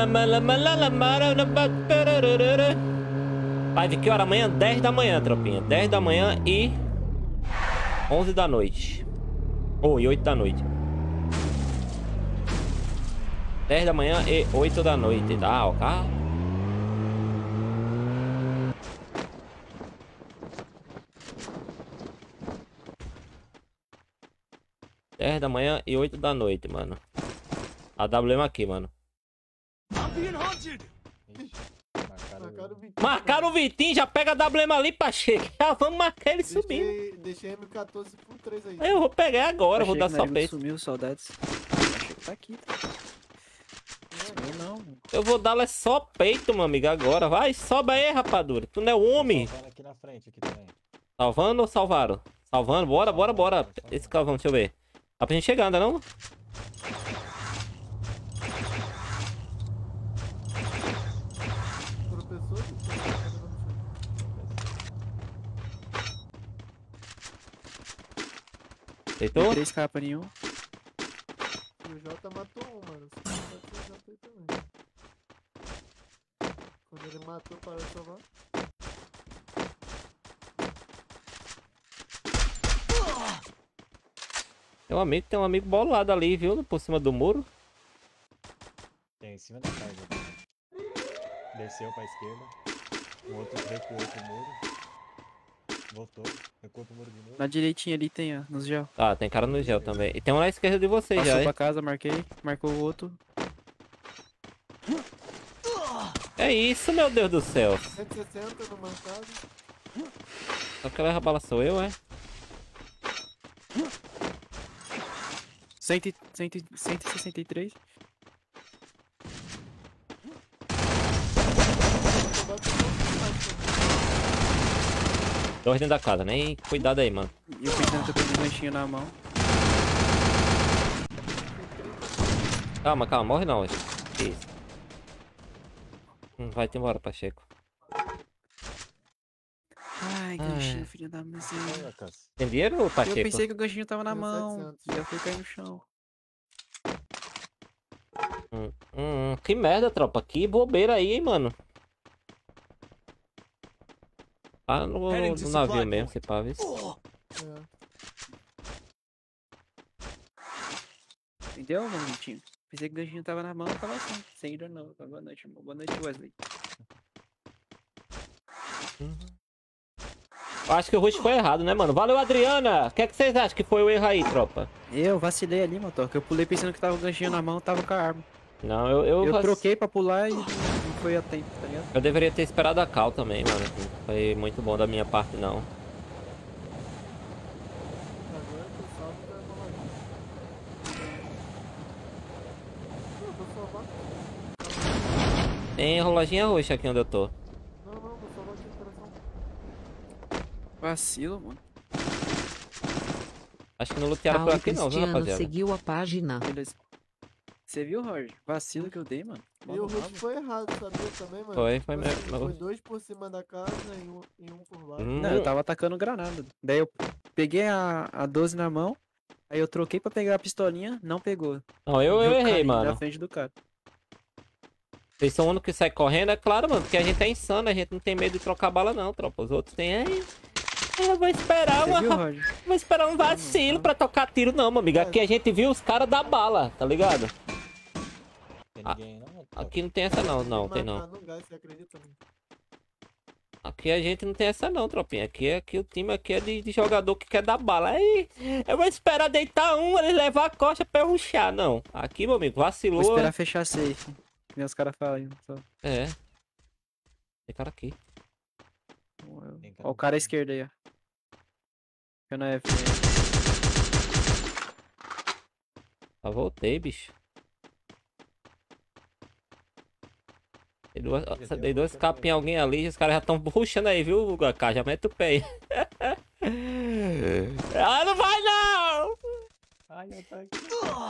Speaker 2: vai vir que hora amanhã? 10 da manhã, tropinha. 10 da manhã e 11 da noite. Ou e 8 da noite. 10 da manhã e 8 da noite, tá? O carro. Dez da manhã e 8 da noite, mano. A WM aqui, mano.
Speaker 4: Na cara
Speaker 1: Na
Speaker 4: do
Speaker 1: Marcaram o Vitinho.
Speaker 2: Marcaram o Vitinho, já pega a WM ali, Pacheco. Já vamos marcar ele subindo.
Speaker 1: Deixei M14 com 3 aí.
Speaker 2: Eu vou pegar agora, vou dar só
Speaker 5: Pacheco,
Speaker 2: peito.
Speaker 5: sumiu, saudades. Pacheco tá aqui. Sumiu não.
Speaker 2: Eu vou dar só peito, meu amigo, agora. Vai, sobe aí, rapadura. Tu não é homem.
Speaker 4: Salvando aqui na frente, aqui também.
Speaker 2: Salvando ou salvaram? Salvando, bora. Esse carvão, deixa eu ver. Dá pra gente chegar, ainda não? Deitou?
Speaker 5: 3 capas nenhum.
Speaker 1: E o Jota matou um, mano. Você pode ser o Jota aí também. Quando ele matou, parou de salvar.
Speaker 2: Tem um amigo bolado ali, viu? Por cima do muro.
Speaker 4: Tem em cima da casa. Desceu pra esquerda. O outro recuou pro muro. Voltou. Recuou pro muro de novo.
Speaker 5: Na direitinha ali tem, ó, nos gel.
Speaker 2: Ah, tem cara no gel também. E tem um na esquerda de vocês
Speaker 5: Passou
Speaker 2: já, hein?
Speaker 5: pra casa, marquei. Marcou o outro.
Speaker 2: É isso, meu Deus do céu.
Speaker 1: 160 no marcado.
Speaker 2: Só que leva bala sou eu, é?
Speaker 5: 163.
Speaker 2: Dois dentro da casa, nem cuidado aí, mano.
Speaker 5: E eu pensando que eu tô com um ganchinho na mão.
Speaker 2: Calma, morre não. Que isso. Vai-te embora, Pacheco.
Speaker 5: Ai, ganchinho, filho da miséria.
Speaker 2: Tem dinheiro, Pacheco?
Speaker 5: Eu pensei que o ganchinho tava na
Speaker 1: Tem
Speaker 5: mão.
Speaker 1: 700.
Speaker 5: Já fui cair no chão.
Speaker 2: Que merda, tropa. Que bobeira aí, hein, mano. Ah, no navio mesmo, se pá, viu?
Speaker 5: Entendeu, mano, Vitinho? Pensei que o ganchinho tava na mão, tava assim. Sem ir não. Boa noite, irmão. Boa noite, Wesley.
Speaker 2: Eu acho que o rush foi errado, né, mano? Valeu, Adriana! O que é que vocês acham que foi o erro aí, tropa?
Speaker 5: Eu vacilei ali, motoca. Eu pulei pensando que tava o ganchinho na mão, tava com a arma.
Speaker 2: Não, eu
Speaker 5: troquei pra pular e não foi a tempo, tá ligado?
Speaker 2: Eu deveria ter esperado a cal também, mano. Não foi muito bom da minha parte, não.
Speaker 1: Agora que eu salvo, tá enroladinho. Eu vou salvar.
Speaker 2: Tem roladinha roxa aqui onde eu tô.
Speaker 1: Não, vou salvar aqui no coração.
Speaker 5: Vacilo, mano.
Speaker 2: Acho que não lutearam por aqui não, viu,
Speaker 6: Cristiano
Speaker 2: rapaziada?
Speaker 6: seguiu a página.
Speaker 5: Beleza. Você viu, Roger? Vacilo que eu dei, mano.
Speaker 1: E o rush foi errado, sabia também, mano?
Speaker 2: Foi
Speaker 1: Tipo
Speaker 2: mesmo.
Speaker 1: assim, foi 2 por cima da casa e um por baixo.
Speaker 5: Não, eu tava atacando granada. Daí eu peguei a 12 na mão, aí eu troquei pra pegar a pistolinha, não pegou.
Speaker 2: Não, eu errei,
Speaker 5: caí
Speaker 2: mano.
Speaker 5: na frente do cara.
Speaker 2: Vocês são o único que sai correndo, é claro, mano, porque a gente é insano, a gente não tem medo de trocar bala não, tropa. Os outros têm aí. Eu vou esperar
Speaker 5: Você viu, Roger?
Speaker 2: Vou esperar um vacilo pra tocar tiro não, meu amigo. Aqui a gente viu os caras da bala, tá ligado?
Speaker 4: Tem ninguém, não?
Speaker 2: Aqui não tem essa não, tem não.
Speaker 1: No gás, você acredita? Mano?
Speaker 2: Aqui a gente não tem essa não, tropinha. Aqui o time aqui é de jogador que quer dar bala. Aí eu vou esperar deitar um, ele levar a costa pra eu rushar, não. Aqui, meu amigo, vacilou.
Speaker 5: Vou esperar fechar safe. Que nem os caras falam aí. Só.
Speaker 2: É. Tem cara aqui.
Speaker 5: Ó o cara à esquerda aí, ó. Eu não é F.
Speaker 2: Já voltei, bicho. Dei dois capos em alguém ali, os caras já estão puxando aí, viu, Gaká? Já mete o pé aí. Ah, não vai não!
Speaker 4: Ai, eu tô aqui.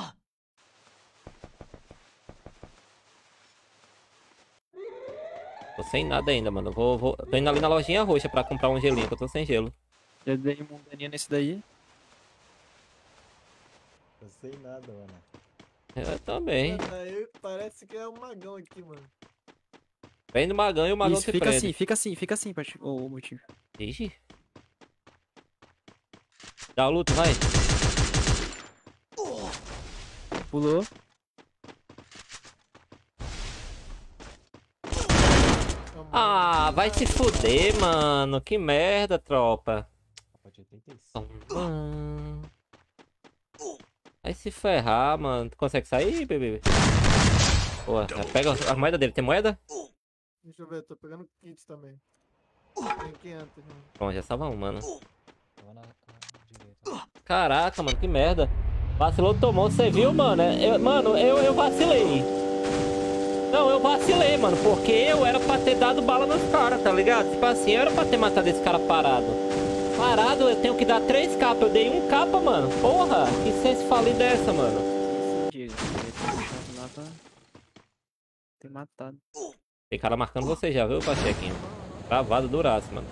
Speaker 2: Tô sem nada ainda, mano. Tô indo ali na lojinha roxa pra comprar um gelinho, que eu tô sem gelo.
Speaker 5: Já dei mundaninha nesse daí.
Speaker 4: Eu sei nada, mano.
Speaker 2: Eu também.
Speaker 1: Parece que é um magão aqui, mano.
Speaker 2: Vem do magão e o magão
Speaker 5: Isso,
Speaker 2: te
Speaker 5: fica
Speaker 2: prende.
Speaker 5: assim, fica assim, ô motivo.
Speaker 2: Ixi. Dá o luto, vai.
Speaker 5: Pulou.
Speaker 2: Ah, vai se fuder, mano. Que merda, tropa. Vai se ferrar, mano. Tu consegue sair, bebê? Boa, pega a moeda dele. Tem moeda?
Speaker 1: Deixa eu ver, tô pegando kits também. Tem 500, mano.
Speaker 2: Bom, já salva um, mano.
Speaker 4: Tava na direita.
Speaker 2: Caraca, mano, que merda. Vacilou, tomou, você viu, mano? Mano, eu vacilei. Não, eu vacilei, mano, porque eu era pra ter dado bala nos caras, tá ligado? Tipo assim, eu era pra ter matado esse cara parado. Parado, eu tenho que dar 3 capas. Eu dei 1 capa, mano. Porra, que senso falida é essa, mano?
Speaker 5: Diego, eu ia ter puxado lá pra ter matado.
Speaker 2: Tem cara marcando você já, viu, Pachequinho? Travado, duraço, mano.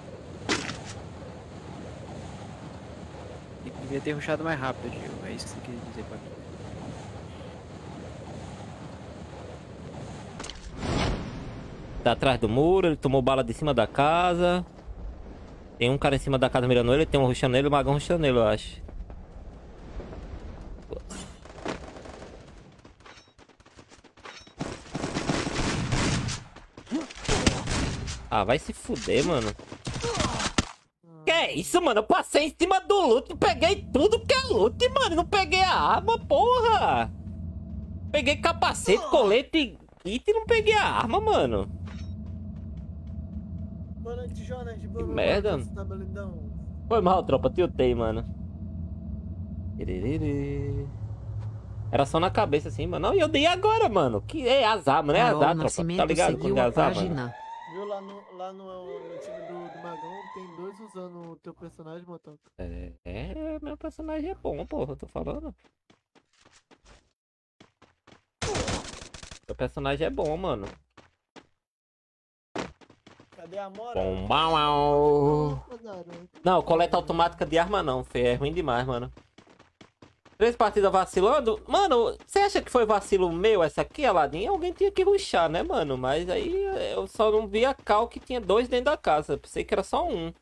Speaker 5: Devia ter rushado mais rápido, Diego. É isso que você quis dizer pra mim.
Speaker 2: Tá atrás do muro, ele tomou bala de cima da casa. Tem um cara em cima da casa mirando ele, tem um rushando ele, o magão rushando ele, eu acho. Ah, vai se fuder, mano. Que é isso, mano? Eu passei em cima do loot, peguei tudo que é loot, mano. Não peguei a arma, porra. Peguei capacete, colete, kit e não peguei a arma, mano.
Speaker 1: Boa noite, Jonas.
Speaker 2: Que merda.
Speaker 1: Tá belindão.
Speaker 2: Foi mal, tropa. Tiltei, mano. Era só na cabeça, assim, mano. Não, e eu dei agora, mano. Que é azar, mano. É
Speaker 6: Carol
Speaker 2: azar, tropa. Tá
Speaker 6: Nascimento
Speaker 2: ligado?
Speaker 6: seguiu
Speaker 2: Quando é
Speaker 6: a
Speaker 2: azar, mano.
Speaker 6: página.
Speaker 1: Viu lá no time do Magão, tem 2 usando o teu personagem, Motoca.
Speaker 2: Meu personagem é bom, porra. Eu tô falando. Meu personagem é bom, mano.
Speaker 1: Cadê a Mora?
Speaker 2: Bom, bau. Não, coleta automática de arma não, Fê. É ruim demais, mano. 3 partidas vacilando? Mano, você acha que foi vacilo meu essa aqui, Aladim? Alguém tinha que rushar, né, mano? Mas aí eu só não vi a cal que tinha 2 dentro da casa. Pensei que era só 1.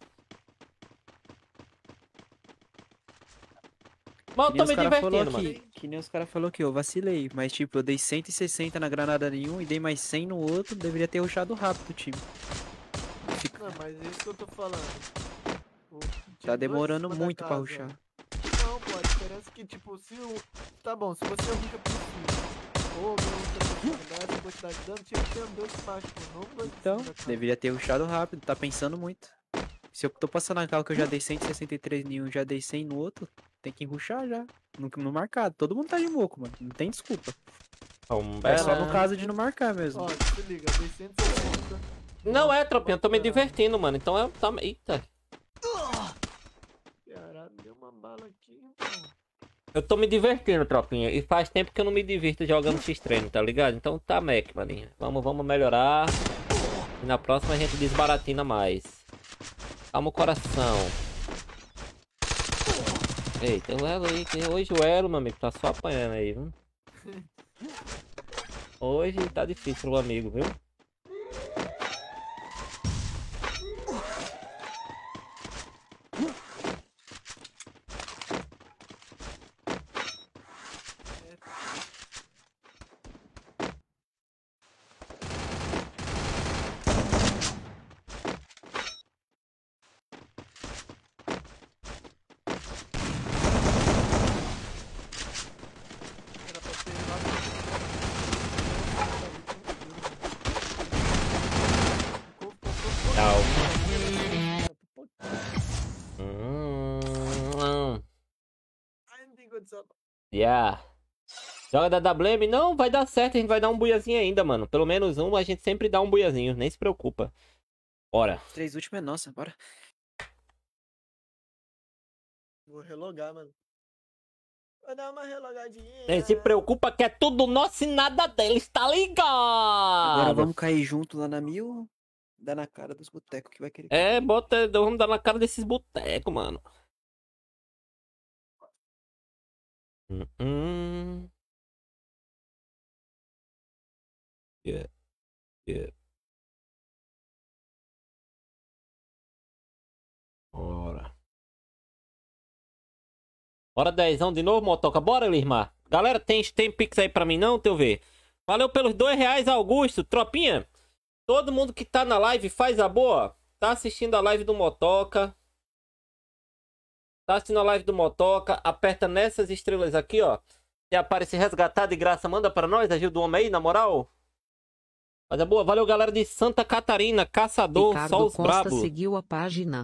Speaker 2: Mas eu tô me divertindo, mano.
Speaker 5: Que nem os caras falaram que eu vacilei. Mas tipo, eu dei 160 na granada nenhum e dei mais 100 no outro. Deveria ter rushado rápido o time.
Speaker 1: Não, mas é isso que eu tô falando.
Speaker 5: Tá demorando muito pra
Speaker 1: casa.
Speaker 5: rushar.
Speaker 1: Não, pô, a diferença é que, tipo, se o... Tá bom, se você rusha por cima, ou a quantidade de dano, tinha que ter 2 baixos, pô, não 2.
Speaker 5: Então, deveria ter rushado rápido, tá pensando muito. Se eu tô passando a cal que eu já dei 163 em um, já dei 100 no outro, tem que rushar já. No marcado. Todo mundo tá de moco, mano. Não tem desculpa. É só no caso de não marcar mesmo.
Speaker 1: Ó, se liga, dei 160.
Speaker 2: Não é, tropinha, eu tô me divertindo, mano. Então é. Tá... Eita.
Speaker 1: Caralho, deu uma bala aqui, então.
Speaker 2: Eu tô me divertindo, tropinha. E faz tempo que eu não me divirto jogando X-Treino, tá ligado? Então tá, Mac, maninha. Vamos melhorar. E na próxima a gente desbaratina mais. Calma o coração. Eita, o Elo aí. Hoje o Elo, meu amigo, tá só apanhando aí, viu? Hoje tá difícil o amigo, viu? Yeah. Joga da WM? Não, vai dar certo, a gente vai dar um buiazinho ainda, mano. Pelo menos um, a gente sempre dá um buiazinho, nem se preocupa. Bora.
Speaker 5: 3 últimos é nossa, bora.
Speaker 1: Vou relogar, mano. Vou dar uma relogadinha.
Speaker 2: Nem se preocupa que é tudo nosso e nada deles, tá ligado?
Speaker 5: Agora vamos cair junto lá na 1000. Dar na cara dos botecos que vai querer.
Speaker 2: Vamos dar na cara desses botecos, mano. Yeah. Bora. Bora 10 de novo, Motoca. Bora, Lirmar. Galera, tem pix aí pra mim não? Deixa eu ver. Valeu pelos R$2, Augusto. Tropinha. Todo mundo que tá na live faz a boa. Tá assistindo a live do Motoca. Tá assistindo a live do Motoca. Aperta nessas estrelas aqui, ó. Se aparecer resgatar de graça, manda pra nós. Ajuda o homem aí, na moral. Mas é boa. Valeu, galera de Santa Catarina. Caçador, só
Speaker 6: Ricardo
Speaker 2: os
Speaker 6: Costa
Speaker 2: brabos.
Speaker 6: seguiu a página.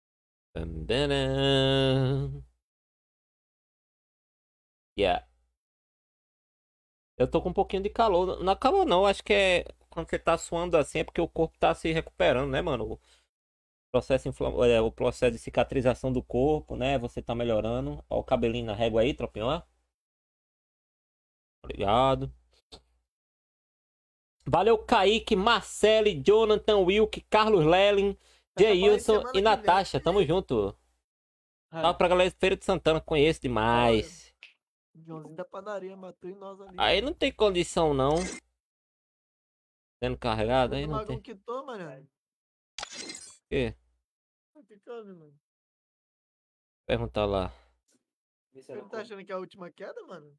Speaker 2: Yeah. Eu tô com um pouquinho de calor. Não é calor não, acho que é quando você tá suando assim é porque o corpo tá se recuperando, né, mano? O o processo de cicatrização do corpo, né? Você tá melhorando. Ó o cabelinho na régua aí, tropinho, ó. Obrigado. Valeu, Kaique, Marcele, Jonathan, Wilk, Carlos Lelin, Jailson e Natasha. Tamo junto. Salve pra galera de Feira de Santana, conheço demais.
Speaker 1: Joãozinho da padaria matou em nós ali.
Speaker 2: Aí não tem condição, não. Sendo carregado, aí
Speaker 1: O
Speaker 2: não
Speaker 1: Magão
Speaker 2: tem.
Speaker 1: quitou, mano.
Speaker 2: O quê?
Speaker 1: Que câmbio, mano?
Speaker 2: Perguntar lá.
Speaker 1: Ele tá achando que é a última queda, mano?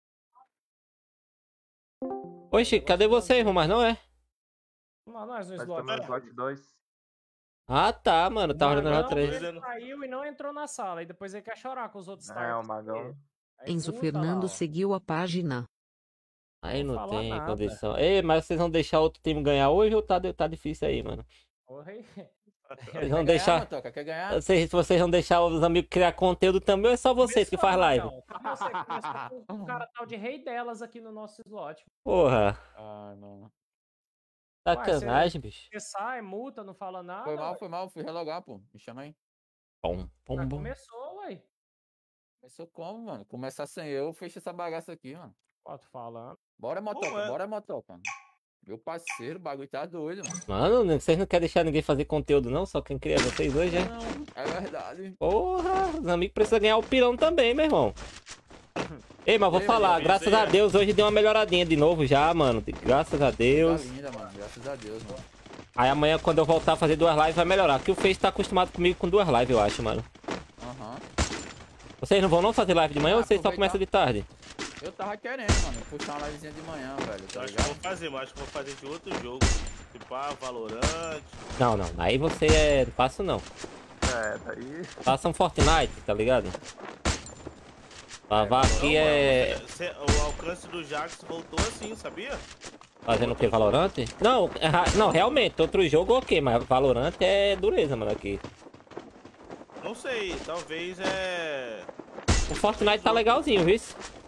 Speaker 2: Oxi, cadê você, irmão? Mas não é?
Speaker 12: Nós no
Speaker 13: Mas
Speaker 12: slot.
Speaker 13: tô no slot 2.
Speaker 2: Ah, tá, mano. Tá rodando na 3.
Speaker 12: Ele saiu e não entrou na sala. E depois ele quer chorar com os outros
Speaker 13: É,
Speaker 12: starters.
Speaker 13: o Magão.
Speaker 12: Aí
Speaker 6: Enzo
Speaker 12: puta
Speaker 6: Fernando
Speaker 12: lá, ó.
Speaker 6: seguiu a página.
Speaker 2: Aí não
Speaker 12: falar
Speaker 2: tem
Speaker 12: nada.
Speaker 2: condição. Ei, mas vocês vão deixar outro time ganhar hoje ou tá difícil aí, mano?
Speaker 12: Porra aí.
Speaker 2: Vocês vão deixar.
Speaker 8: Matoca, quer ganhar?
Speaker 2: Vocês vão deixar os amigos criar conteúdo também ou é só vocês que faz live?
Speaker 12: Não, você começou com um cara tal de rei delas aqui no nosso slot.
Speaker 2: Porra.
Speaker 8: Ah, não.
Speaker 2: Sacanagem, bicho.
Speaker 12: Você sai, multa, não fala nada.
Speaker 8: Foi mal, fui relogar, pô. Me chama aí.
Speaker 2: Bom,
Speaker 12: Já começou, ué.
Speaker 8: Começou como, mano? Começar sem eu, fecha essa bagaça aqui, mano.
Speaker 12: Ó, tô falando.
Speaker 8: Bora, motoca,
Speaker 9: Pô, é.
Speaker 8: bora, motoca. Meu parceiro, o bagulho tá doido, mano.
Speaker 2: Mano, vocês não querem deixar ninguém fazer conteúdo, não? Só quem cria é vocês hoje, é?
Speaker 8: É verdade.
Speaker 2: Porra, os amigos precisam ganhar o pirão também, meu irmão. Ei, mas vou falar, graças a Deus, hoje deu uma melhoradinha de novo já, mano. Graças a Deus.
Speaker 8: Tá linda, mano. Graças a Deus, mano.
Speaker 2: Aí amanhã, quando eu voltar a fazer 2 lives, vai melhorar. Porque o Face tá acostumado comigo com 2 lives, eu acho, mano.
Speaker 8: Aham.
Speaker 2: Vocês não vão não fazer live de manhã ou vocês só
Speaker 8: aproveitar.
Speaker 2: começam de tarde?
Speaker 8: Eu tava querendo, mano, puxar uma livezinha de manhã, velho.
Speaker 9: Eu
Speaker 8: Tá
Speaker 9: acho que eu vou
Speaker 8: ligado?
Speaker 9: fazer, mas acho que eu vou fazer de outro jogo. Tipo, Valorant.
Speaker 2: Não, não. Aí você é. Não faço não.
Speaker 13: É, daí.
Speaker 2: Faça um Fortnite, tá ligado? Lavar aqui é.
Speaker 9: O alcance do Jax voltou assim, sabia?
Speaker 2: Fazendo o que? Valorant? Não, não, realmente, outro jogo ok, mas Valorant é dureza, mano, aqui.
Speaker 9: Não sei, talvez é.
Speaker 2: O Fortnite tá legalzinho, viu?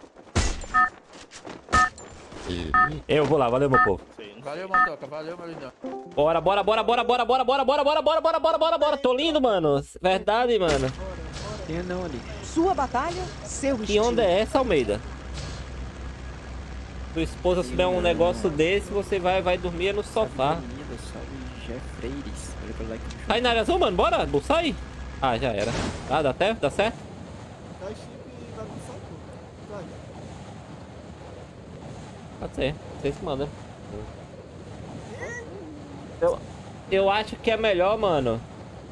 Speaker 2: Eu vou lá, valeu, meu povo.
Speaker 8: Valeu, motoca, valeu, meu lindão.
Speaker 2: Bora. Tô lindo, mano. Verdade, mano.
Speaker 5: Tem não ali.
Speaker 11: Sua batalha, seu
Speaker 2: Que
Speaker 11: estilo.
Speaker 2: onda é essa, Almeida? Sua esposa souber um negócio desse, você vai dormir no sofá.
Speaker 5: Freires. Olha pra lá que
Speaker 2: Aí na área azul, mano, bora? Bussa aí. Ah, já era. Ah, dá certo? Dá certo?
Speaker 1: Tá chip e vai começar tudo. Vai.
Speaker 2: Pode ser. Vocês que mandam. Eu acho que é melhor, mano.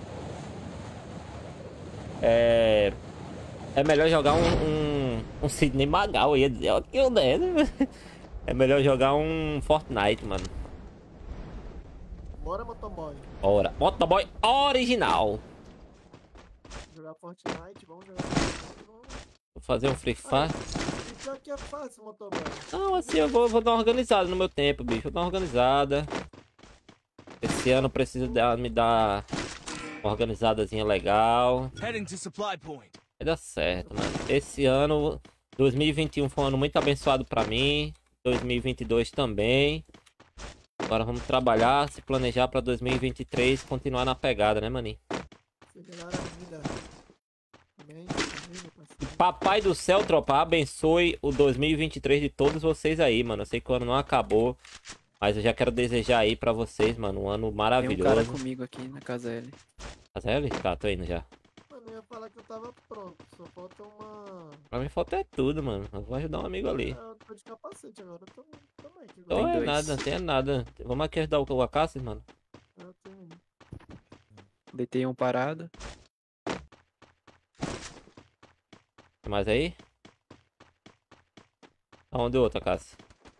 Speaker 2: É melhor jogar um Sidney Magal, eu ia dizer, ó, que onda é, né? É melhor jogar um Fortnite, mano.
Speaker 1: Bora, motoboy.
Speaker 2: Ora, Motoboy original.
Speaker 1: Jogar Fortnite, vamos jogar Fortnite, vamos.
Speaker 2: Vou fazer um Free Fire.
Speaker 1: E pior que é fácil, motoboy.
Speaker 2: Não, assim, eu vou dar uma organizada no meu tempo, bicho. Vou dar uma organizada. Esse ano eu preciso me dar uma organizadazinha legal.
Speaker 7: Heading to supply point.
Speaker 2: Vai dar certo, mano. Esse ano, 2021 foi um ano muito abençoado pra mim. 2022 também. Agora vamos trabalhar, se planejar pra 2023 continuar na pegada, né, maninho?
Speaker 1: Acelerar a vida. Bem, meu parceiro.
Speaker 2: Papai do céu, tropa, abençoe o 2023 de todos vocês aí, mano. Eu sei que o ano não acabou, mas eu já quero desejar aí pra vocês, mano, um ano
Speaker 5: Tem um
Speaker 2: maravilhoso.
Speaker 5: cara comigo aqui na casa L.
Speaker 2: Casa L? Tá, tô indo já.
Speaker 1: Mano, eu ia falar que eu tava pronto. Só falta uma.
Speaker 2: Pra mim falta é tudo, mano. Eu vou ajudar um amigo ali.
Speaker 1: Eu tô de capacete agora. Eu tô também. Que
Speaker 2: Não é
Speaker 5: dois.
Speaker 2: nada, não tem nada. Vamos aqui ajudar o Acácio, mano.
Speaker 1: Eu tenho.
Speaker 5: Deitei um parado.
Speaker 2: Tem mais aí? Aonde o outro, Acácio?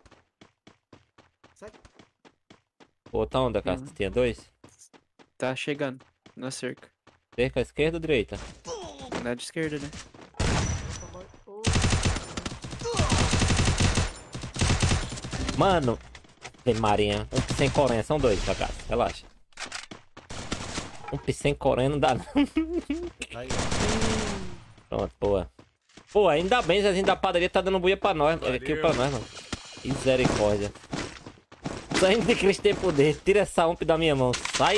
Speaker 1: Sai.
Speaker 2: O outro aonde, Acácio? Tinha 2?
Speaker 5: Tá chegando na cerca.
Speaker 2: Cerca, esquerda ou direita?
Speaker 5: Na de esquerda, né?
Speaker 1: Motoboy. Oh,
Speaker 2: Mano, tem marinha. Um sem coranha, são dois, pra cá. Relaxa. Um sem coranha não dá não.
Speaker 4: Aí,
Speaker 2: Pronto, boa. Pô, ainda bem, Zezinho da padaria tá dando buia pra nós. Aqui pra nós, mano. Misericórdia. Sangue de Cristo tem poder. Tira essa ump da minha mão. Sai.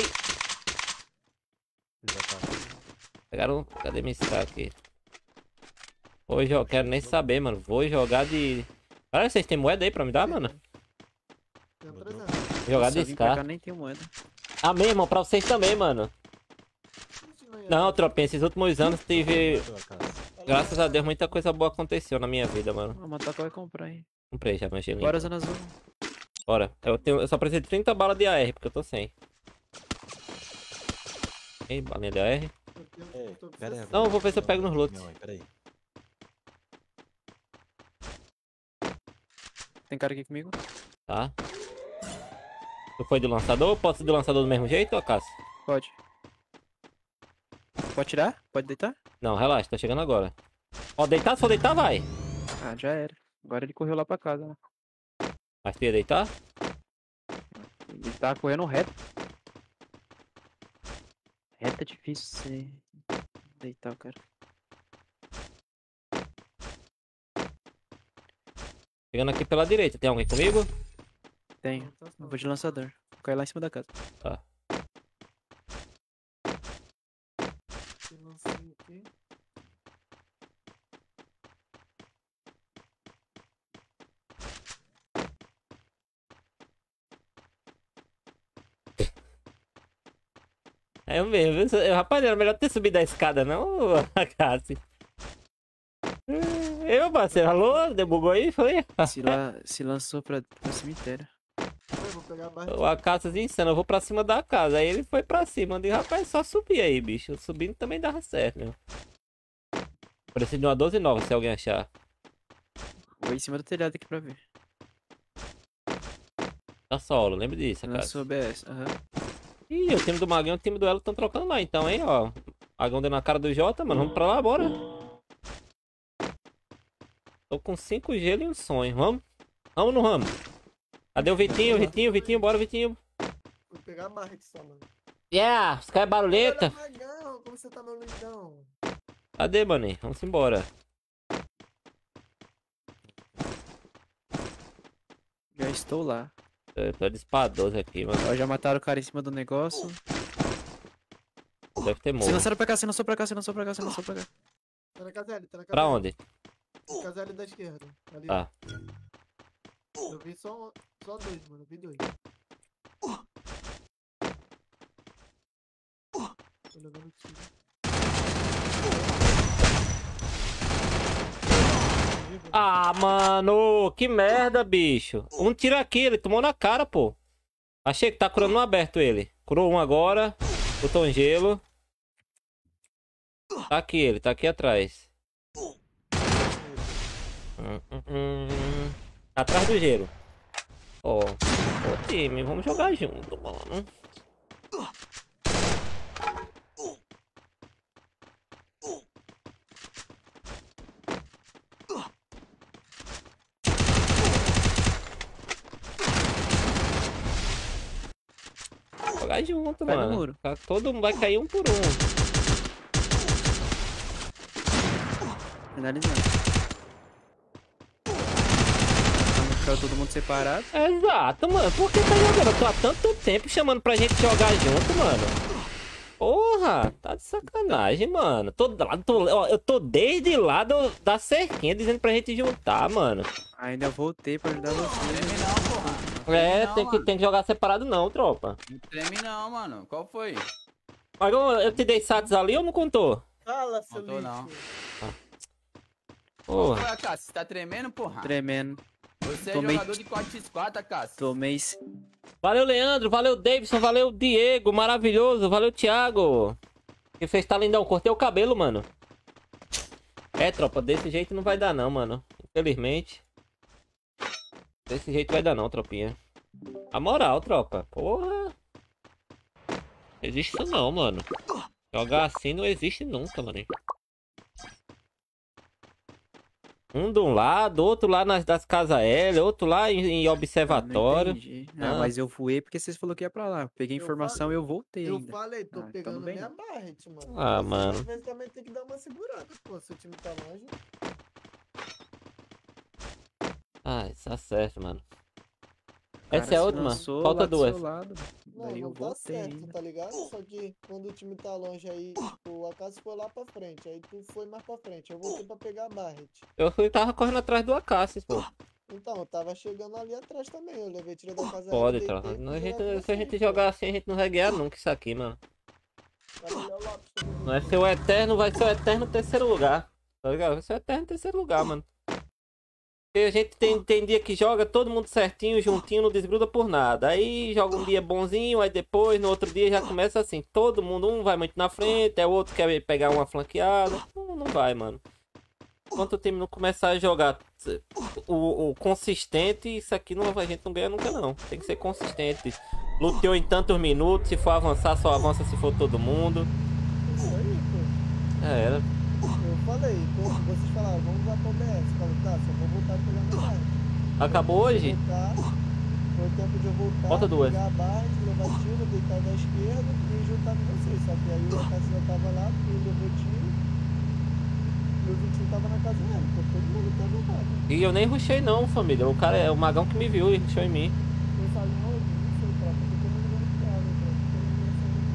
Speaker 2: Pegaram. Cadê minha SK aqui? Hoje eu quero nem saber, mano. Vou jogar de. Cara, vocês têm moeda aí pra me dar, mano?
Speaker 1: Tenho 300.
Speaker 2: Jogar
Speaker 5: Nossa,
Speaker 2: de
Speaker 5: eu vim pra cá,
Speaker 2: SK.
Speaker 5: nem tenho moeda.
Speaker 2: Ah, meu irmão, pra vocês também, mano. Não, tropinha, esses últimos anos tive. Graças a Deus, muita coisa boa aconteceu na minha vida, mano.
Speaker 5: A Mataca vai comprar, hein.
Speaker 2: Comprei já, meu gelinho.
Speaker 5: Bora, Zona Azul.
Speaker 2: Bora. Eu só preciso de 30 balas de AR, porque eu tô sem. Ei, balinha de AR.
Speaker 4: Pera aí,
Speaker 2: Não, eu vou ver se eu pego nos loot.
Speaker 4: Não, pera aí.
Speaker 5: Tem cara aqui comigo?
Speaker 2: Tá. Tu foi do lançador? Posso ir do lançador do mesmo jeito, Cássio?
Speaker 5: Pode. Pode tirar? Pode deitar?
Speaker 2: Não, relaxa, tô chegando agora. Ó, deitar, se for deitar, vai.
Speaker 5: Ah, já era. Agora ele correu lá pra casa, né?
Speaker 2: Mas tu ia deitar?
Speaker 5: Ele tá correndo reto. Reto é difícil você deitar, cara.
Speaker 2: Chegando aqui pela direita, tem alguém comigo?
Speaker 5: Tenho. Eu vou de lançador. Vou cair lá em cima da casa.
Speaker 2: Tá.
Speaker 1: Aqui.
Speaker 2: É eu mesmo. Rapaz, era melhor ter subido a escada, não, Cássio? Eu, parceiro, alô? Debugou aí? Foi?
Speaker 5: Se lançou pra cemitério.
Speaker 1: Eu vou pegar a barra.
Speaker 2: O Acácio insano, eu vou pra cima da casa. Aí ele foi pra cima. Eu disse, rapaz, só subir aí, bicho. Subindo também dava certo, né? Preciso de uma 12 nova, se alguém achar.
Speaker 5: Vou em cima do telhado aqui pra ver.
Speaker 2: Tá solo, lembra disso,
Speaker 5: Lançou
Speaker 2: Acácio.
Speaker 5: BS, aham.
Speaker 2: Ih, o time do Magão e o time do Elo estão trocando lá então, hein, ó. Magão deu na cara do Jota, mano. Vamos pra lá, bora. Tô com 5 gelo e um sonho. Vamos? Vamos ou não vamos? Cadê o Vitinho? Vitinho, bora, Vitinho.
Speaker 1: Vou pegar a barra aqui só, mano.
Speaker 2: Yeah, os caras é barulheta.
Speaker 1: Olha, Magão, como você tá, meu lindão?
Speaker 2: Cadê, mané? Vamos embora.
Speaker 5: Já estou lá.
Speaker 2: Eu tô de espada 12 aqui, mano.
Speaker 5: Ó, já mataram o cara em cima do negócio.
Speaker 2: Deve ter morro.
Speaker 5: Se lançaram pra cá, se lançou pra cá, se lançou pra cá, se lançou pra cá.
Speaker 1: Tá na casele, tá na casele.
Speaker 2: Pra onde?
Speaker 1: Casele da esquerda. Ali.
Speaker 2: Tá.
Speaker 1: Eu vi só dois, mano. Eu vi dois. Tô levando tiro.
Speaker 2: Ah, mano, que merda, bicho. Um tiro aqui, ele tomou na cara, pô. Achei que tá curando um aberto ele. Curou um agora. Botou um gelo. Tá aqui ele, tá aqui atrás. Atrás do gelo. Ó, ô time, vamos jogar junto, mano. Jogar junto,
Speaker 5: Vai no
Speaker 2: mano.
Speaker 5: muro.
Speaker 2: Todo mundo vai cair um por um.
Speaker 5: Finalizando. Pra todo mundo separado.
Speaker 2: Exato, mano. Por que tá jogando? Eu tô há tanto tempo chamando pra gente jogar junto, mano. Porra, tá de sacanagem, mano. Eu tô desde lá da cerquinha dizendo pra gente juntar, mano.
Speaker 5: Ainda voltei pra ajudar você.
Speaker 8: Treme não, porra. Não
Speaker 2: É,
Speaker 8: treme não,
Speaker 2: tem
Speaker 8: mano.
Speaker 2: que jogar separado não, tropa.
Speaker 8: Não treme não, mano. Qual foi?
Speaker 2: Mas eu te dei sats ali ou não contou?
Speaker 1: Fala, seu
Speaker 8: Contou
Speaker 1: lixo.
Speaker 8: não.
Speaker 2: Porra.
Speaker 8: Qual foi, Cássio? Você tá tremendo, porra?
Speaker 5: Tremendo.
Speaker 8: Você é
Speaker 5: Tomei-
Speaker 8: jogador de 4x4, Cássio.
Speaker 5: Tomei.
Speaker 2: Valeu, Leandro. Valeu, Davidson. Valeu, Diego. Maravilhoso. Valeu, Thiago. Que fez tá lindão. Cortei o cabelo, mano. É, tropa. Desse jeito não vai dar não, mano. Infelizmente. Desse jeito vai dar não, tropinha. A moral, tropa. Porra. Existe isso não, mano. Jogar assim não existe nunca, mano. Um de um lado, outro lá das casas L, outro lá em observatório.
Speaker 5: Entendi. Ah, mas eu voei porque vocês falaram que ia pra lá. Peguei informação e eu voltei
Speaker 1: Eu
Speaker 5: ainda.
Speaker 1: falei, tô
Speaker 5: então
Speaker 1: pegando
Speaker 5: não vem
Speaker 1: minha
Speaker 5: não.
Speaker 1: Barret, mano.
Speaker 2: Ah,
Speaker 1: Você,
Speaker 2: mano.
Speaker 1: às vezes também tem que dar uma segurada, pô. Se o time tá longe.
Speaker 2: Ah, tá certo, mano.
Speaker 5: Cara,
Speaker 2: Essa é a
Speaker 5: se
Speaker 2: última.
Speaker 5: lançou
Speaker 2: Falta
Speaker 5: lá do
Speaker 2: duas.
Speaker 5: seu lado,
Speaker 1: Não,
Speaker 5: daí eu
Speaker 1: não tá
Speaker 5: voltei
Speaker 1: certo,
Speaker 5: ainda.
Speaker 1: tá ligado? Só que quando o time tá longe aí, o Acaso foi lá pra frente, aí tu foi mais pra frente. Eu voltei pra pegar a Barret.
Speaker 2: Tava correndo atrás do Acácio, pô.
Speaker 1: Então, eu tava chegando ali atrás também. Eu levei tiro da casa
Speaker 2: Pode,
Speaker 1: L,
Speaker 2: tá.
Speaker 1: deitei e fui
Speaker 2: Se
Speaker 1: jogar
Speaker 2: a
Speaker 1: pra
Speaker 2: gente
Speaker 1: frente,
Speaker 2: jogar assim, a gente não vai ganhar nunca isso aqui, mano.
Speaker 1: Cadê o Léo Lopes?
Speaker 2: Não vai ser o eterno, vai ser o eterno terceiro lugar. Tá ligado? Vai ser o eterno terceiro lugar, mano. Porque a gente tem dia que joga todo mundo certinho, juntinho, não desgruda por nada. Aí joga um dia bonzinho, aí depois, no outro dia já começa assim. Todo mundo, um vai muito na frente, é o outro quer pegar uma flanqueada. Não vai, mano. Enquanto o time não começar a jogar o consistente, isso aqui não, a gente não ganha nunca não. Tem que ser consistente. Luteou em tantos minutos, se for avançar, só avança se for todo mundo.
Speaker 1: Isso aí, pô.
Speaker 2: Era.
Speaker 1: Eu falei, vocês falaram, vamos lá pro OBS. Eu falei, tá, só vou voltar e pegar minha Barret.
Speaker 2: Acabou hoje?
Speaker 1: Foi o tempo de eu voltar,
Speaker 2: Falta duas.
Speaker 1: pegar a Barret, levar tiro, deitar da esquerda e juntar com vocês. Só que aí o Acaso já tava lá, ele levou tiro. E o Vitinho tava na casa dele, pô. Todo mundo tava lá.
Speaker 2: E eu nem rushei não, família. O cara é o Magão que me viu e rushou em mim.
Speaker 1: Eu falei, não sei, tropa, porque todo mundo vai ficar, né, tropa? Todo mundo vai sair.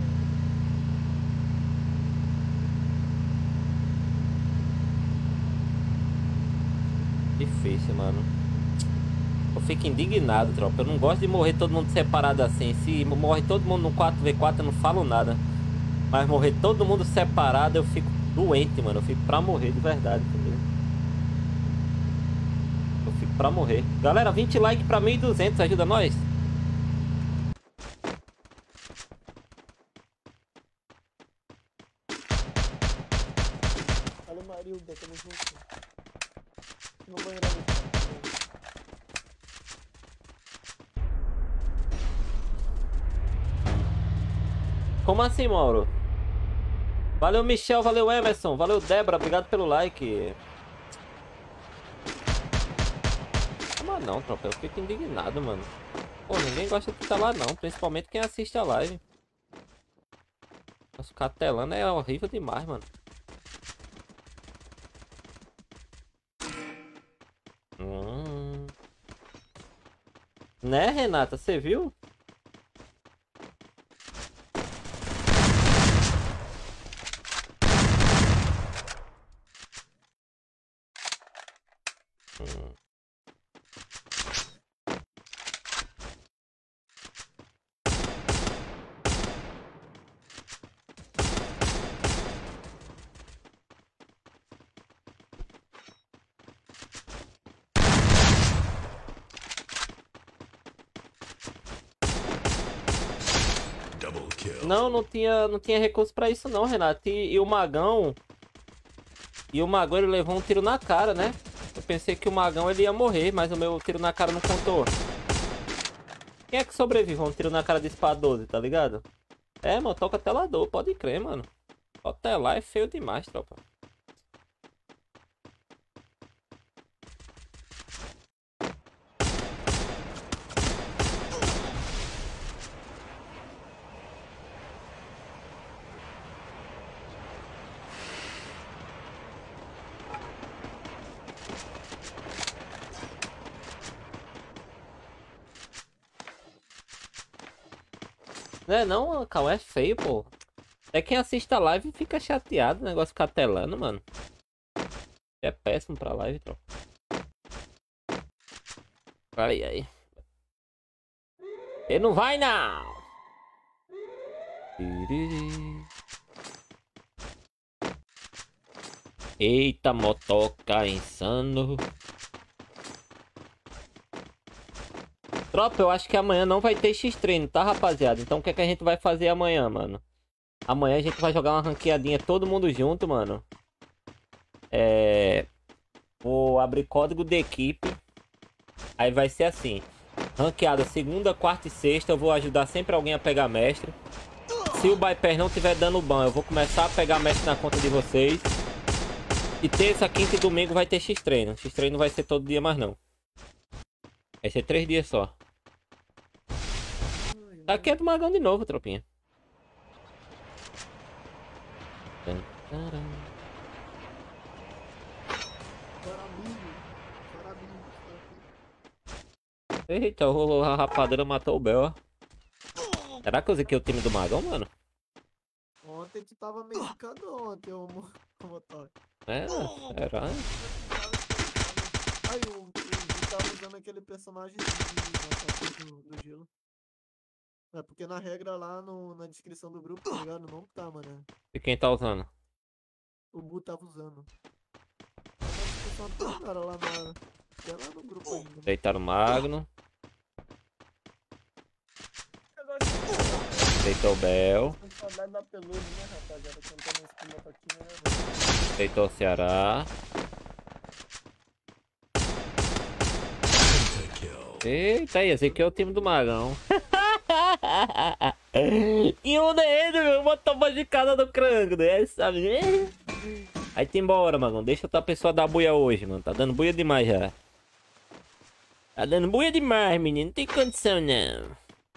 Speaker 2: Difícil, mano. Eu fico indignado, tropa. Eu não gosto de morrer todo mundo separado assim. Se morre todo mundo no 4v4, eu não falo nada. Mas morrer todo mundo separado, eu fico doente, mano. Eu fico pra morrer de verdade, entendeu? Eu fico pra morrer. Galera, 20 likes pra 1.200, ajuda nós?
Speaker 1: Valeu, Marilda, tamo junto. No banheiro ali.
Speaker 2: Como assim, Mauro? Valeu, Michel. Valeu, Emerson. Valeu, Débora. Obrigado pelo like. Mas não, tropa. Eu fico indignado, mano. Pô, ninguém gosta de estar lá, não. Principalmente quem assiste a live. Nossa, ficar telando é horrível demais, mano. Né, Renata? Você viu? Não, não tinha recurso pra isso não, Renato. E o Magão... E o Magão, ele levou um tiro na cara, né? Eu pensei que o Magão, ele ia morrer, mas o meu tiro na cara não contou. Quem é que sobrevive a um tiro na cara de espada 12, tá ligado? É, mano, toca telador, pode crer, mano. O telar é feio demais, tropa. Né, não, Cal, é feio, pô. É quem assiste a live fica chateado, o negócio ficar telando, mano. É péssimo pra live, tropa. Ai, ai. Ele não vai, não! Eita, motoca insano. Tropa, eu acho que amanhã não vai ter X-treino, tá, rapaziada? Então o que é que a gente vai fazer amanhã, mano? Amanhã a gente vai jogar uma ranqueadinha todo mundo junto, mano. Vou abrir código de equipe. Aí vai ser assim. Ranqueada segunda, quarta e sexta. Eu vou ajudar sempre alguém a pegar mestre. Se o Byper não tiver dando ban, eu vou começar a pegar mestre na conta de vocês. E terça, quinta e domingo vai ter X-treino. X-treino não vai ser todo dia mais não. Vai ser 3 dias só. Aqui é do Magão de novo, tropinha. Eita, a rapadeira matou o Bel, ó. Será que eu ziquei o time do Magão, mano?
Speaker 1: Ontem tu tava mexicano ontem, ô motor.
Speaker 2: Será?
Speaker 1: Aí o Gil tava usando aquele personagem do gelo. É porque na regra lá na descrição do grupo, tá ligado? Não tá, mano.
Speaker 2: E quem tá usando?
Speaker 1: O Bu tava usando. Na descrição do cara lá na hora. Até lá no grupo ainda. Né?
Speaker 2: Deitaram o Magno. Deitou o Bel. Deitou o Ceará. Eita, esse aqui é o time do Magão. E onde é ele, meu? Botou uma de casa do crango, né? Sabe? Aí tem embora, Magão. Deixa outra pessoa dar buia hoje, mano. Tá dando buia demais já. Tá dando buia demais, menino. Não tem condição, não.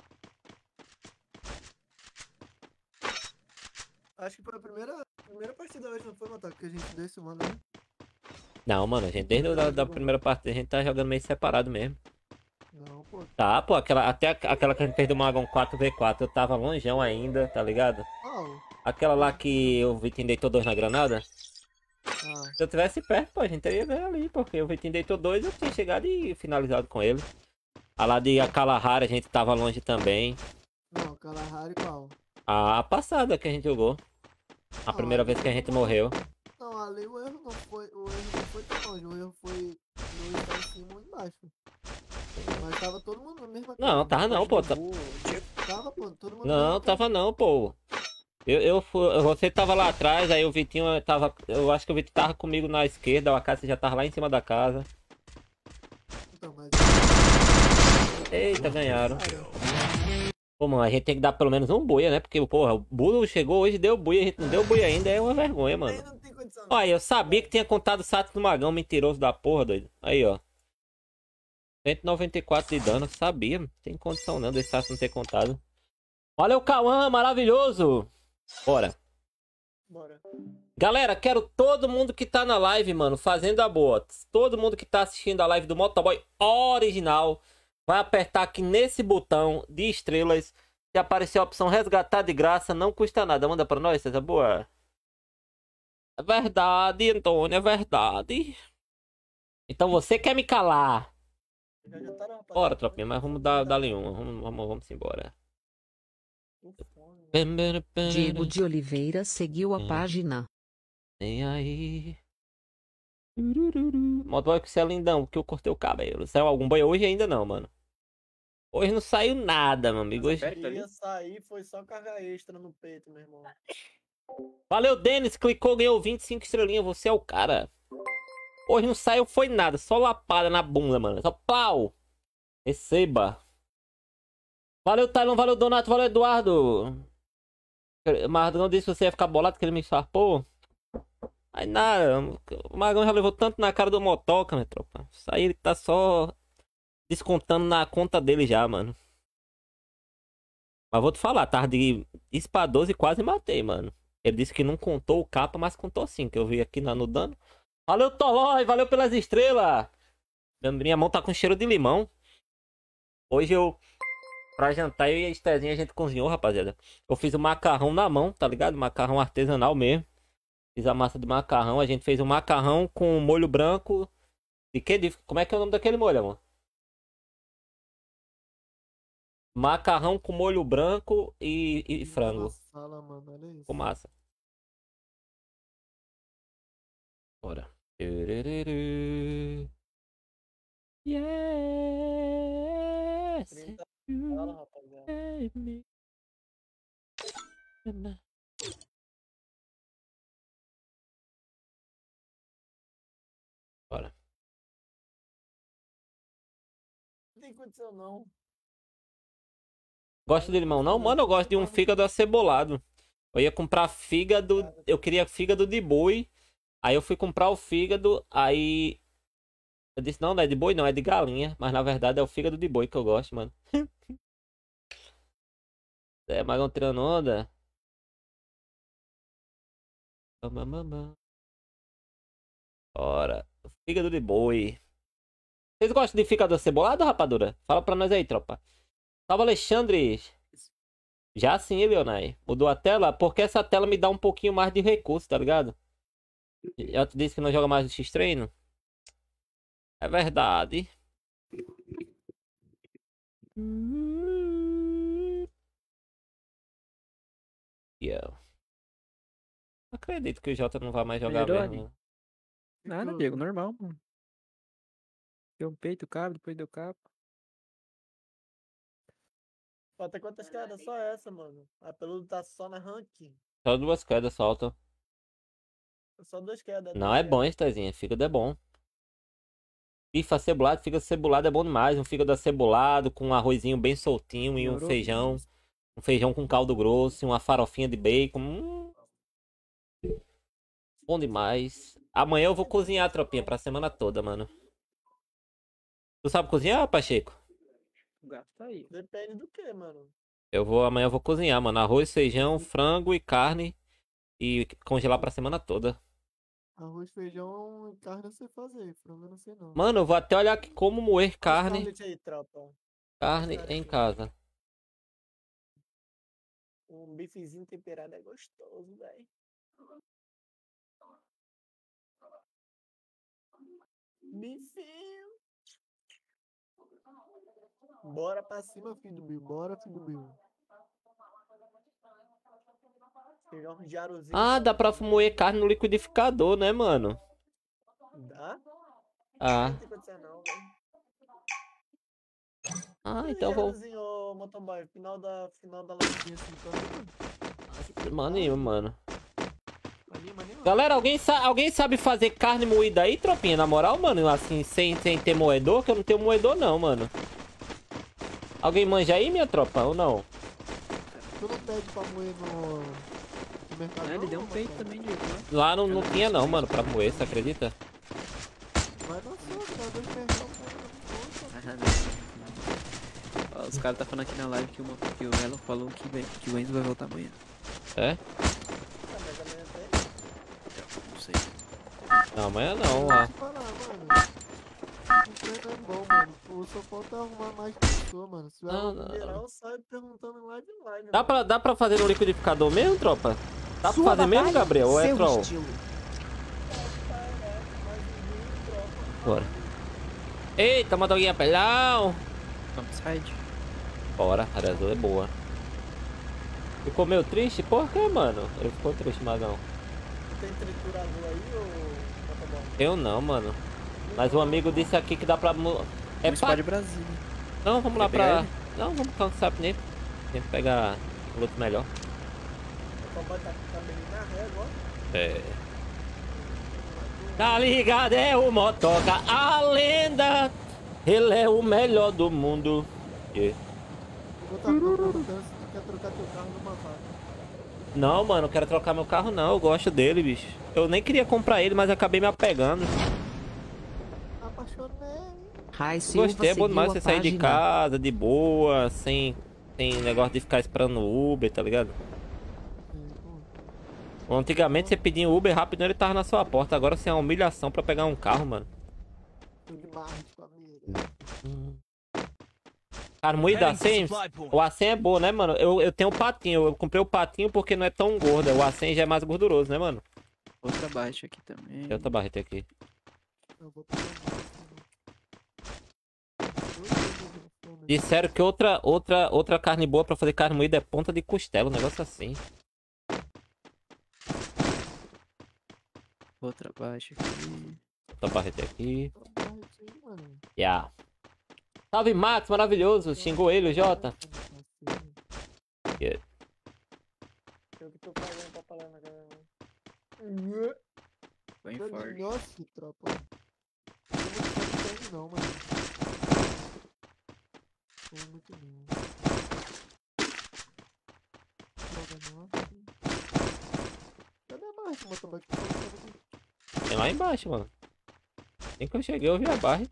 Speaker 1: Acho que foi a primeira partida hoje, não foi, Mataco? Que a gente deu esse mano, né?
Speaker 2: Não, mano. A gente desde a primeira partida a gente tá jogando meio separado mesmo.
Speaker 1: Não, pô.
Speaker 2: Tá, pô. Até aquela que a gente fez do Magão 4v4. Eu tava longeão ainda, tá ligado? Aquela lá que o Vitinho deitou 2 na granada. Se eu tivesse perto, pô, a gente teria ganho ali. Porque o Vitinho deitou 2 eu tinha chegado e finalizado com ele. A lá de Kalahari a gente tava longe também.
Speaker 1: Não, Kalahari qual?
Speaker 2: A passada que a gente jogou. A primeira vez que a gente morreu.
Speaker 1: Não, ali o erro não foi tão longe, o erro foi no estar em cima ou embaixo. Mas tava todo mundo na mesma coisa.
Speaker 2: Não, tava não, pô.
Speaker 1: Tava, pô, todo mundo.
Speaker 2: Não, tava não, pô. Você tava lá atrás, aí o Vitinho tava. Eu acho que o Vitinho tava comigo na esquerda, a casa já tava lá em cima da casa.
Speaker 1: Então, mas...
Speaker 2: Eita, ganharam. Pô, mano, a gente tem que dar pelo menos um buia, né? Porque, porra, o Bulo chegou hoje, deu buia, a gente não deu buia ainda, é uma vergonha, mano. Olha, eu sabia que tinha contado o sato do Magão, mentiroso da porra, doido. Aí, ó. 194 de dano, sabia. Não tem condição não desse sato não ter contado. Olha o Cauã, maravilhoso. Bora. Galera, quero todo mundo que tá na live, mano, fazendo a boa. Todo mundo que tá assistindo a live do Motoboy original. Vai apertar aqui nesse botão de estrelas. Se aparecer a opção resgatar de graça, não custa nada. Manda pra nós, essa boa. É verdade, Antônio, é verdade. Então você quer me calar? Bora, tropinha, mas vamos dar-lhe uma. Vamos embora.
Speaker 6: Diego de Oliveira seguiu a página.
Speaker 2: Vem aí. Motoboy que você é lindão, porque eu cortei o cabelo. Saiu algum banho hoje ainda não, mano. Hoje não saiu nada, meu amigo. Hoje...
Speaker 1: ia sair, foi só carga extra no peito, meu irmão.
Speaker 2: Valeu, Denis. Clicou, ganhou 25 estrelinhas. Você é o cara. Hoje não saiu, foi nada. Só lapada na bunda, mano. Só pau. Receba. Valeu, Tylon. Valeu, Donato. Valeu, Eduardo. Mas não disse que você ia ficar bolado que ele me farpou. Aí nada, o Magão já levou tanto na cara do motoca, minha tropa. Isso aí ele tá só descontando na conta dele já, mano. Mas vou te falar, tava de SPA 12 e quase matei, mano. Ele disse que não contou o capa, mas contou sim, que eu vi aqui no dano. Valeu, Tolói, valeu pelas estrelas. Minha mão tá com cheiro de limão. Hoje pra jantar, eu e a Estezinha a gente cozinhou, rapaziada. Eu fiz o macarrão na mão, tá ligado? Macarrão artesanal mesmo. Fiz a massa de macarrão. A gente fez um macarrão com molho branco. Como é que é o nome daquele molho, amor? Macarrão com molho branco e frango.
Speaker 1: Fala, mano, olha isso.
Speaker 2: Com massa. Bora. Yes.
Speaker 1: Fala, rapaziada.
Speaker 2: Bora.
Speaker 1: Não tem condição, não.
Speaker 2: Gosta de limão não? Mano, eu gosto de um fígado acebolado. Eu ia comprar fígado. Eu queria fígado de boi Aí eu fui comprar o fígado, aí eu disse, não é de boi não, é de galinha. Mas na verdade é o fígado de boi que eu gosto, mano. É, mais um tirando onda. Ora, fígado de boi. Vocês gostam de fígado cebolado, rapadura? Fala pra nós aí, tropa. Salve, Alexandre. Já sim, Leonai. Mudou a tela? Porque essa tela me dá um pouquinho mais de recurso, tá ligado? Eu te disse que não joga mais no X-Treino. É verdade. Yeah. Acredito que o Jota não vai mais jogar
Speaker 5: Melhorou,
Speaker 2: mesmo.
Speaker 5: Nada, Diego, normal, mano. Deu um peito, cabo, depois deu cabo.
Speaker 1: Falta quantas quedas? Só essa, mano. A peludo tá só na ranking.
Speaker 2: Só 2 quedas soltam.
Speaker 1: Só 2 quedas.
Speaker 2: Não, é bom, Estazinha. Fígado é bom. Bife acebolado, fígado cebolado é bom demais. Um fígado acebolado com um arrozinho bem soltinho e um feijão. Um feijão com caldo grosso e uma farofinha de bacon. Bom demais. Amanhã eu vou cozinhar, tropinha, pra semana toda, mano. Tu sabe cozinhar, Pacheco?
Speaker 5: O gato tá aí.
Speaker 1: Depende do que, mano.
Speaker 2: Amanhã eu vou cozinhar, mano. Arroz, feijão, frango e carne. E congelar pra semana toda.
Speaker 1: Arroz, feijão e carne eu sei fazer. Frango eu não sei não.
Speaker 2: Mano, eu vou até olhar aqui como moer carne.
Speaker 1: Aí, tropa.
Speaker 2: Carne em casa.
Speaker 1: Um bifezinho temperado é gostoso, velho. Bifinho. Bora pra cima, filho do Bill. Bora, filho do Bill. Pegar um jarozinho.
Speaker 2: Ah, dá pra moer carne no liquidificador, né, mano?
Speaker 1: Dá?
Speaker 2: Ah.
Speaker 1: Não tem condição não, velho.
Speaker 2: Ah, então vou.
Speaker 1: Ô, motoboy, final da latinha assim, então.
Speaker 2: Maninho, mano. Galera, alguém sabe fazer carne moída aí, tropinha? Na moral, mano, assim, sem ter moedor, que eu não tenho moedor não, mano. Alguém manja aí, minha tropa, ou não?
Speaker 1: Tu não pede pra moer no mercado?
Speaker 5: Ele deu um peito também, Diego.
Speaker 2: Lá não tinha não, mano, pra moer, você acredita?
Speaker 1: Vai na sua, cara, dois mercado.
Speaker 5: Ó, os caras tá falando aqui na live que o Elon falou que o Enzo vai voltar amanhã.
Speaker 2: É?
Speaker 1: Mas amanhã tem?
Speaker 5: Não sei.
Speaker 2: Não, amanhã não, lá.
Speaker 1: O treino é bom, mano. Só falta arrumar mais pessoas, mano. Se vai liberar, eu saio perguntando em live.
Speaker 2: Dá pra fazer no liquidificador mesmo, tropa? Dá pra fazer mesmo, Gabriel? Ou é troll? Bora. Eita, motoguinha pelão.
Speaker 5: Topside.
Speaker 2: Bora, a azul é boa. Ficou meio triste? Por que, mano? Ele ficou triste, mas não.
Speaker 1: Tem triturador aí ou tá bom?
Speaker 2: Eu não, mano. Mas um amigo disse aqui que dá pra...
Speaker 5: É pra... de Brasil.
Speaker 2: Não, vamos lá pra... Não, vamos pra um sapnip. Tem que pegar o outro melhor.
Speaker 1: O papai tá bem na ré agora?
Speaker 2: É. Tá ligado? É o motoca, a lenda. Ele é o melhor do mundo. Yeah.
Speaker 1: Vou estar perguntando se tu quer trocar teu carro numa vaca.
Speaker 2: Não, mano, eu quero trocar meu carro não. Eu gosto dele, bicho. Eu nem queria comprar ele, mas acabei me apegando. Gostei, é bom demais você sair de casa, de boa, sem negócio de ficar esperando o Uber, tá ligado? Antigamente você pedia um Uber rápido e ele tava na sua porta. Agora você é uma humilhação pra pegar um carro, mano. Cara, moída A100, o A100 é boa, né, mano? Eu tenho o patinho, eu comprei o patinho porque não é tão gordo. O A100 já é mais gorduroso, né, mano?
Speaker 5: Outra baixa aqui também.
Speaker 2: Tem outra barreta aqui. Disseram que outra carne boa pra fazer carne moída é ponta de costela, um negócio assim.
Speaker 5: Outra baixa aqui.
Speaker 2: Outra barreta aqui. Yeah. Salve, Max, maravilhoso. Xingou ele, o Jota. Yeah.
Speaker 1: Eu que tô pagando pra falar na galera.
Speaker 5: Bem forte.
Speaker 1: Nossa, tropa. Não, mano. Não muito não. Droga, nossa. Cadê a marcha, motoboy?
Speaker 2: Tem lá embaixo, mano. Assim que eu cheguei, eu vi a barra.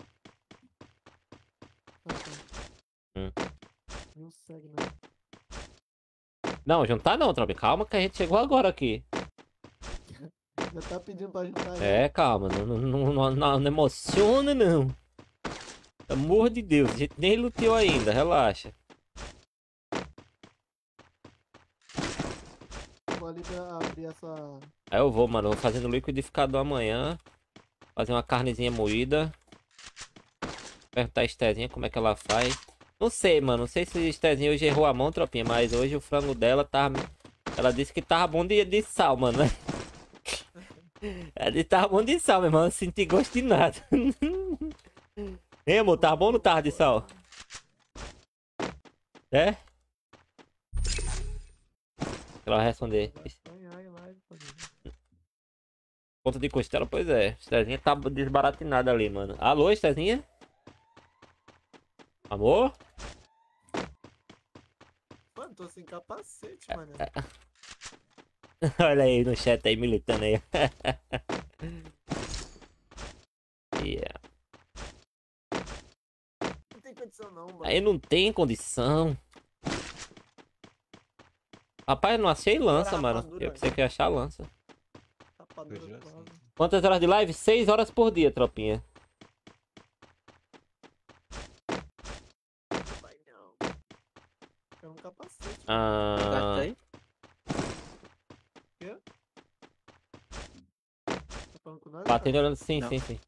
Speaker 1: Não segue, né?
Speaker 2: Não, juntar não, tropa. Calma que a gente chegou agora aqui.
Speaker 1: Já tá pedindo pra juntar aí.
Speaker 2: É, calma. Não emociona, não. Pelo amor de Deus, a gente nem lutou ainda, relaxa.
Speaker 1: Vou ali pra abrir essa...
Speaker 2: Aí eu vou, mano. Vou fazer no liquidificador amanhã. Fazer uma carnezinha moída. Perguntar a Estezinha como é que ela faz. Não sei, mano. Não sei se a Estezinha hoje errou a mão, tropinha. Mas hoje o frango dela tá... Ela disse que tava bom de sal, mano. Ela disse que tava bom de sal, meu irmão. Eu não senti gosto de nada. Hein, amor? Tava bom ou não tava de sal? É? Ela vai responder. Ponto de costela, pois é. Estezinha tá desbaratinada ali, mano. Alô, Estezinha? Amor?
Speaker 1: Mano, tô sem capacete, mano.
Speaker 2: Olha aí no chat aí, militando aí. Yeah.
Speaker 1: Não tem condição não, mano.
Speaker 2: Aí não tem condição. Rapaz, eu não achei lança, mano. Eu pensei que ia achar lança. Quantas horas de live? 6 horas por dia, tropinha.
Speaker 1: Quero um capacete.
Speaker 2: Ah...
Speaker 1: Quê? Tá falando com nós?
Speaker 2: Batendo olhando, sim.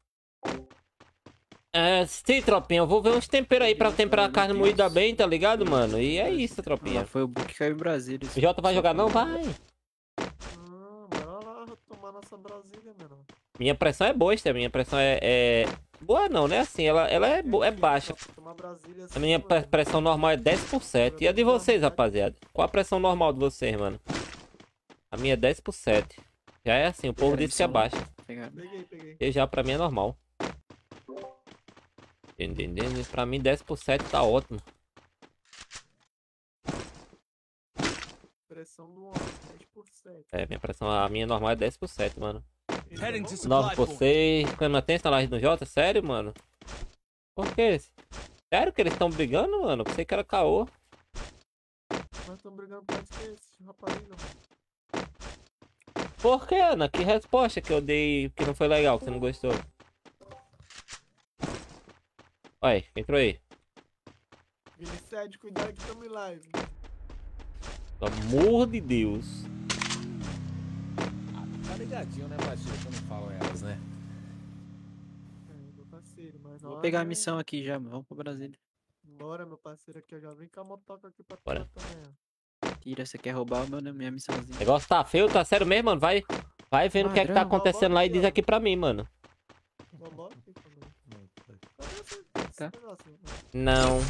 Speaker 2: É, sim, tropinha. Eu vou ver uns temperos aí pra temperar a carne moída bem, tá ligado, mano? E é isso, tropinha.
Speaker 5: Foi o book que caiu em Brasília.
Speaker 2: O Jota vai jogar não? Vai.
Speaker 1: Bora lá tomar nossa Brasília, mano.
Speaker 2: Minha pressão é boa, Esther. Minha pressão é... Boa não, né? Assim, ela é baixa. A minha pressão normal é 10%. E a de vocês, rapaziada? Qual a pressão normal de vocês, mano? A minha é 10%. Já é assim, o povo disse que é baixa.
Speaker 1: Peguei.
Speaker 2: E já pra mim é normal. Entendendo? Pra mim 10% tá ótimo.
Speaker 1: Pressão do homem, 10%.
Speaker 2: É, minha pressão, a minha normal é 10%, mano.
Speaker 7: Heading to
Speaker 2: 9
Speaker 7: supply
Speaker 2: por
Speaker 7: point.
Speaker 2: 6. Câmera tensa na live do Jota? Sério, mano? Por quê? Sério que eles estão brigando, mano? Pensei que era caô.
Speaker 1: Nós estamos brigando por causa desse rapariga, mano.
Speaker 2: Por que, Ana? Que resposta que eu dei que não foi legal, que você não gostou? Olha, quem entrou aí?
Speaker 1: Vinicede, cuidado que estamos em live.
Speaker 2: Pelo amor de Deus.
Speaker 4: Tá ligadinho, né, Baixinho? Que eu não falo elas, né?
Speaker 1: Meu parceiro, mas
Speaker 5: Vou pegar a missão aqui já, mano. Vamos pra Brasília.
Speaker 1: Bora, meu parceiro aqui. Eu já vim com a motoca aqui pra
Speaker 2: Bora.
Speaker 1: tu também,
Speaker 5: Tira, você quer roubar minha missãozinha.
Speaker 2: O negócio tá feio, tá sério mesmo, mano? Vai vendo o que é que tá acontecendo lá e diz aqui pra mim, mano.
Speaker 1: Vambora aqui também.
Speaker 5: Tá.
Speaker 2: Não.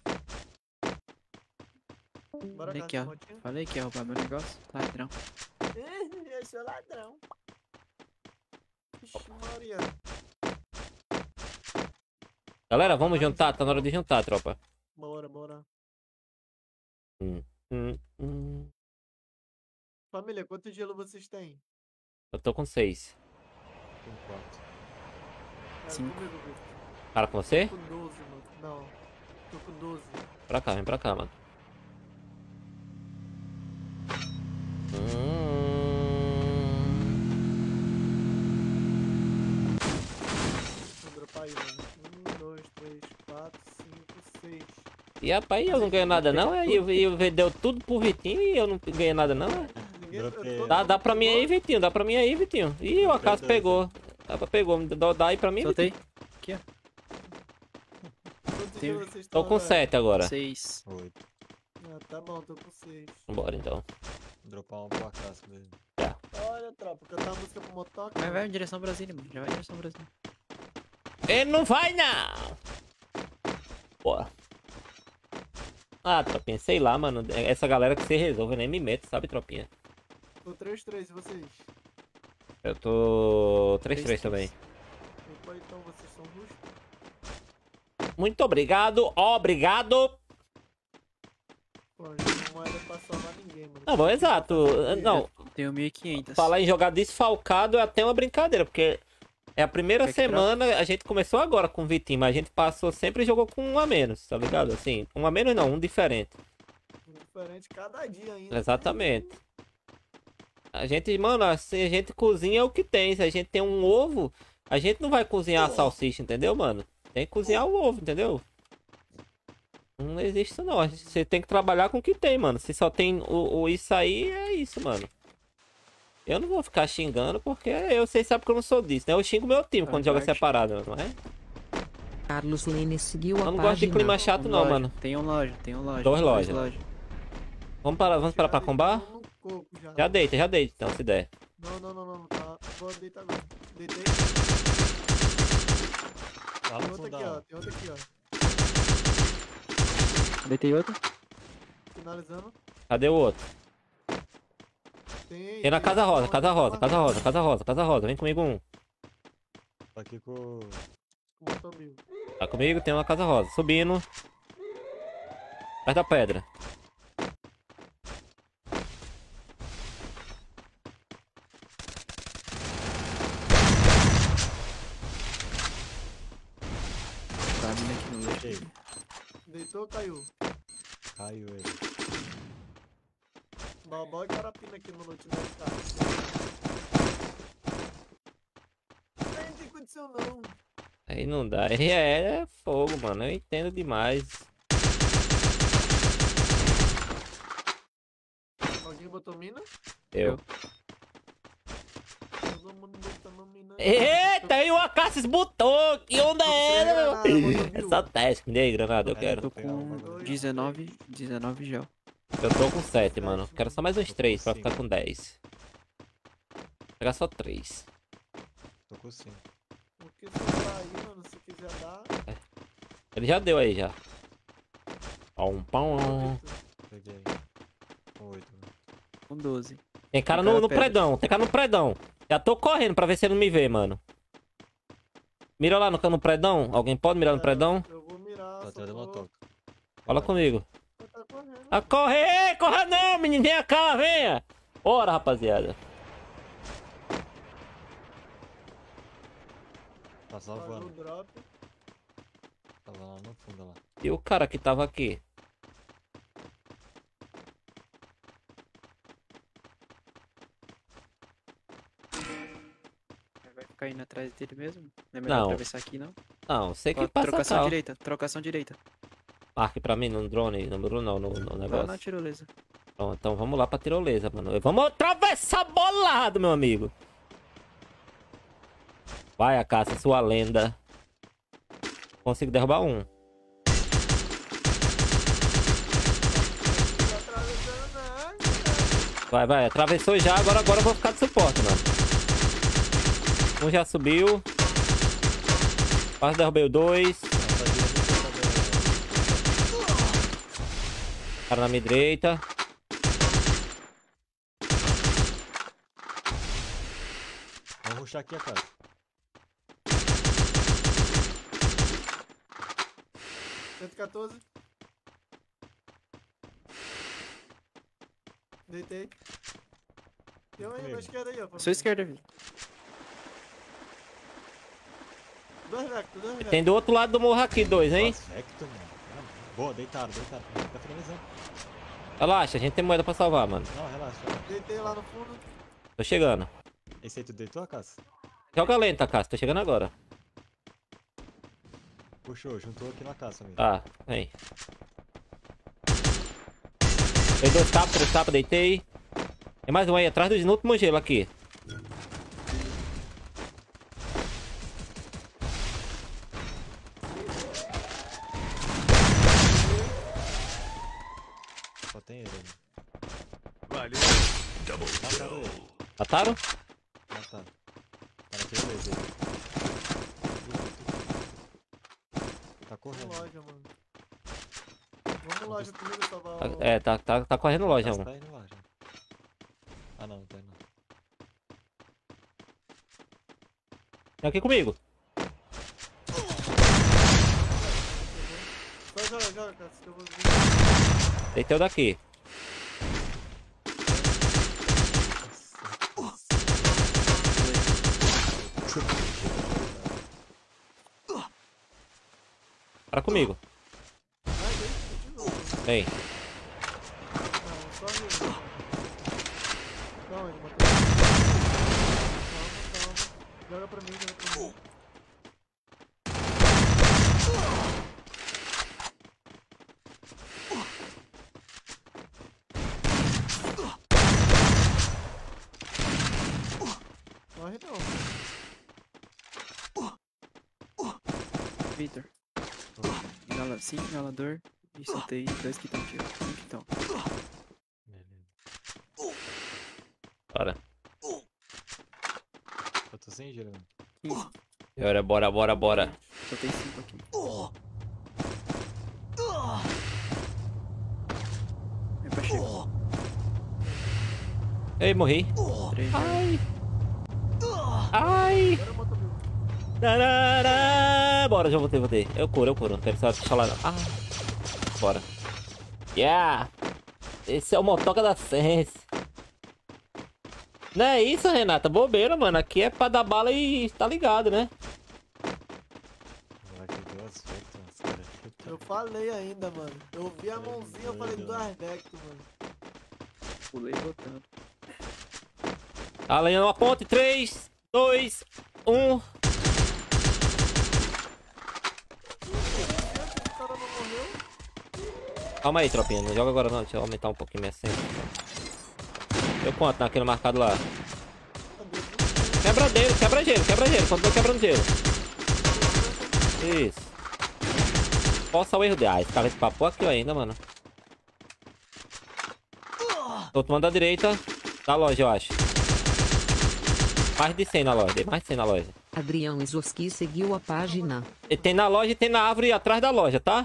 Speaker 1: Bora
Speaker 5: Olha aqui, ó. Falei que ia roubar meu negócio. Ladrão.
Speaker 1: Eu sou ladrão. Ixi, Maria.
Speaker 2: Galera, vamos juntar. Tá na hora de juntar, tropa.
Speaker 1: Bora. Família, quanto gelo vocês têm?
Speaker 2: Eu tô com 6.
Speaker 4: Tem 4.
Speaker 5: Cinco.
Speaker 1: Comigo, Victor.
Speaker 2: Cara, com você?
Speaker 1: Tô com 12, mano. Não. Tô com 12.
Speaker 2: Pra cá, vem pra cá, mano.
Speaker 1: Vou dropar aí, mano. 1, 2, 3, 4, 5, 6.
Speaker 2: E rapaz, eu não ganho nada não, aí eu deu tudo pro Vitinho e eu não ganhei nada não. Dá pra mim aí, Vitinho, dá pra mim aí, Vitinho. Ih, o acaso pegou. Pegou, dá aí pra mim,
Speaker 5: Soltei.
Speaker 2: Vitinho.
Speaker 5: Aqui, ó.
Speaker 1: Quanto gelo vocês
Speaker 2: Tô
Speaker 1: estão
Speaker 2: com 7 agora.
Speaker 5: 6.
Speaker 4: 8.
Speaker 1: Ah, tá bom, tô com 6.
Speaker 2: Bora então.
Speaker 4: Dropar uma pra casa mesmo.
Speaker 1: Olha, tropa, cantar a música pro motoca.
Speaker 5: Mas vai em direção ao Brasília, mano. Já vai em direção ao Brasília.
Speaker 2: Ele não vai não! Bora. Ah, tropinha, sei lá, mano. Essa galera que você resolve, eu nem me meto, sabe, tropinha?
Speaker 1: Tô 3-3, e vocês?
Speaker 2: Eu tô 3-3 também.
Speaker 1: Opa, então vocês são russos?
Speaker 2: Muito obrigado, obrigado.
Speaker 1: Pô, já não moeda pra salvar ninguém, mano.
Speaker 2: Não, bom, exato. Não,
Speaker 5: tenho 1.500.
Speaker 2: Falar em jogar desfalcado é até uma brincadeira, porque é a primeira
Speaker 5: Quer que
Speaker 2: semana, a gente começou agora com o Vitinho, mas a gente passou sempre e jogou com um a menos, tá ligado? Assim, um a menos não, um diferente.
Speaker 1: Diferente cada dia ainda.
Speaker 2: Exatamente. A gente, mano, assim, a gente cozinha o que tem. Se a gente tem um ovo, a gente não vai cozinhar a salsicha, entendeu, mano? Tem que cozinhar o ovo, entendeu? Não existe isso não. Você tem que trabalhar com o que tem, mano. Se só tem isso aí, é isso, mano. Eu não vou ficar xingando porque vocês sabem que eu não sou disso, né? Eu xingo meu time quando joga separado, não é?
Speaker 6: Carlos Lene seguiu a
Speaker 2: Eu
Speaker 6: página.
Speaker 2: não gosto de clima chato não, mano.
Speaker 5: Tem um loja, tem um loja.
Speaker 2: Dois lojas. Vamos parar pra combar?
Speaker 1: Já.
Speaker 2: Já deita então, se der.
Speaker 1: Não. Tá. Vou deitar agora. Deitei.
Speaker 4: Tá
Speaker 1: Tem
Speaker 4: no
Speaker 1: outra aqui,
Speaker 4: fundão.
Speaker 1: ó. Tem outra aqui, ó.
Speaker 5: Deitei outro.
Speaker 1: Finalizando.
Speaker 2: Cadê o outro? Tem na casa rosa, casa rosa. Vem comigo um.
Speaker 4: Tô aqui com...
Speaker 2: Tá comigo, tem uma casa rosa. Subindo. Perto da pedra.
Speaker 5: Tá vindo aqui no lixo.
Speaker 4: Ei,
Speaker 1: Deitou ou caiu?
Speaker 4: caiu ele.
Speaker 1: Balbal e carapina aqui no lote, né, cara? Não tem condição não.
Speaker 2: Aí não dá. Aí é fogo, mano. Eu entendo demais.
Speaker 1: Alguém botou mina?
Speaker 2: Eu.
Speaker 1: Todo mundo botando mina.
Speaker 2: Eita, aí o Acassis botou. Que onda era, meu? É só teste. Me dê aí, granada, eu
Speaker 5: Eu
Speaker 2: quero.
Speaker 5: tô com 19 gel.
Speaker 2: Eu tô com 7, mano. Quero só mais uns 3 pra ficar com 10. Vou pegar só 3.
Speaker 4: Tô com 5.
Speaker 1: O que sobrar aí, mano, se quiser dar.
Speaker 2: Ele já deu aí, já. Pão.
Speaker 4: Peguei. Com 8.
Speaker 5: Com 12.
Speaker 2: Tem cara no predão, tem cara no predão. Já tô correndo pra ver se ele não me vê, mano. Mira lá no predão. Alguém pode mirar no predão?
Speaker 1: Eu vou mirar.
Speaker 4: Tô atrás da motoca.
Speaker 2: Fala comigo.
Speaker 1: Tá correndo.
Speaker 2: A correr! Corra não, menino! Vem cá, venha! Bora, rapaziada.
Speaker 4: Tá
Speaker 1: Pagou o
Speaker 4: salvando.
Speaker 1: drop.
Speaker 4: Tava lá no fundo, lá.
Speaker 2: E o cara que tava aqui?
Speaker 5: Vai ficar indo atrás dele mesmo? Não é melhor
Speaker 2: Não.
Speaker 5: atravessar aqui, não?
Speaker 2: Não, sei que
Speaker 5: Ó,
Speaker 2: passa
Speaker 5: trocação
Speaker 2: tal.
Speaker 5: direita, trocação direita.
Speaker 2: Marque pra mim no drone, no
Speaker 5: Vai
Speaker 2: negócio.
Speaker 5: na tirolesa.
Speaker 2: Pronto, então vamos lá pra tirolesa, mano. Vamos atravessar bolado, meu amigo. Vai, a caça, sua lenda. Consigo derrubar um. Vai, atravessou já, agora eu vou ficar de suporte, mano. Um já subiu. Quase derrubei o 2. Cara na minha direita.
Speaker 4: Vamos rushar aqui a casa.
Speaker 1: $114. Deitei. Tem um aí na esquerda aí, ó.
Speaker 5: Sua esquerda, filho.
Speaker 1: Dois vector.
Speaker 2: Tem do outro lado do morro aqui, 2, hein?
Speaker 4: Nossa, Vector, mano. Boa, deitaram. Tá finalizando.
Speaker 2: Relaxa, a gente tem moeda pra salvar, mano.
Speaker 4: Não, relaxa.
Speaker 1: Deitei lá no fundo.
Speaker 2: Tô chegando.
Speaker 4: Esse aí tu deitou a casa?
Speaker 2: Joga lenta, Cássio. Tô chegando agora.
Speaker 4: Puxou, juntou aqui na casa, amigo.
Speaker 2: Tá, vem. Dei 2 tapas, 3 tapas, deitei. Tem mais um aí atrás do último gelo aqui.
Speaker 4: Só tem ele ali.
Speaker 7: Valeu.
Speaker 4: Mataram ele.
Speaker 2: Mataram?
Speaker 4: Mataram. Tá na tirolesa ele. Tá correndo.
Speaker 1: Vamos loja, mano. Vamos loja comigo salvar o...
Speaker 2: É, tá correndo loja,
Speaker 4: Mas
Speaker 2: mano.
Speaker 4: tá indo lá já. Ah não, não tá indo não.
Speaker 2: Vem aqui comigo.
Speaker 1: Joga, cara, que eu vou...
Speaker 2: Deitei o daqui. Para comigo.
Speaker 1: Vai, deixa de novo.
Speaker 2: Vem.
Speaker 1: Não, só eu. Calma, ele matou. Calma. Joga pra mim, joga pra mim. Morre não.
Speaker 5: Vitor. 5 inalador. E soltei 2 que estão aqui, ó. 5 que estão.
Speaker 2: Bora.
Speaker 4: Eu tô sem gelo.
Speaker 5: 15.
Speaker 2: Bora.
Speaker 5: Soltei 5 aqui. Vem pra chegar.
Speaker 2: Ei, morri.
Speaker 5: 3.
Speaker 2: Ai. Tarará. Bora, já voltei. Eu curo. Não quero só falar não. Ah. Bora. Yeah. Esse é o motoca da Sense. Não é isso, Renata? Bobeira, mano. Aqui é pra dar bala e tá ligado, né?
Speaker 1: Eu falei ainda, mano. Eu vi a mãozinha, eu falei do Arvecto, mano.
Speaker 5: Pulei botando.
Speaker 2: A lenha numa ponte. 3, 2, 1.
Speaker 1: O cara não morreu?
Speaker 2: Calma aí, tropinha. Não joga agora não. Deixa eu aumentar um pouquinho minha senha. Deu quanto naquele marcado lá? Quebra gelo. Continua quebrando gelo. Isso. Possa o erro de... Ah, esse cara papou aqui ainda, mano. Tô tomando a direita da loja, eu acho. Mais de 100 na loja. Dei mais de 100 na loja.
Speaker 6: Adrião Isoski seguiu a página.
Speaker 2: E tem na loja e tem na árvore atrás da loja, tá?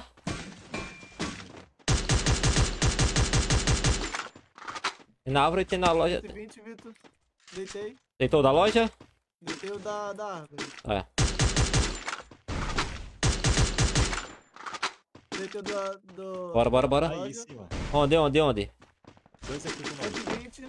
Speaker 2: Tem na árvore e tem na loja.
Speaker 1: 120, Vitor. Deitei.
Speaker 2: Deitou da loja?
Speaker 1: Deitei o da árvore.
Speaker 2: É.
Speaker 1: Deitei o do...
Speaker 2: Bora.
Speaker 4: Aí, em cima.
Speaker 2: Onde?
Speaker 4: 2 aqui com nós.
Speaker 1: 120.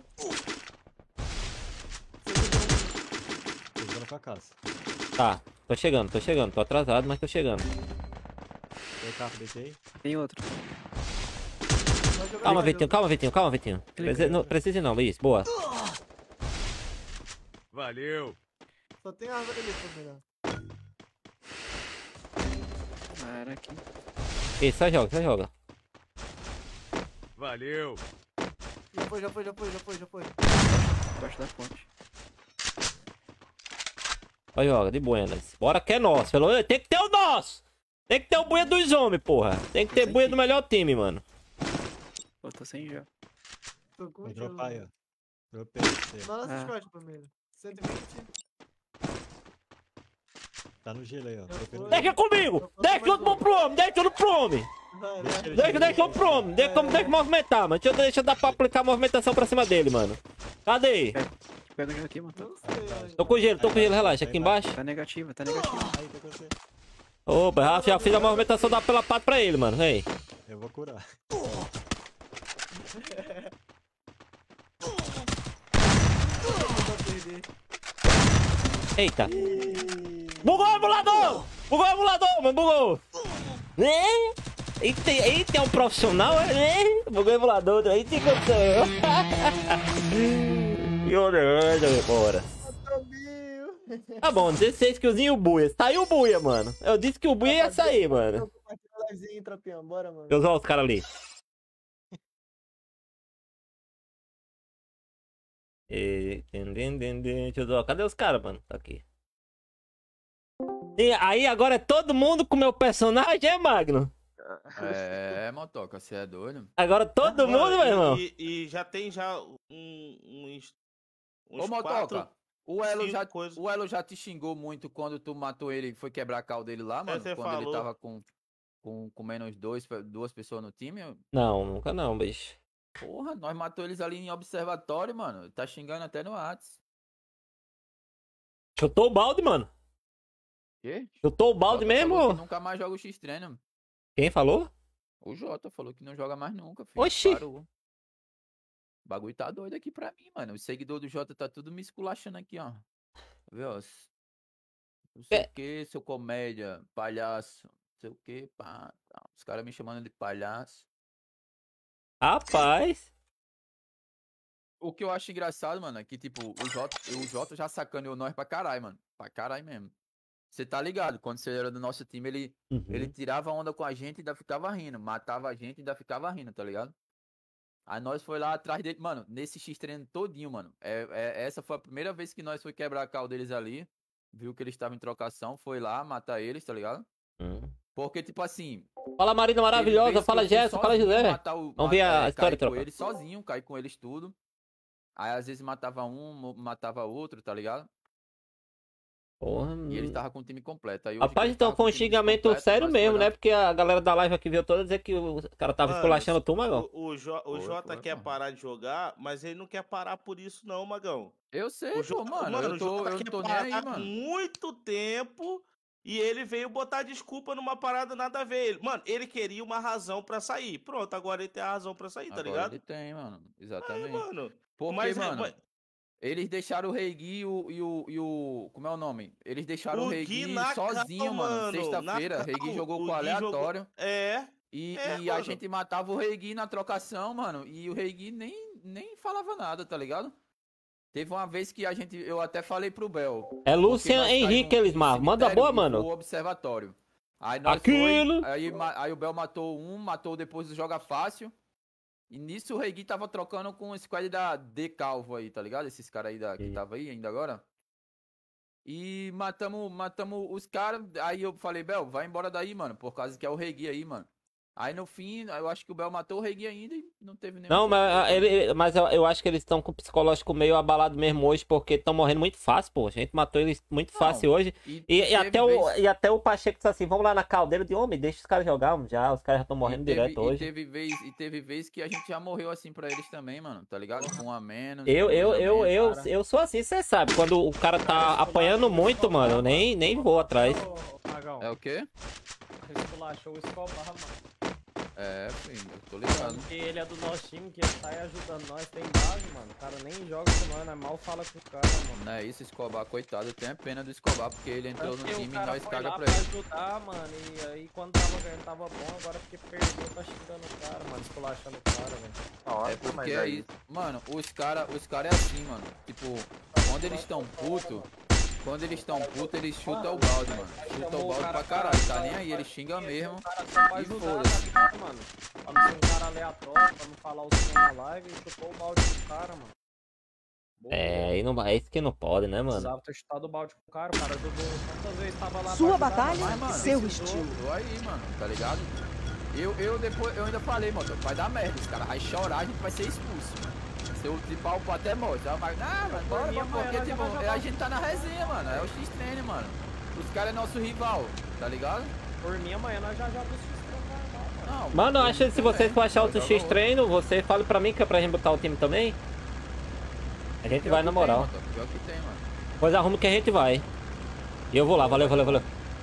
Speaker 4: Pegando pra casa.
Speaker 2: Tá, tô chegando. Tô atrasado, mas tô chegando.
Speaker 4: Tem carro, deitei.
Speaker 5: Tem outro.
Speaker 2: Calma, Vitinho. Não precisa não, Luiz. Boa.
Speaker 9: Valeu.
Speaker 1: Só tem árvore ali pra pegar.
Speaker 5: Era aqui.
Speaker 2: Isso, só joga.
Speaker 9: Valeu.
Speaker 1: Já foi.
Speaker 5: Embaixo da ponte.
Speaker 2: Só joga, de buenas. Bora que é nosso. Tem que ter o nosso. Tem que ter o buia dos homens, porra. Tem que ter buia do melhor time, mano.
Speaker 5: Pô, tô sem já.
Speaker 1: Tô com
Speaker 4: Vou
Speaker 1: gelo.
Speaker 4: dropar aí, ó. Dropei você.
Speaker 1: Nossa,
Speaker 5: Ah.
Speaker 1: Scott primeiro. 120.
Speaker 4: Tá no gelo aí, ó. Dropei no
Speaker 2: Deixa
Speaker 4: gelo.
Speaker 2: comigo. Deixa tudo pro homem. Deixa eu pro homem. Deixa eu movimentar, mano. Deixa eu dar pra aplicar a movimentação pra cima dele, mano. Cadê?
Speaker 5: Pega o gelo aqui, mano.
Speaker 1: Não sei,
Speaker 2: Tô com gelo, relaxa. Aqui embaixo.
Speaker 5: Tá negativa.
Speaker 4: Aí, tá com você.
Speaker 2: Opa, já fiz a movimentação da pela pata pra ele, mano. Vem.
Speaker 4: Eu vou curar.
Speaker 2: Eita. Bugou o emulador, mano. Bugou. Eita, é um profissional, é? Bugou o emulador. Aí te aconteceu. Bora. Tá bom, 16 killzinho o buia. Saiu o buia, mano. Eu disse que o buia ia sair, mano.
Speaker 1: Bora, mano.
Speaker 2: Deixa eu usar os caras ali. Deixa eu usar. Cadê os caras, mano? Tá aqui. E aí agora é todo mundo com meu personagem, é, Magno?
Speaker 8: É, motoca, você é doido?
Speaker 2: Agora todo mundo, meu irmão.
Speaker 9: E já tem uns
Speaker 8: Ô, motoca, o Elo já te xingou muito quando tu matou ele e foi quebrar a cal dele lá, mano?
Speaker 9: Você
Speaker 8: Quando ele
Speaker 9: falou.
Speaker 8: tava com menos duas pessoas no time?
Speaker 2: Não, nunca não, bicho.
Speaker 8: Porra, nós matou eles ali em observatório, mano. Tá xingando até no Whats.
Speaker 2: Chutou o balde, mano.
Speaker 8: Quê?
Speaker 2: Chutou o balde
Speaker 8: Jota
Speaker 2: mesmo?
Speaker 8: falou que nunca mais joga o X-Treino.
Speaker 2: Quem falou?
Speaker 8: O Jota falou que não joga mais nunca, filho.
Speaker 2: Oxi.
Speaker 8: Parou. O bagulho tá doido aqui pra mim, mano. O seguidor do Jota tá tudo me esculachando aqui, ó. Viu? Não sei o que, seu comédia, palhaço. sei o que, pá. Tal. Os caras me chamando de palhaço.
Speaker 2: Rapaz.
Speaker 8: O que eu acho engraçado, mano, é que, tipo, o Jota já sacaneou nós pra caralho, mano. Pra caralho mesmo. Você tá ligado? Quando você era do nosso time, ele tirava onda com a gente e ainda ficava rindo. Matava a gente e ainda ficava rindo, tá ligado? Aí nós foi lá atrás dele, mano, nesse X-treino todinho, mano. Essa foi a primeira vez que nós foi quebrar a cal deles ali. Viu que eles estavam em trocação, foi lá matar eles, tá ligado? Porque, tipo assim...
Speaker 2: Fala, Marina maravilhosa. Fala, Jéssica. Fala, José. Vamos ver a história,
Speaker 8: tropa.
Speaker 2: tropa.
Speaker 8: Eles sozinho, cair com eles tudo. Aí, às vezes, matava um, matava outro, tá ligado?
Speaker 2: Porra,
Speaker 8: E ele tava com o time completo. Aí, hoje
Speaker 2: rapaz,
Speaker 8: que ele
Speaker 2: então
Speaker 8: tava
Speaker 2: foi
Speaker 8: com
Speaker 2: um
Speaker 8: o time
Speaker 2: xingamento
Speaker 8: completo,
Speaker 2: sério
Speaker 8: nós foi
Speaker 2: mesmo,
Speaker 8: lá-
Speaker 2: né? Porque a galera da live aqui veio toda dizer que o cara tava
Speaker 9: Mano,
Speaker 2: esculachando tu, Magão.
Speaker 9: O Jota
Speaker 8: foi,
Speaker 9: quer
Speaker 8: pô.
Speaker 9: parar de jogar, mas ele não quer parar por isso não, Magão.
Speaker 8: Eu sei,
Speaker 9: O
Speaker 8: pô,
Speaker 9: Jota,
Speaker 8: mano. Eu
Speaker 9: o Jota
Speaker 8: não
Speaker 9: quer
Speaker 8: tô nem aí,
Speaker 9: parar
Speaker 8: mano.
Speaker 9: muito tempo e ele veio botar desculpa numa parada nada a ver. Mano, ele queria uma razão pra sair. Pronto, agora ele tem a razão pra sair, tá
Speaker 8: Agora
Speaker 9: ligado?
Speaker 8: ele tem, mano.
Speaker 9: Aí,
Speaker 8: Exatamente.
Speaker 9: mano.
Speaker 8: Porque,
Speaker 9: Mas,
Speaker 8: mano, eles deixaram o Rei Gui e o... Como é o nome? Eles deixaram o
Speaker 9: o
Speaker 8: Rei
Speaker 9: Gui
Speaker 8: Gui
Speaker 9: na
Speaker 8: sozinho,
Speaker 9: cal,
Speaker 8: mano.
Speaker 9: mano,
Speaker 8: Sexta-feira,
Speaker 9: na
Speaker 8: Rei Gui
Speaker 9: cal.
Speaker 8: jogou
Speaker 9: O
Speaker 8: com
Speaker 9: Gui jogou-
Speaker 8: aleatório. E a
Speaker 9: mano.
Speaker 8: gente matava o Rei Gui na trocação, mano. E o Rei Gui nem falava nada, tá ligado? Teve uma vez que eu até falei pro Bel.
Speaker 2: É
Speaker 8: porque
Speaker 2: Lucian
Speaker 8: nós
Speaker 2: Henrique,
Speaker 8: caímos
Speaker 2: eles
Speaker 8: no
Speaker 2: marcam. Manda
Speaker 8: cemitério
Speaker 2: boa,
Speaker 8: e
Speaker 2: mano.
Speaker 8: voou o observatório. Aí nós
Speaker 2: Aquilo.
Speaker 8: aí o Bel matou um, matou depois o Joga Fácil. E nisso o Rei Gui tava trocando com o squad da D Calvo aí, tá ligado? Esses caras aí que tava aí ainda agora. E matamos os caras. Aí eu falei, Bel, vai embora daí, mano. Por causa que é o Rei Gui aí, mano. Aí no fim, eu acho que o Bel matou o Rei Gui ainda e não teve nenhum.
Speaker 2: Não, mas eu acho que eles estão com o psicológico meio abalado mesmo hoje, porque estão morrendo muito fácil, pô. A gente matou eles muito fácil hoje. E até o Pacheco disse assim, vamos lá na caldeira de homem, deixa os caras jogar já. Os caras já estão morrendo direto hoje.
Speaker 8: Teve vez que a gente já morreu assim pra eles também, mano. Tá ligado? Com um a menos.
Speaker 2: Eu sou assim, você sabe. Quando o cara tá apanhando muito, mano, eu nem vou atrás.
Speaker 8: É o quê?
Speaker 12: Esculachou o Escobar, mano.
Speaker 8: É, filho, eu tô ligado.
Speaker 12: Porque ele é do nosso time, que ele tá aí ajudando nós, tem base, mano. O cara nem joga com nós, né? Mal fala com o cara, mano.
Speaker 8: Não é isso, Escobar, coitado. Eu tenho pena do Escobar, porque ele entrou no
Speaker 12: Porque
Speaker 8: time
Speaker 12: o
Speaker 8: e
Speaker 12: cara
Speaker 8: nós
Speaker 12: foi
Speaker 8: caga
Speaker 12: lá
Speaker 8: pra
Speaker 12: pra
Speaker 8: ele.
Speaker 12: ajudar, mano. E aí quando tava ganhando tava bom, agora porque perdeu, tá xingando o cara, mano. Esculachando o cara, velho.
Speaker 8: É porque aí, mano, os cara é assim, mano. Tipo, quando eles estão puto, eles chutam o balde, mano. Chutam o balde pra caralho, tá nem aí, eles xingam mesmo.
Speaker 12: O cara só pra ajudar, tá ligado, mano? Pra não ser um cara aleatório, pra não falar o som na live, e chutou o balde com o cara, mano.
Speaker 2: Aí não, é isso que não pode, né, mano?
Speaker 12: Precisava ter chutado o balde com o cara jogou quantas vezes tava lá
Speaker 11: Sua
Speaker 12: pra ajudar,
Speaker 11: batalha,
Speaker 12: mas, mano,
Speaker 11: seu
Speaker 12: precisou.
Speaker 11: estilo.
Speaker 8: Tô aí, mano, tá ligado? Eu ainda falei, mano, vai dar merda, os caras vai chorar, a gente vai ser expulso, mano. Se eu tripar o pau até morte, ela vai, mano, bora, porque tipo, a gente tá na resenha, mano, é o X-Treine, mano. Os caras é nosso rival, tá ligado?
Speaker 12: Por mim, amanhã nós já jogamos X-Treine normal,
Speaker 2: Mano, eu acho que se vocês for achar outro X-Treino, você fale pra mim que é pra gente botar o time também. A gente vai na moral.
Speaker 8: Pior que tem, mano.
Speaker 2: Pois arruma que a gente vai. E eu vou lá, valeu.
Speaker 8: Valeu.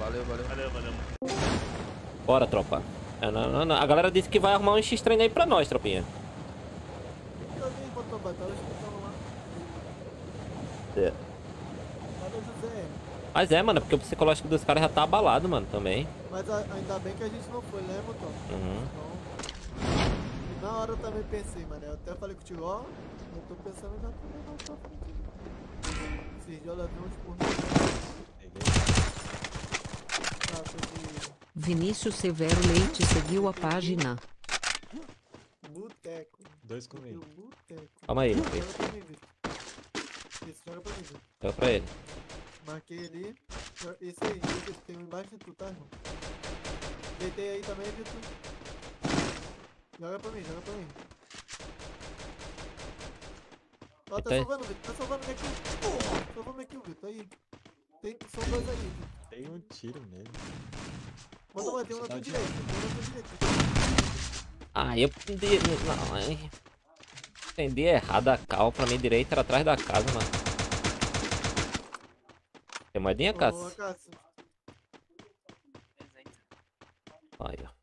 Speaker 2: Bora, tropa. Não. A galera disse que vai arrumar um X-Treino aí pra nós, tropinha.
Speaker 1: Alguém botou batalha, escutando lá.
Speaker 2: É.
Speaker 1: Cadê o José?
Speaker 2: Mas é, mano, porque o psicológico dos caras já tá abalado, mano, também.
Speaker 1: Mas ainda bem que a gente não foi, né, Motão?
Speaker 2: Uhum.
Speaker 1: E na hora eu também pensei, mano. Eu até falei contigo, ó. Eu tô pensando já também não tô frente. Esses dias eu levei uns por
Speaker 6: Vinícius Severo Leite seguiu a página.
Speaker 1: Boteco.
Speaker 4: 2 comigo.
Speaker 2: Calma aí, meu filho.
Speaker 1: Joga pra mim, Vitor. Esse joga pra mim, Vitor.
Speaker 2: Joga pra ele.
Speaker 1: Marquei ali. Esse aí, Vitor, tem um embaixo de tu, tá, irmão? Deitei aí também, Vitor. Joga pra mim. Ó, tá salvando, Vitor. Tá salvando aqui. Salvando aqui, Vitor. Aí. São dois aí, Vitor.
Speaker 4: Tem um tiro nele.
Speaker 1: Manda, tem um na tua direita.
Speaker 2: Ah, eu entendi. Não, entendi errado a cal. Pra mim, direita era atrás da casa, mano. Tem moedinha, Cássio? Aí, ó.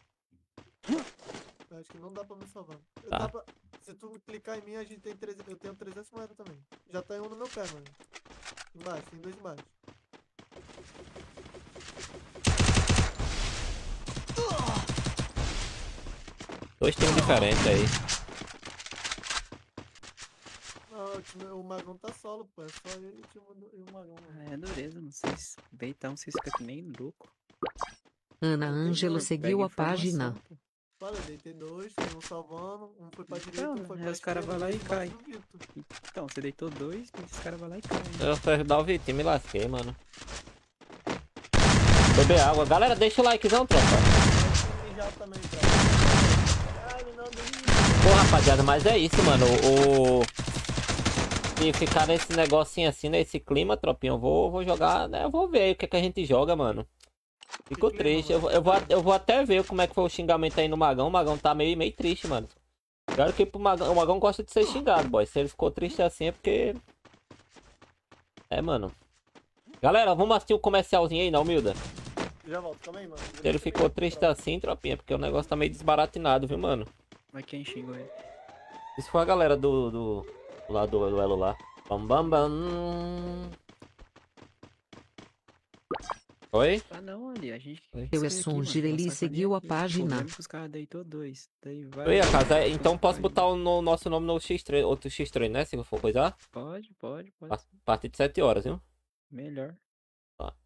Speaker 1: Acho que não dá pra me salvar.
Speaker 2: Tá.
Speaker 1: Se tu clicar em mim, a gente tem 300. Eu tenho 300 moedas também. Já tá um no meu pé, mano. Embaixo, tem dois embaixo.
Speaker 2: Dois times diferentes aí.
Speaker 1: Não, o Magão tá solo, pô. É só ele e o Magão.
Speaker 5: É dureza, não sei se deitão, vocês ficam que nem louco.
Speaker 6: Ana Ângelo seguiu a página.
Speaker 1: Fala, deitei dois, tem um salvando, um foi pra direita, um foi
Speaker 5: Aí
Speaker 1: pra
Speaker 5: os caras vão lá e
Speaker 1: esquerda,
Speaker 5: caem.
Speaker 1: embaixo do Vitor.
Speaker 5: Então, você deitou dois, e os caras vão lá e caem.
Speaker 2: Eu fui ajudar o Vitinho, me lasquei, mano. Beber água. Galera, deixa o likezão, tropa.
Speaker 1: Já também, Ai, não,
Speaker 2: Pô, rapaziada, mas é isso, mano. Se ficar nesse negocinho assim, nesse clima, tropinha, eu vou jogar, né? Eu vou ver o que que a gente joga, mano. Fico triste. Eu vou até ver como é que foi o xingamento aí no Magão. O Magão tá meio triste, mano. Claro que o Magão gosta de ser xingado, boy. Se ele ficou triste assim é porque... É, mano. Galera, vamos assistir um comercialzinho aí, não, Milda?
Speaker 1: Já volto, calma aí, mano.
Speaker 2: Se ele ficou triste assim, tropinha, porque o negócio tá meio desbaratinado, viu, mano?
Speaker 5: Mas quem xingou ele?
Speaker 2: Isso foi a galera do duelo lá. Bam, bam, bam. Oi?
Speaker 5: Ah não, ali, a gente...
Speaker 6: Eu é Gireli seguiu a página.
Speaker 5: Os caras deitou dois. Daí vai...
Speaker 2: Oi, a casa. Então posso botar o nosso nome no X3, outro X3, né? Se for coisar?
Speaker 5: Pode.
Speaker 2: A partir de 7 horas, viu?
Speaker 5: Melhor.
Speaker 2: Tá.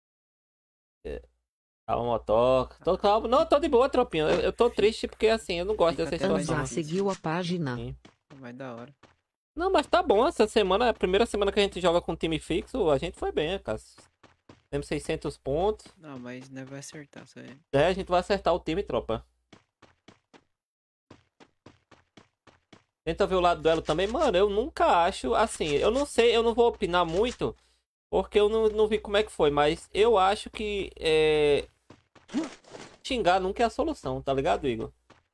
Speaker 2: Calma, motoca. Tô calmo. Não, tô de boa, tropinha. Eu tô triste porque assim, eu não gosto dessa situação.
Speaker 6: Já seguiu a página.
Speaker 2: Sim.
Speaker 5: Vai da hora.
Speaker 2: Não, mas tá bom. Essa semana, a primeira semana que a gente joga com time fixo, a gente foi bem, cara. Temos 600 pontos.
Speaker 5: Não, mas não vai acertar isso aí.
Speaker 2: É, a gente vai acertar o time, tropa. Tenta ver o lado do duelo também. Mano, eu nunca acho, assim, eu não sei, eu não vou opinar muito, porque eu não vi como é que foi, mas eu acho que xingar nunca é a solução, tá ligado, Igor?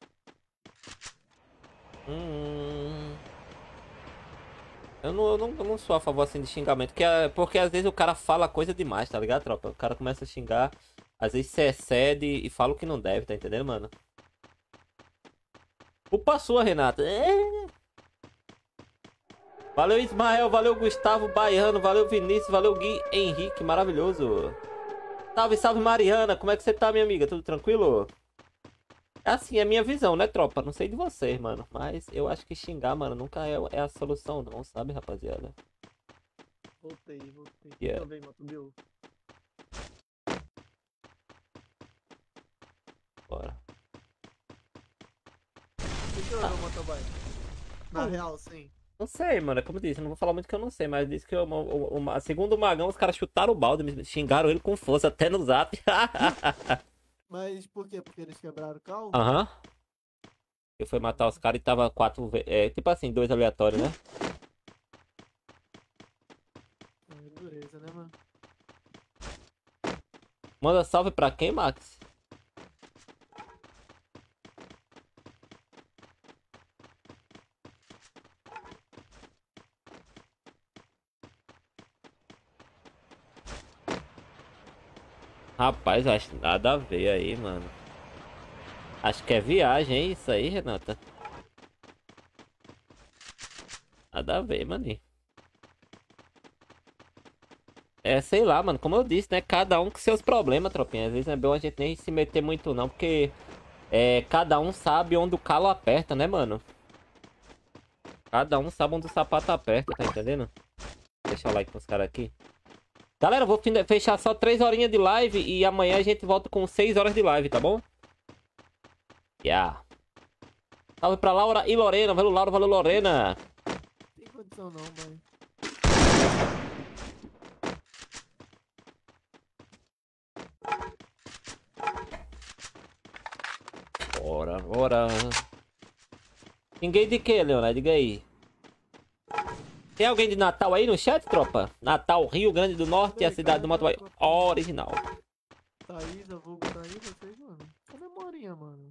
Speaker 2: Eu não sou a favor assim de xingamento, porque às vezes o cara fala coisa demais, tá ligado, tropa? O cara começa a xingar, às vezes se excede e fala o que não deve, tá entendendo, mano? Culpa sua, Renata. Valeu, Ismael, valeu, Gustavo Baiano, valeu, Vinícius, valeu, Gui Henrique, maravilhoso. Salve, salve, Mariana, como é que você tá, minha amiga? Tudo tranquilo? É assim, é a minha visão, né, tropa? Não sei de vocês, mano. Mas eu acho que xingar, mano, nunca é a solução, não, sabe, rapaziada?
Speaker 1: Voltei.
Speaker 2: Yeah.
Speaker 1: Também, Mato Bill.
Speaker 2: Bora.
Speaker 1: O que jogou o motoboy? Na real, sim.
Speaker 2: Não sei, mano. É como eu disse, eu não vou falar muito que eu não sei, mas disse que segundo o Magão, os caras chutaram o balde, me xingaram ele com força, até no zap.
Speaker 1: Mas por quê? Porque eles quebraram o carro?
Speaker 2: Aham. Eu fui matar os caras e tava 4... tipo assim, 2 aleatórios, né?
Speaker 1: É dureza, né, mano?
Speaker 2: Manda salve pra quem, Max? Rapaz, acho nada a ver aí, mano. Acho que é viagem, hein? Isso aí, Renata. Nada a ver, maninho. É, sei lá, mano. Como eu disse, né? Cada um com seus problemas, tropinha. Às vezes não é bom a gente nem se meter muito, não. Porque cada um sabe onde o calo aperta, né, mano? Cada um sabe onde o sapato aperta, tá entendendo? Deixa o like pros caras aqui. Galera, vou fechar só 3 horinhas de live e amanhã a gente volta com 6 horas de live, tá bom? Yeah. Salve pra Laura e Lorena. Valeu, Laura. Valeu, Lorena.
Speaker 1: Não tem condição não, mãe.
Speaker 2: Bora. Ninguém de que, Leonardo? Diga aí. Tem alguém de Natal aí no chat, tropa? Natal, Rio Grande do Norte, a cidade do motoboy original.
Speaker 1: Thaís, eu vou botar aí vocês, mano. Cadê a Morinha, mano?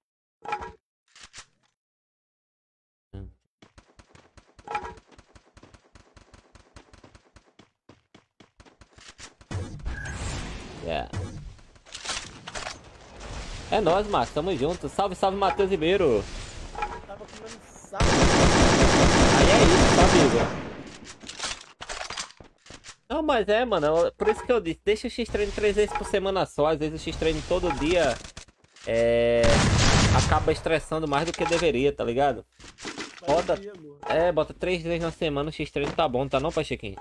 Speaker 2: Yeah. É nóis, Max. Tamo junto. Salve, salve, Matheus Ribeiro.
Speaker 12: Tava comendo saco.
Speaker 2: Aí é isso, tá, amigo? Não, mas mano. Por isso que eu disse. Deixa o X-Treino 3 vezes por semana só. Às vezes o X-Treino todo dia acaba estressando mais do que deveria, tá ligado? Bota, bota 3 vezes na semana o X3 tá bom, tá não, Pachequinho?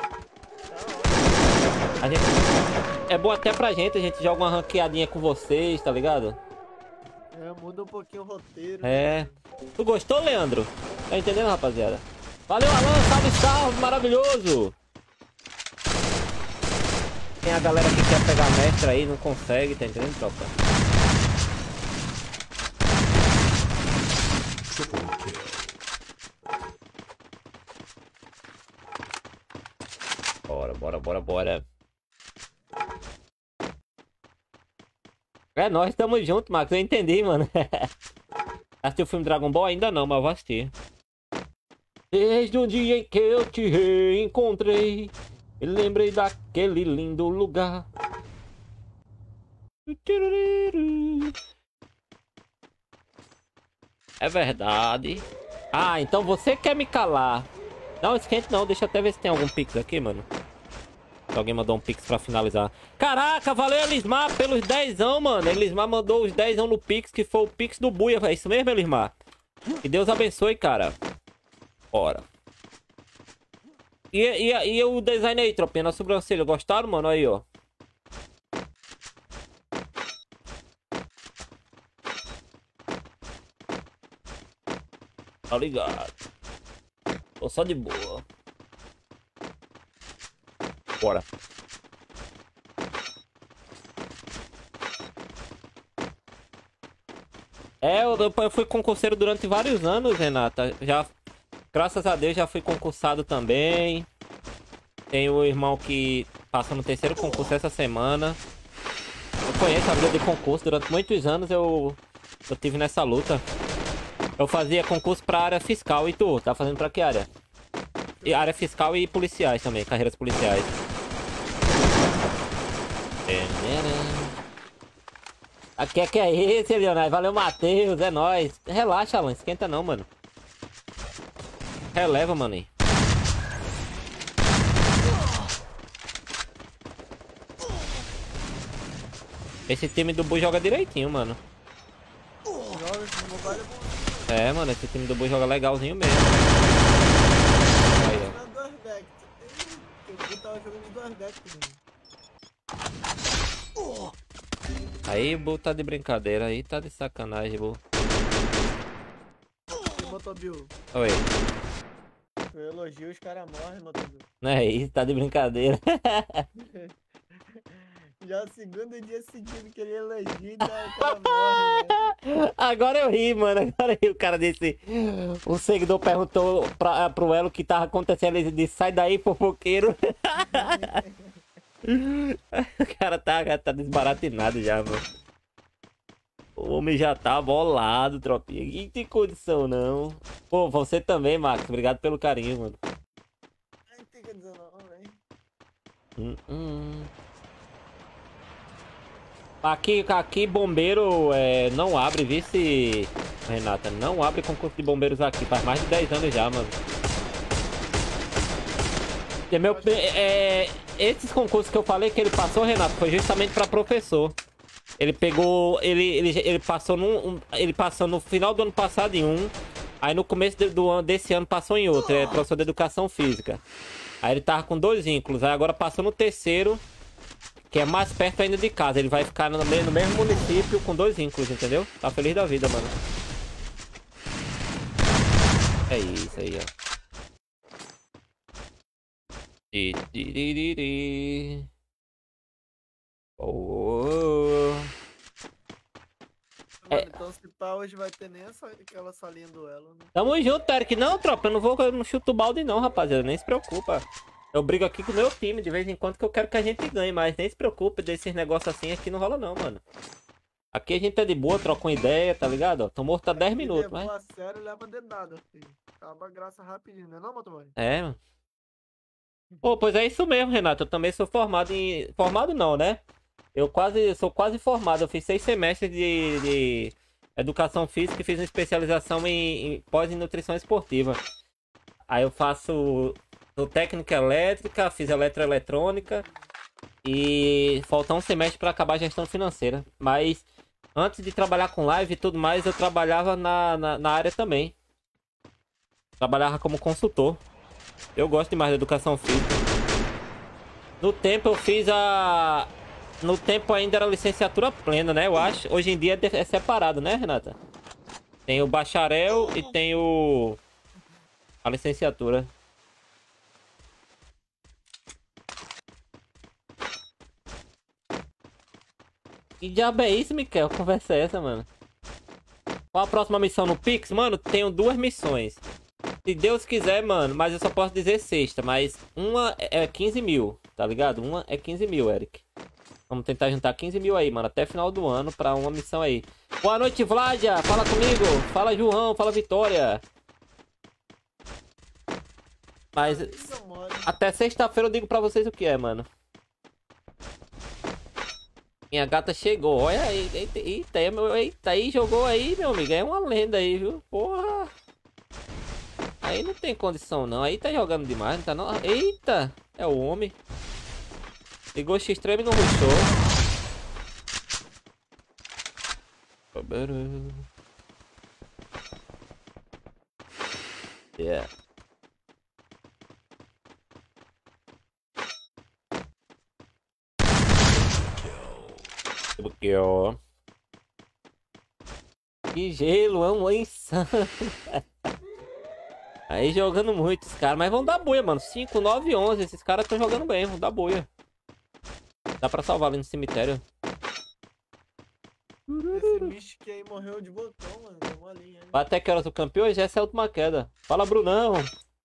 Speaker 2: A gente, é bom até pra gente, a gente joga uma ranqueadinha com vocês, tá ligado?
Speaker 1: Muda um pouquinho o roteiro.
Speaker 2: Tu gostou, Leandro? Tá entendendo, rapaziada? Valeu, Alan, salve, salve, maravilhoso! Tem a galera que quer pegar mestre aí, não consegue, tá entendendo, tropa? Bora. É, nós estamos juntos, Max, eu entendi, mano. Assistiu o filme Dragon Ball? Ainda não, mas eu vou assistir. Desde o dia em que eu te reencontrei, eu lembrei daquele lindo lugar. É verdade. Ah, então você quer me calar. Não, esquente não, deixa eu até ver se tem algum pix aqui, mano. Se alguém mandou um pix pra finalizar. Caraca, valeu Elismar pelos 10ão, mano. Elismar mandou os 10ão no pix, que foi o pix do Buia. É isso mesmo, Elismar? Que Deus abençoe, cara. Bora. E o design aí, tropinha, na sobrancelha. Gostaram, mano? Aí, ó. Tá ligado. Tô só de boa. Bora. Eu fui concurseiro durante vários anos, Renata. Já, graças a Deus, já fui concursado também. Tenho um irmão que passou no 3º concurso essa semana. Eu conheço a vida de concurso. Durante muitos anos eu tive nessa luta. Eu fazia concurso pra área fiscal. E tu? Tá fazendo pra que área? E área fiscal e policiais também. Carreiras policiais. Aqui que é esse, Leonardo? Valeu, Matheus. É nóis. Relaxa, Alan. Esquenta não, mano. Releva, mano. Esse time do Bu joga direitinho, mano. É, mano. Esse time do Bu joga legalzinho mesmo. Aí, ó. Aí, Bu tá de brincadeira. Aí tá de sacanagem, Bu.
Speaker 1: Motobil.
Speaker 2: Oi.
Speaker 1: Eu elogio, os caras morrem, Motobil.
Speaker 2: Não é isso, tá de brincadeira.
Speaker 1: Já é o segundo dia seguido que ele elogia, então o cara morre, né?
Speaker 2: Agora eu ri, mano. Agora eu ri. O cara disse. O seguidor perguntou pro Elo o que tava acontecendo. Ele disse: sai daí, fofoqueiro. O cara tá desbaratinado já, mano. O homem já tá bolado, tropinha. Que tem condição, não. Pô, você também, Max. Obrigado pelo carinho, mano.
Speaker 1: Não tem condição, não, velho.
Speaker 2: Aqui bombeiro não abre, vice, Renata. Não abre concurso de bombeiros aqui. Faz mais de 10 anos já, mano. Esses concursos que eu falei que ele passou, Renato, foi justamente pra professor. Ele pegou. Ele passou ele passou no final do ano passado em um. Aí no começo desse ano passou em outro. É professor de educação física. Aí ele tava com 2 vínculos. Aí agora passou no 3º, que é mais perto ainda de casa. Ele vai ficar no mesmo município com 2 vínculos, entendeu? Tá feliz da vida, mano. É isso aí, ó.
Speaker 1: Então se pá, hoje vai ter nem aquela salinha do Elo, né?
Speaker 2: Tamo junto, Eric. Não, tropa, eu não chuto o balde não, rapaziada. Nem se preocupa. Eu brigo aqui com o meu time de vez em quando que eu quero que a gente ganhe, mas nem se preocupe desses negócios assim aqui não rola não, mano. Aqui a gente tá de boa, troca uma ideia, tá ligado? Tô morto há 10 minutos, mas...
Speaker 1: a sério, leva dedada, filho. Acaba a graça rapidinho, né não, motoboy?
Speaker 2: É, mano. Pô, pois é isso mesmo, Renato. Eu também sou formado em... Formado não, né? Sou quase formado. Eu fiz 6 semestres de educação física e fiz uma especialização em pós em nutrição esportiva. Aí eu faço técnica elétrica, fiz eletroeletrônica e falta um semestre para acabar a gestão financeira. Mas Antes de trabalhar com live e tudo mais, eu trabalhava na área também. Trabalhava como consultor. Eu gosto demais da educação física. No tempo eu fiz a... No tempo ainda era licenciatura plena, né? Eu acho. Hoje em dia é separado, né, Renata? Tem o bacharel e tem a licenciatura. Que diabo é isso, Miquel? Que conversa é essa, mano? Qual a próxima missão no Pix? Mano, tenho 2 missões. Se Deus quiser, mano, mas eu só posso dizer sexta. Mas uma é 15 mil, tá ligado? Uma é 15 mil, Eric. Vamos tentar juntar 15 mil aí, mano, até final do ano pra uma missão aí. Boa noite, Vládia. Fala comigo. Fala, João. Fala, Vitória. Mas até sexta-feira eu digo pra vocês o que é, mano. Minha gata chegou. Olha aí. Eita, aí jogou aí, meu amigo. É uma lenda aí, viu? Porra. Aí não tem condição, não. Aí tá jogando demais, não tá não? Eita. É o homem. Ligou X-Treme e não rushou. Yeah. Porque, ó. Que gelo, amo insano. Aí jogando muito os caras. Mas vão dar boia, mano. 5, 9, 11. Esses caras estão jogando bem. Vão dar boia. Dá pra salvar ali no cemitério.
Speaker 1: Esse bicho que aí morreu de botão, mano. Deu uma linha.
Speaker 2: Vai até que horas o campeão? Já essa é a última queda. Fala, Brunão.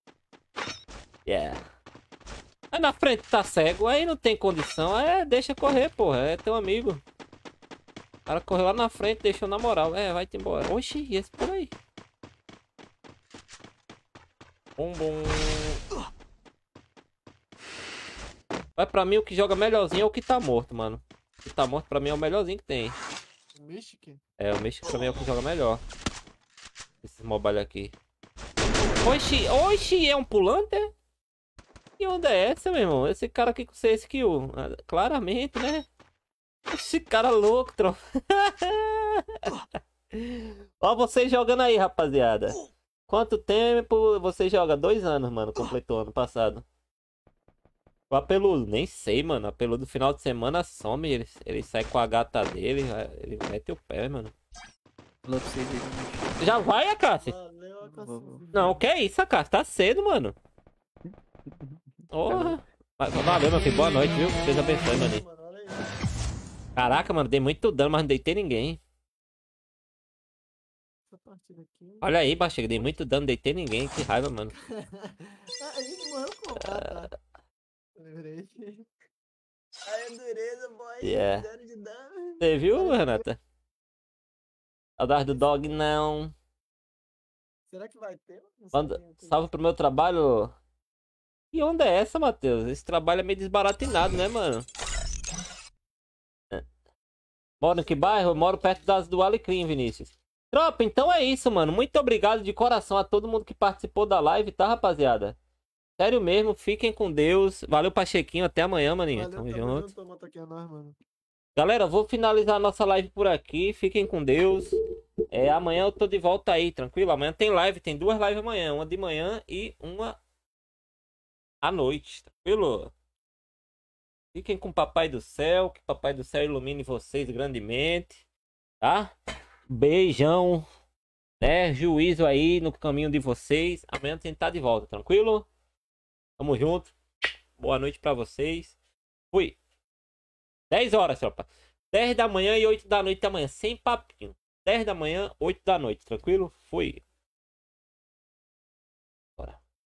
Speaker 2: Yeah. Aí na frente tá cego. Aí não tem condição. É, deixa correr, porra. É teu amigo. O cara correu lá na frente, deixou na moral. É, vai-te embora. Oxi, e esse por aí? Bum. Vai pra mim, o que joga melhorzinho é o que tá morto, mano. O que tá morto pra mim é o melhorzinho que tem.
Speaker 1: O Mystic?
Speaker 2: É, o Mystic pra mim é o que joga melhor. Esse mobile aqui. Oxi, é um pulante? Que onda é essa, meu irmão? Esse cara aqui com 6 kills. Claramente, né? Esse cara louco, tropa. Ó, vocês jogando aí, rapaziada. Quanto tempo você joga? 2 anos, mano. Completou ano passado. O Apeludo, nem sei, mano. O Apeludo no final de semana some. Ele sai com a gata dele. Ele mete o pé, mano. Já vai, Acácio? Não, que é isso, Acácio? Tá cedo, mano. Porra. Valeu, meu filho. Boa noite, viu? Deus abençoe, mano. Caraca, mano. Dei muito dano, mas não deitei ninguém. Olha aí, Bachega. Dei muito dano, não deitei ninguém. Que raiva, mano.
Speaker 1: A gente morreu com... Ah, tá. Lembrei. Ai, a dureza, boy.
Speaker 2: Yeah.
Speaker 1: Zero de dano.
Speaker 2: Você viu, Renata? Saudade do dog, não.
Speaker 1: Será que vai ter?
Speaker 2: Salve pro meu trabalho. Que onda é essa, Matheus? Esse trabalho é meio desbaratinado, né, mano? Moro em que bairro? Eu moro perto do Alecrim, Vinícius. Tropa, então é isso, mano. Muito obrigado de coração a todo mundo que participou da live, tá, rapaziada? Sério mesmo, fiquem com Deus. Valeu, Pachequinho. Até amanhã, maninho. Tamo junto. Galera, vou finalizar a nossa live por aqui. Fiquem com Deus. Amanhã eu tô de volta aí, tranquilo? Amanhã tem live, tem 2 lives amanhã. Uma de manhã e uma à noite, tranquilo? Fiquem com o Papai do Céu. Que o Papai do Céu ilumine vocês grandemente. Tá? Beijão. Né? Juízo aí no caminho de vocês. Amanhã a gente tá de volta, tranquilo? Tamo junto. Boa noite pra vocês. Fui. 10 horas, tropa. 10 da manhã e 8 da noite da manhã. Sem papinho. 10 da manhã, 8 da noite. Tranquilo? Fui.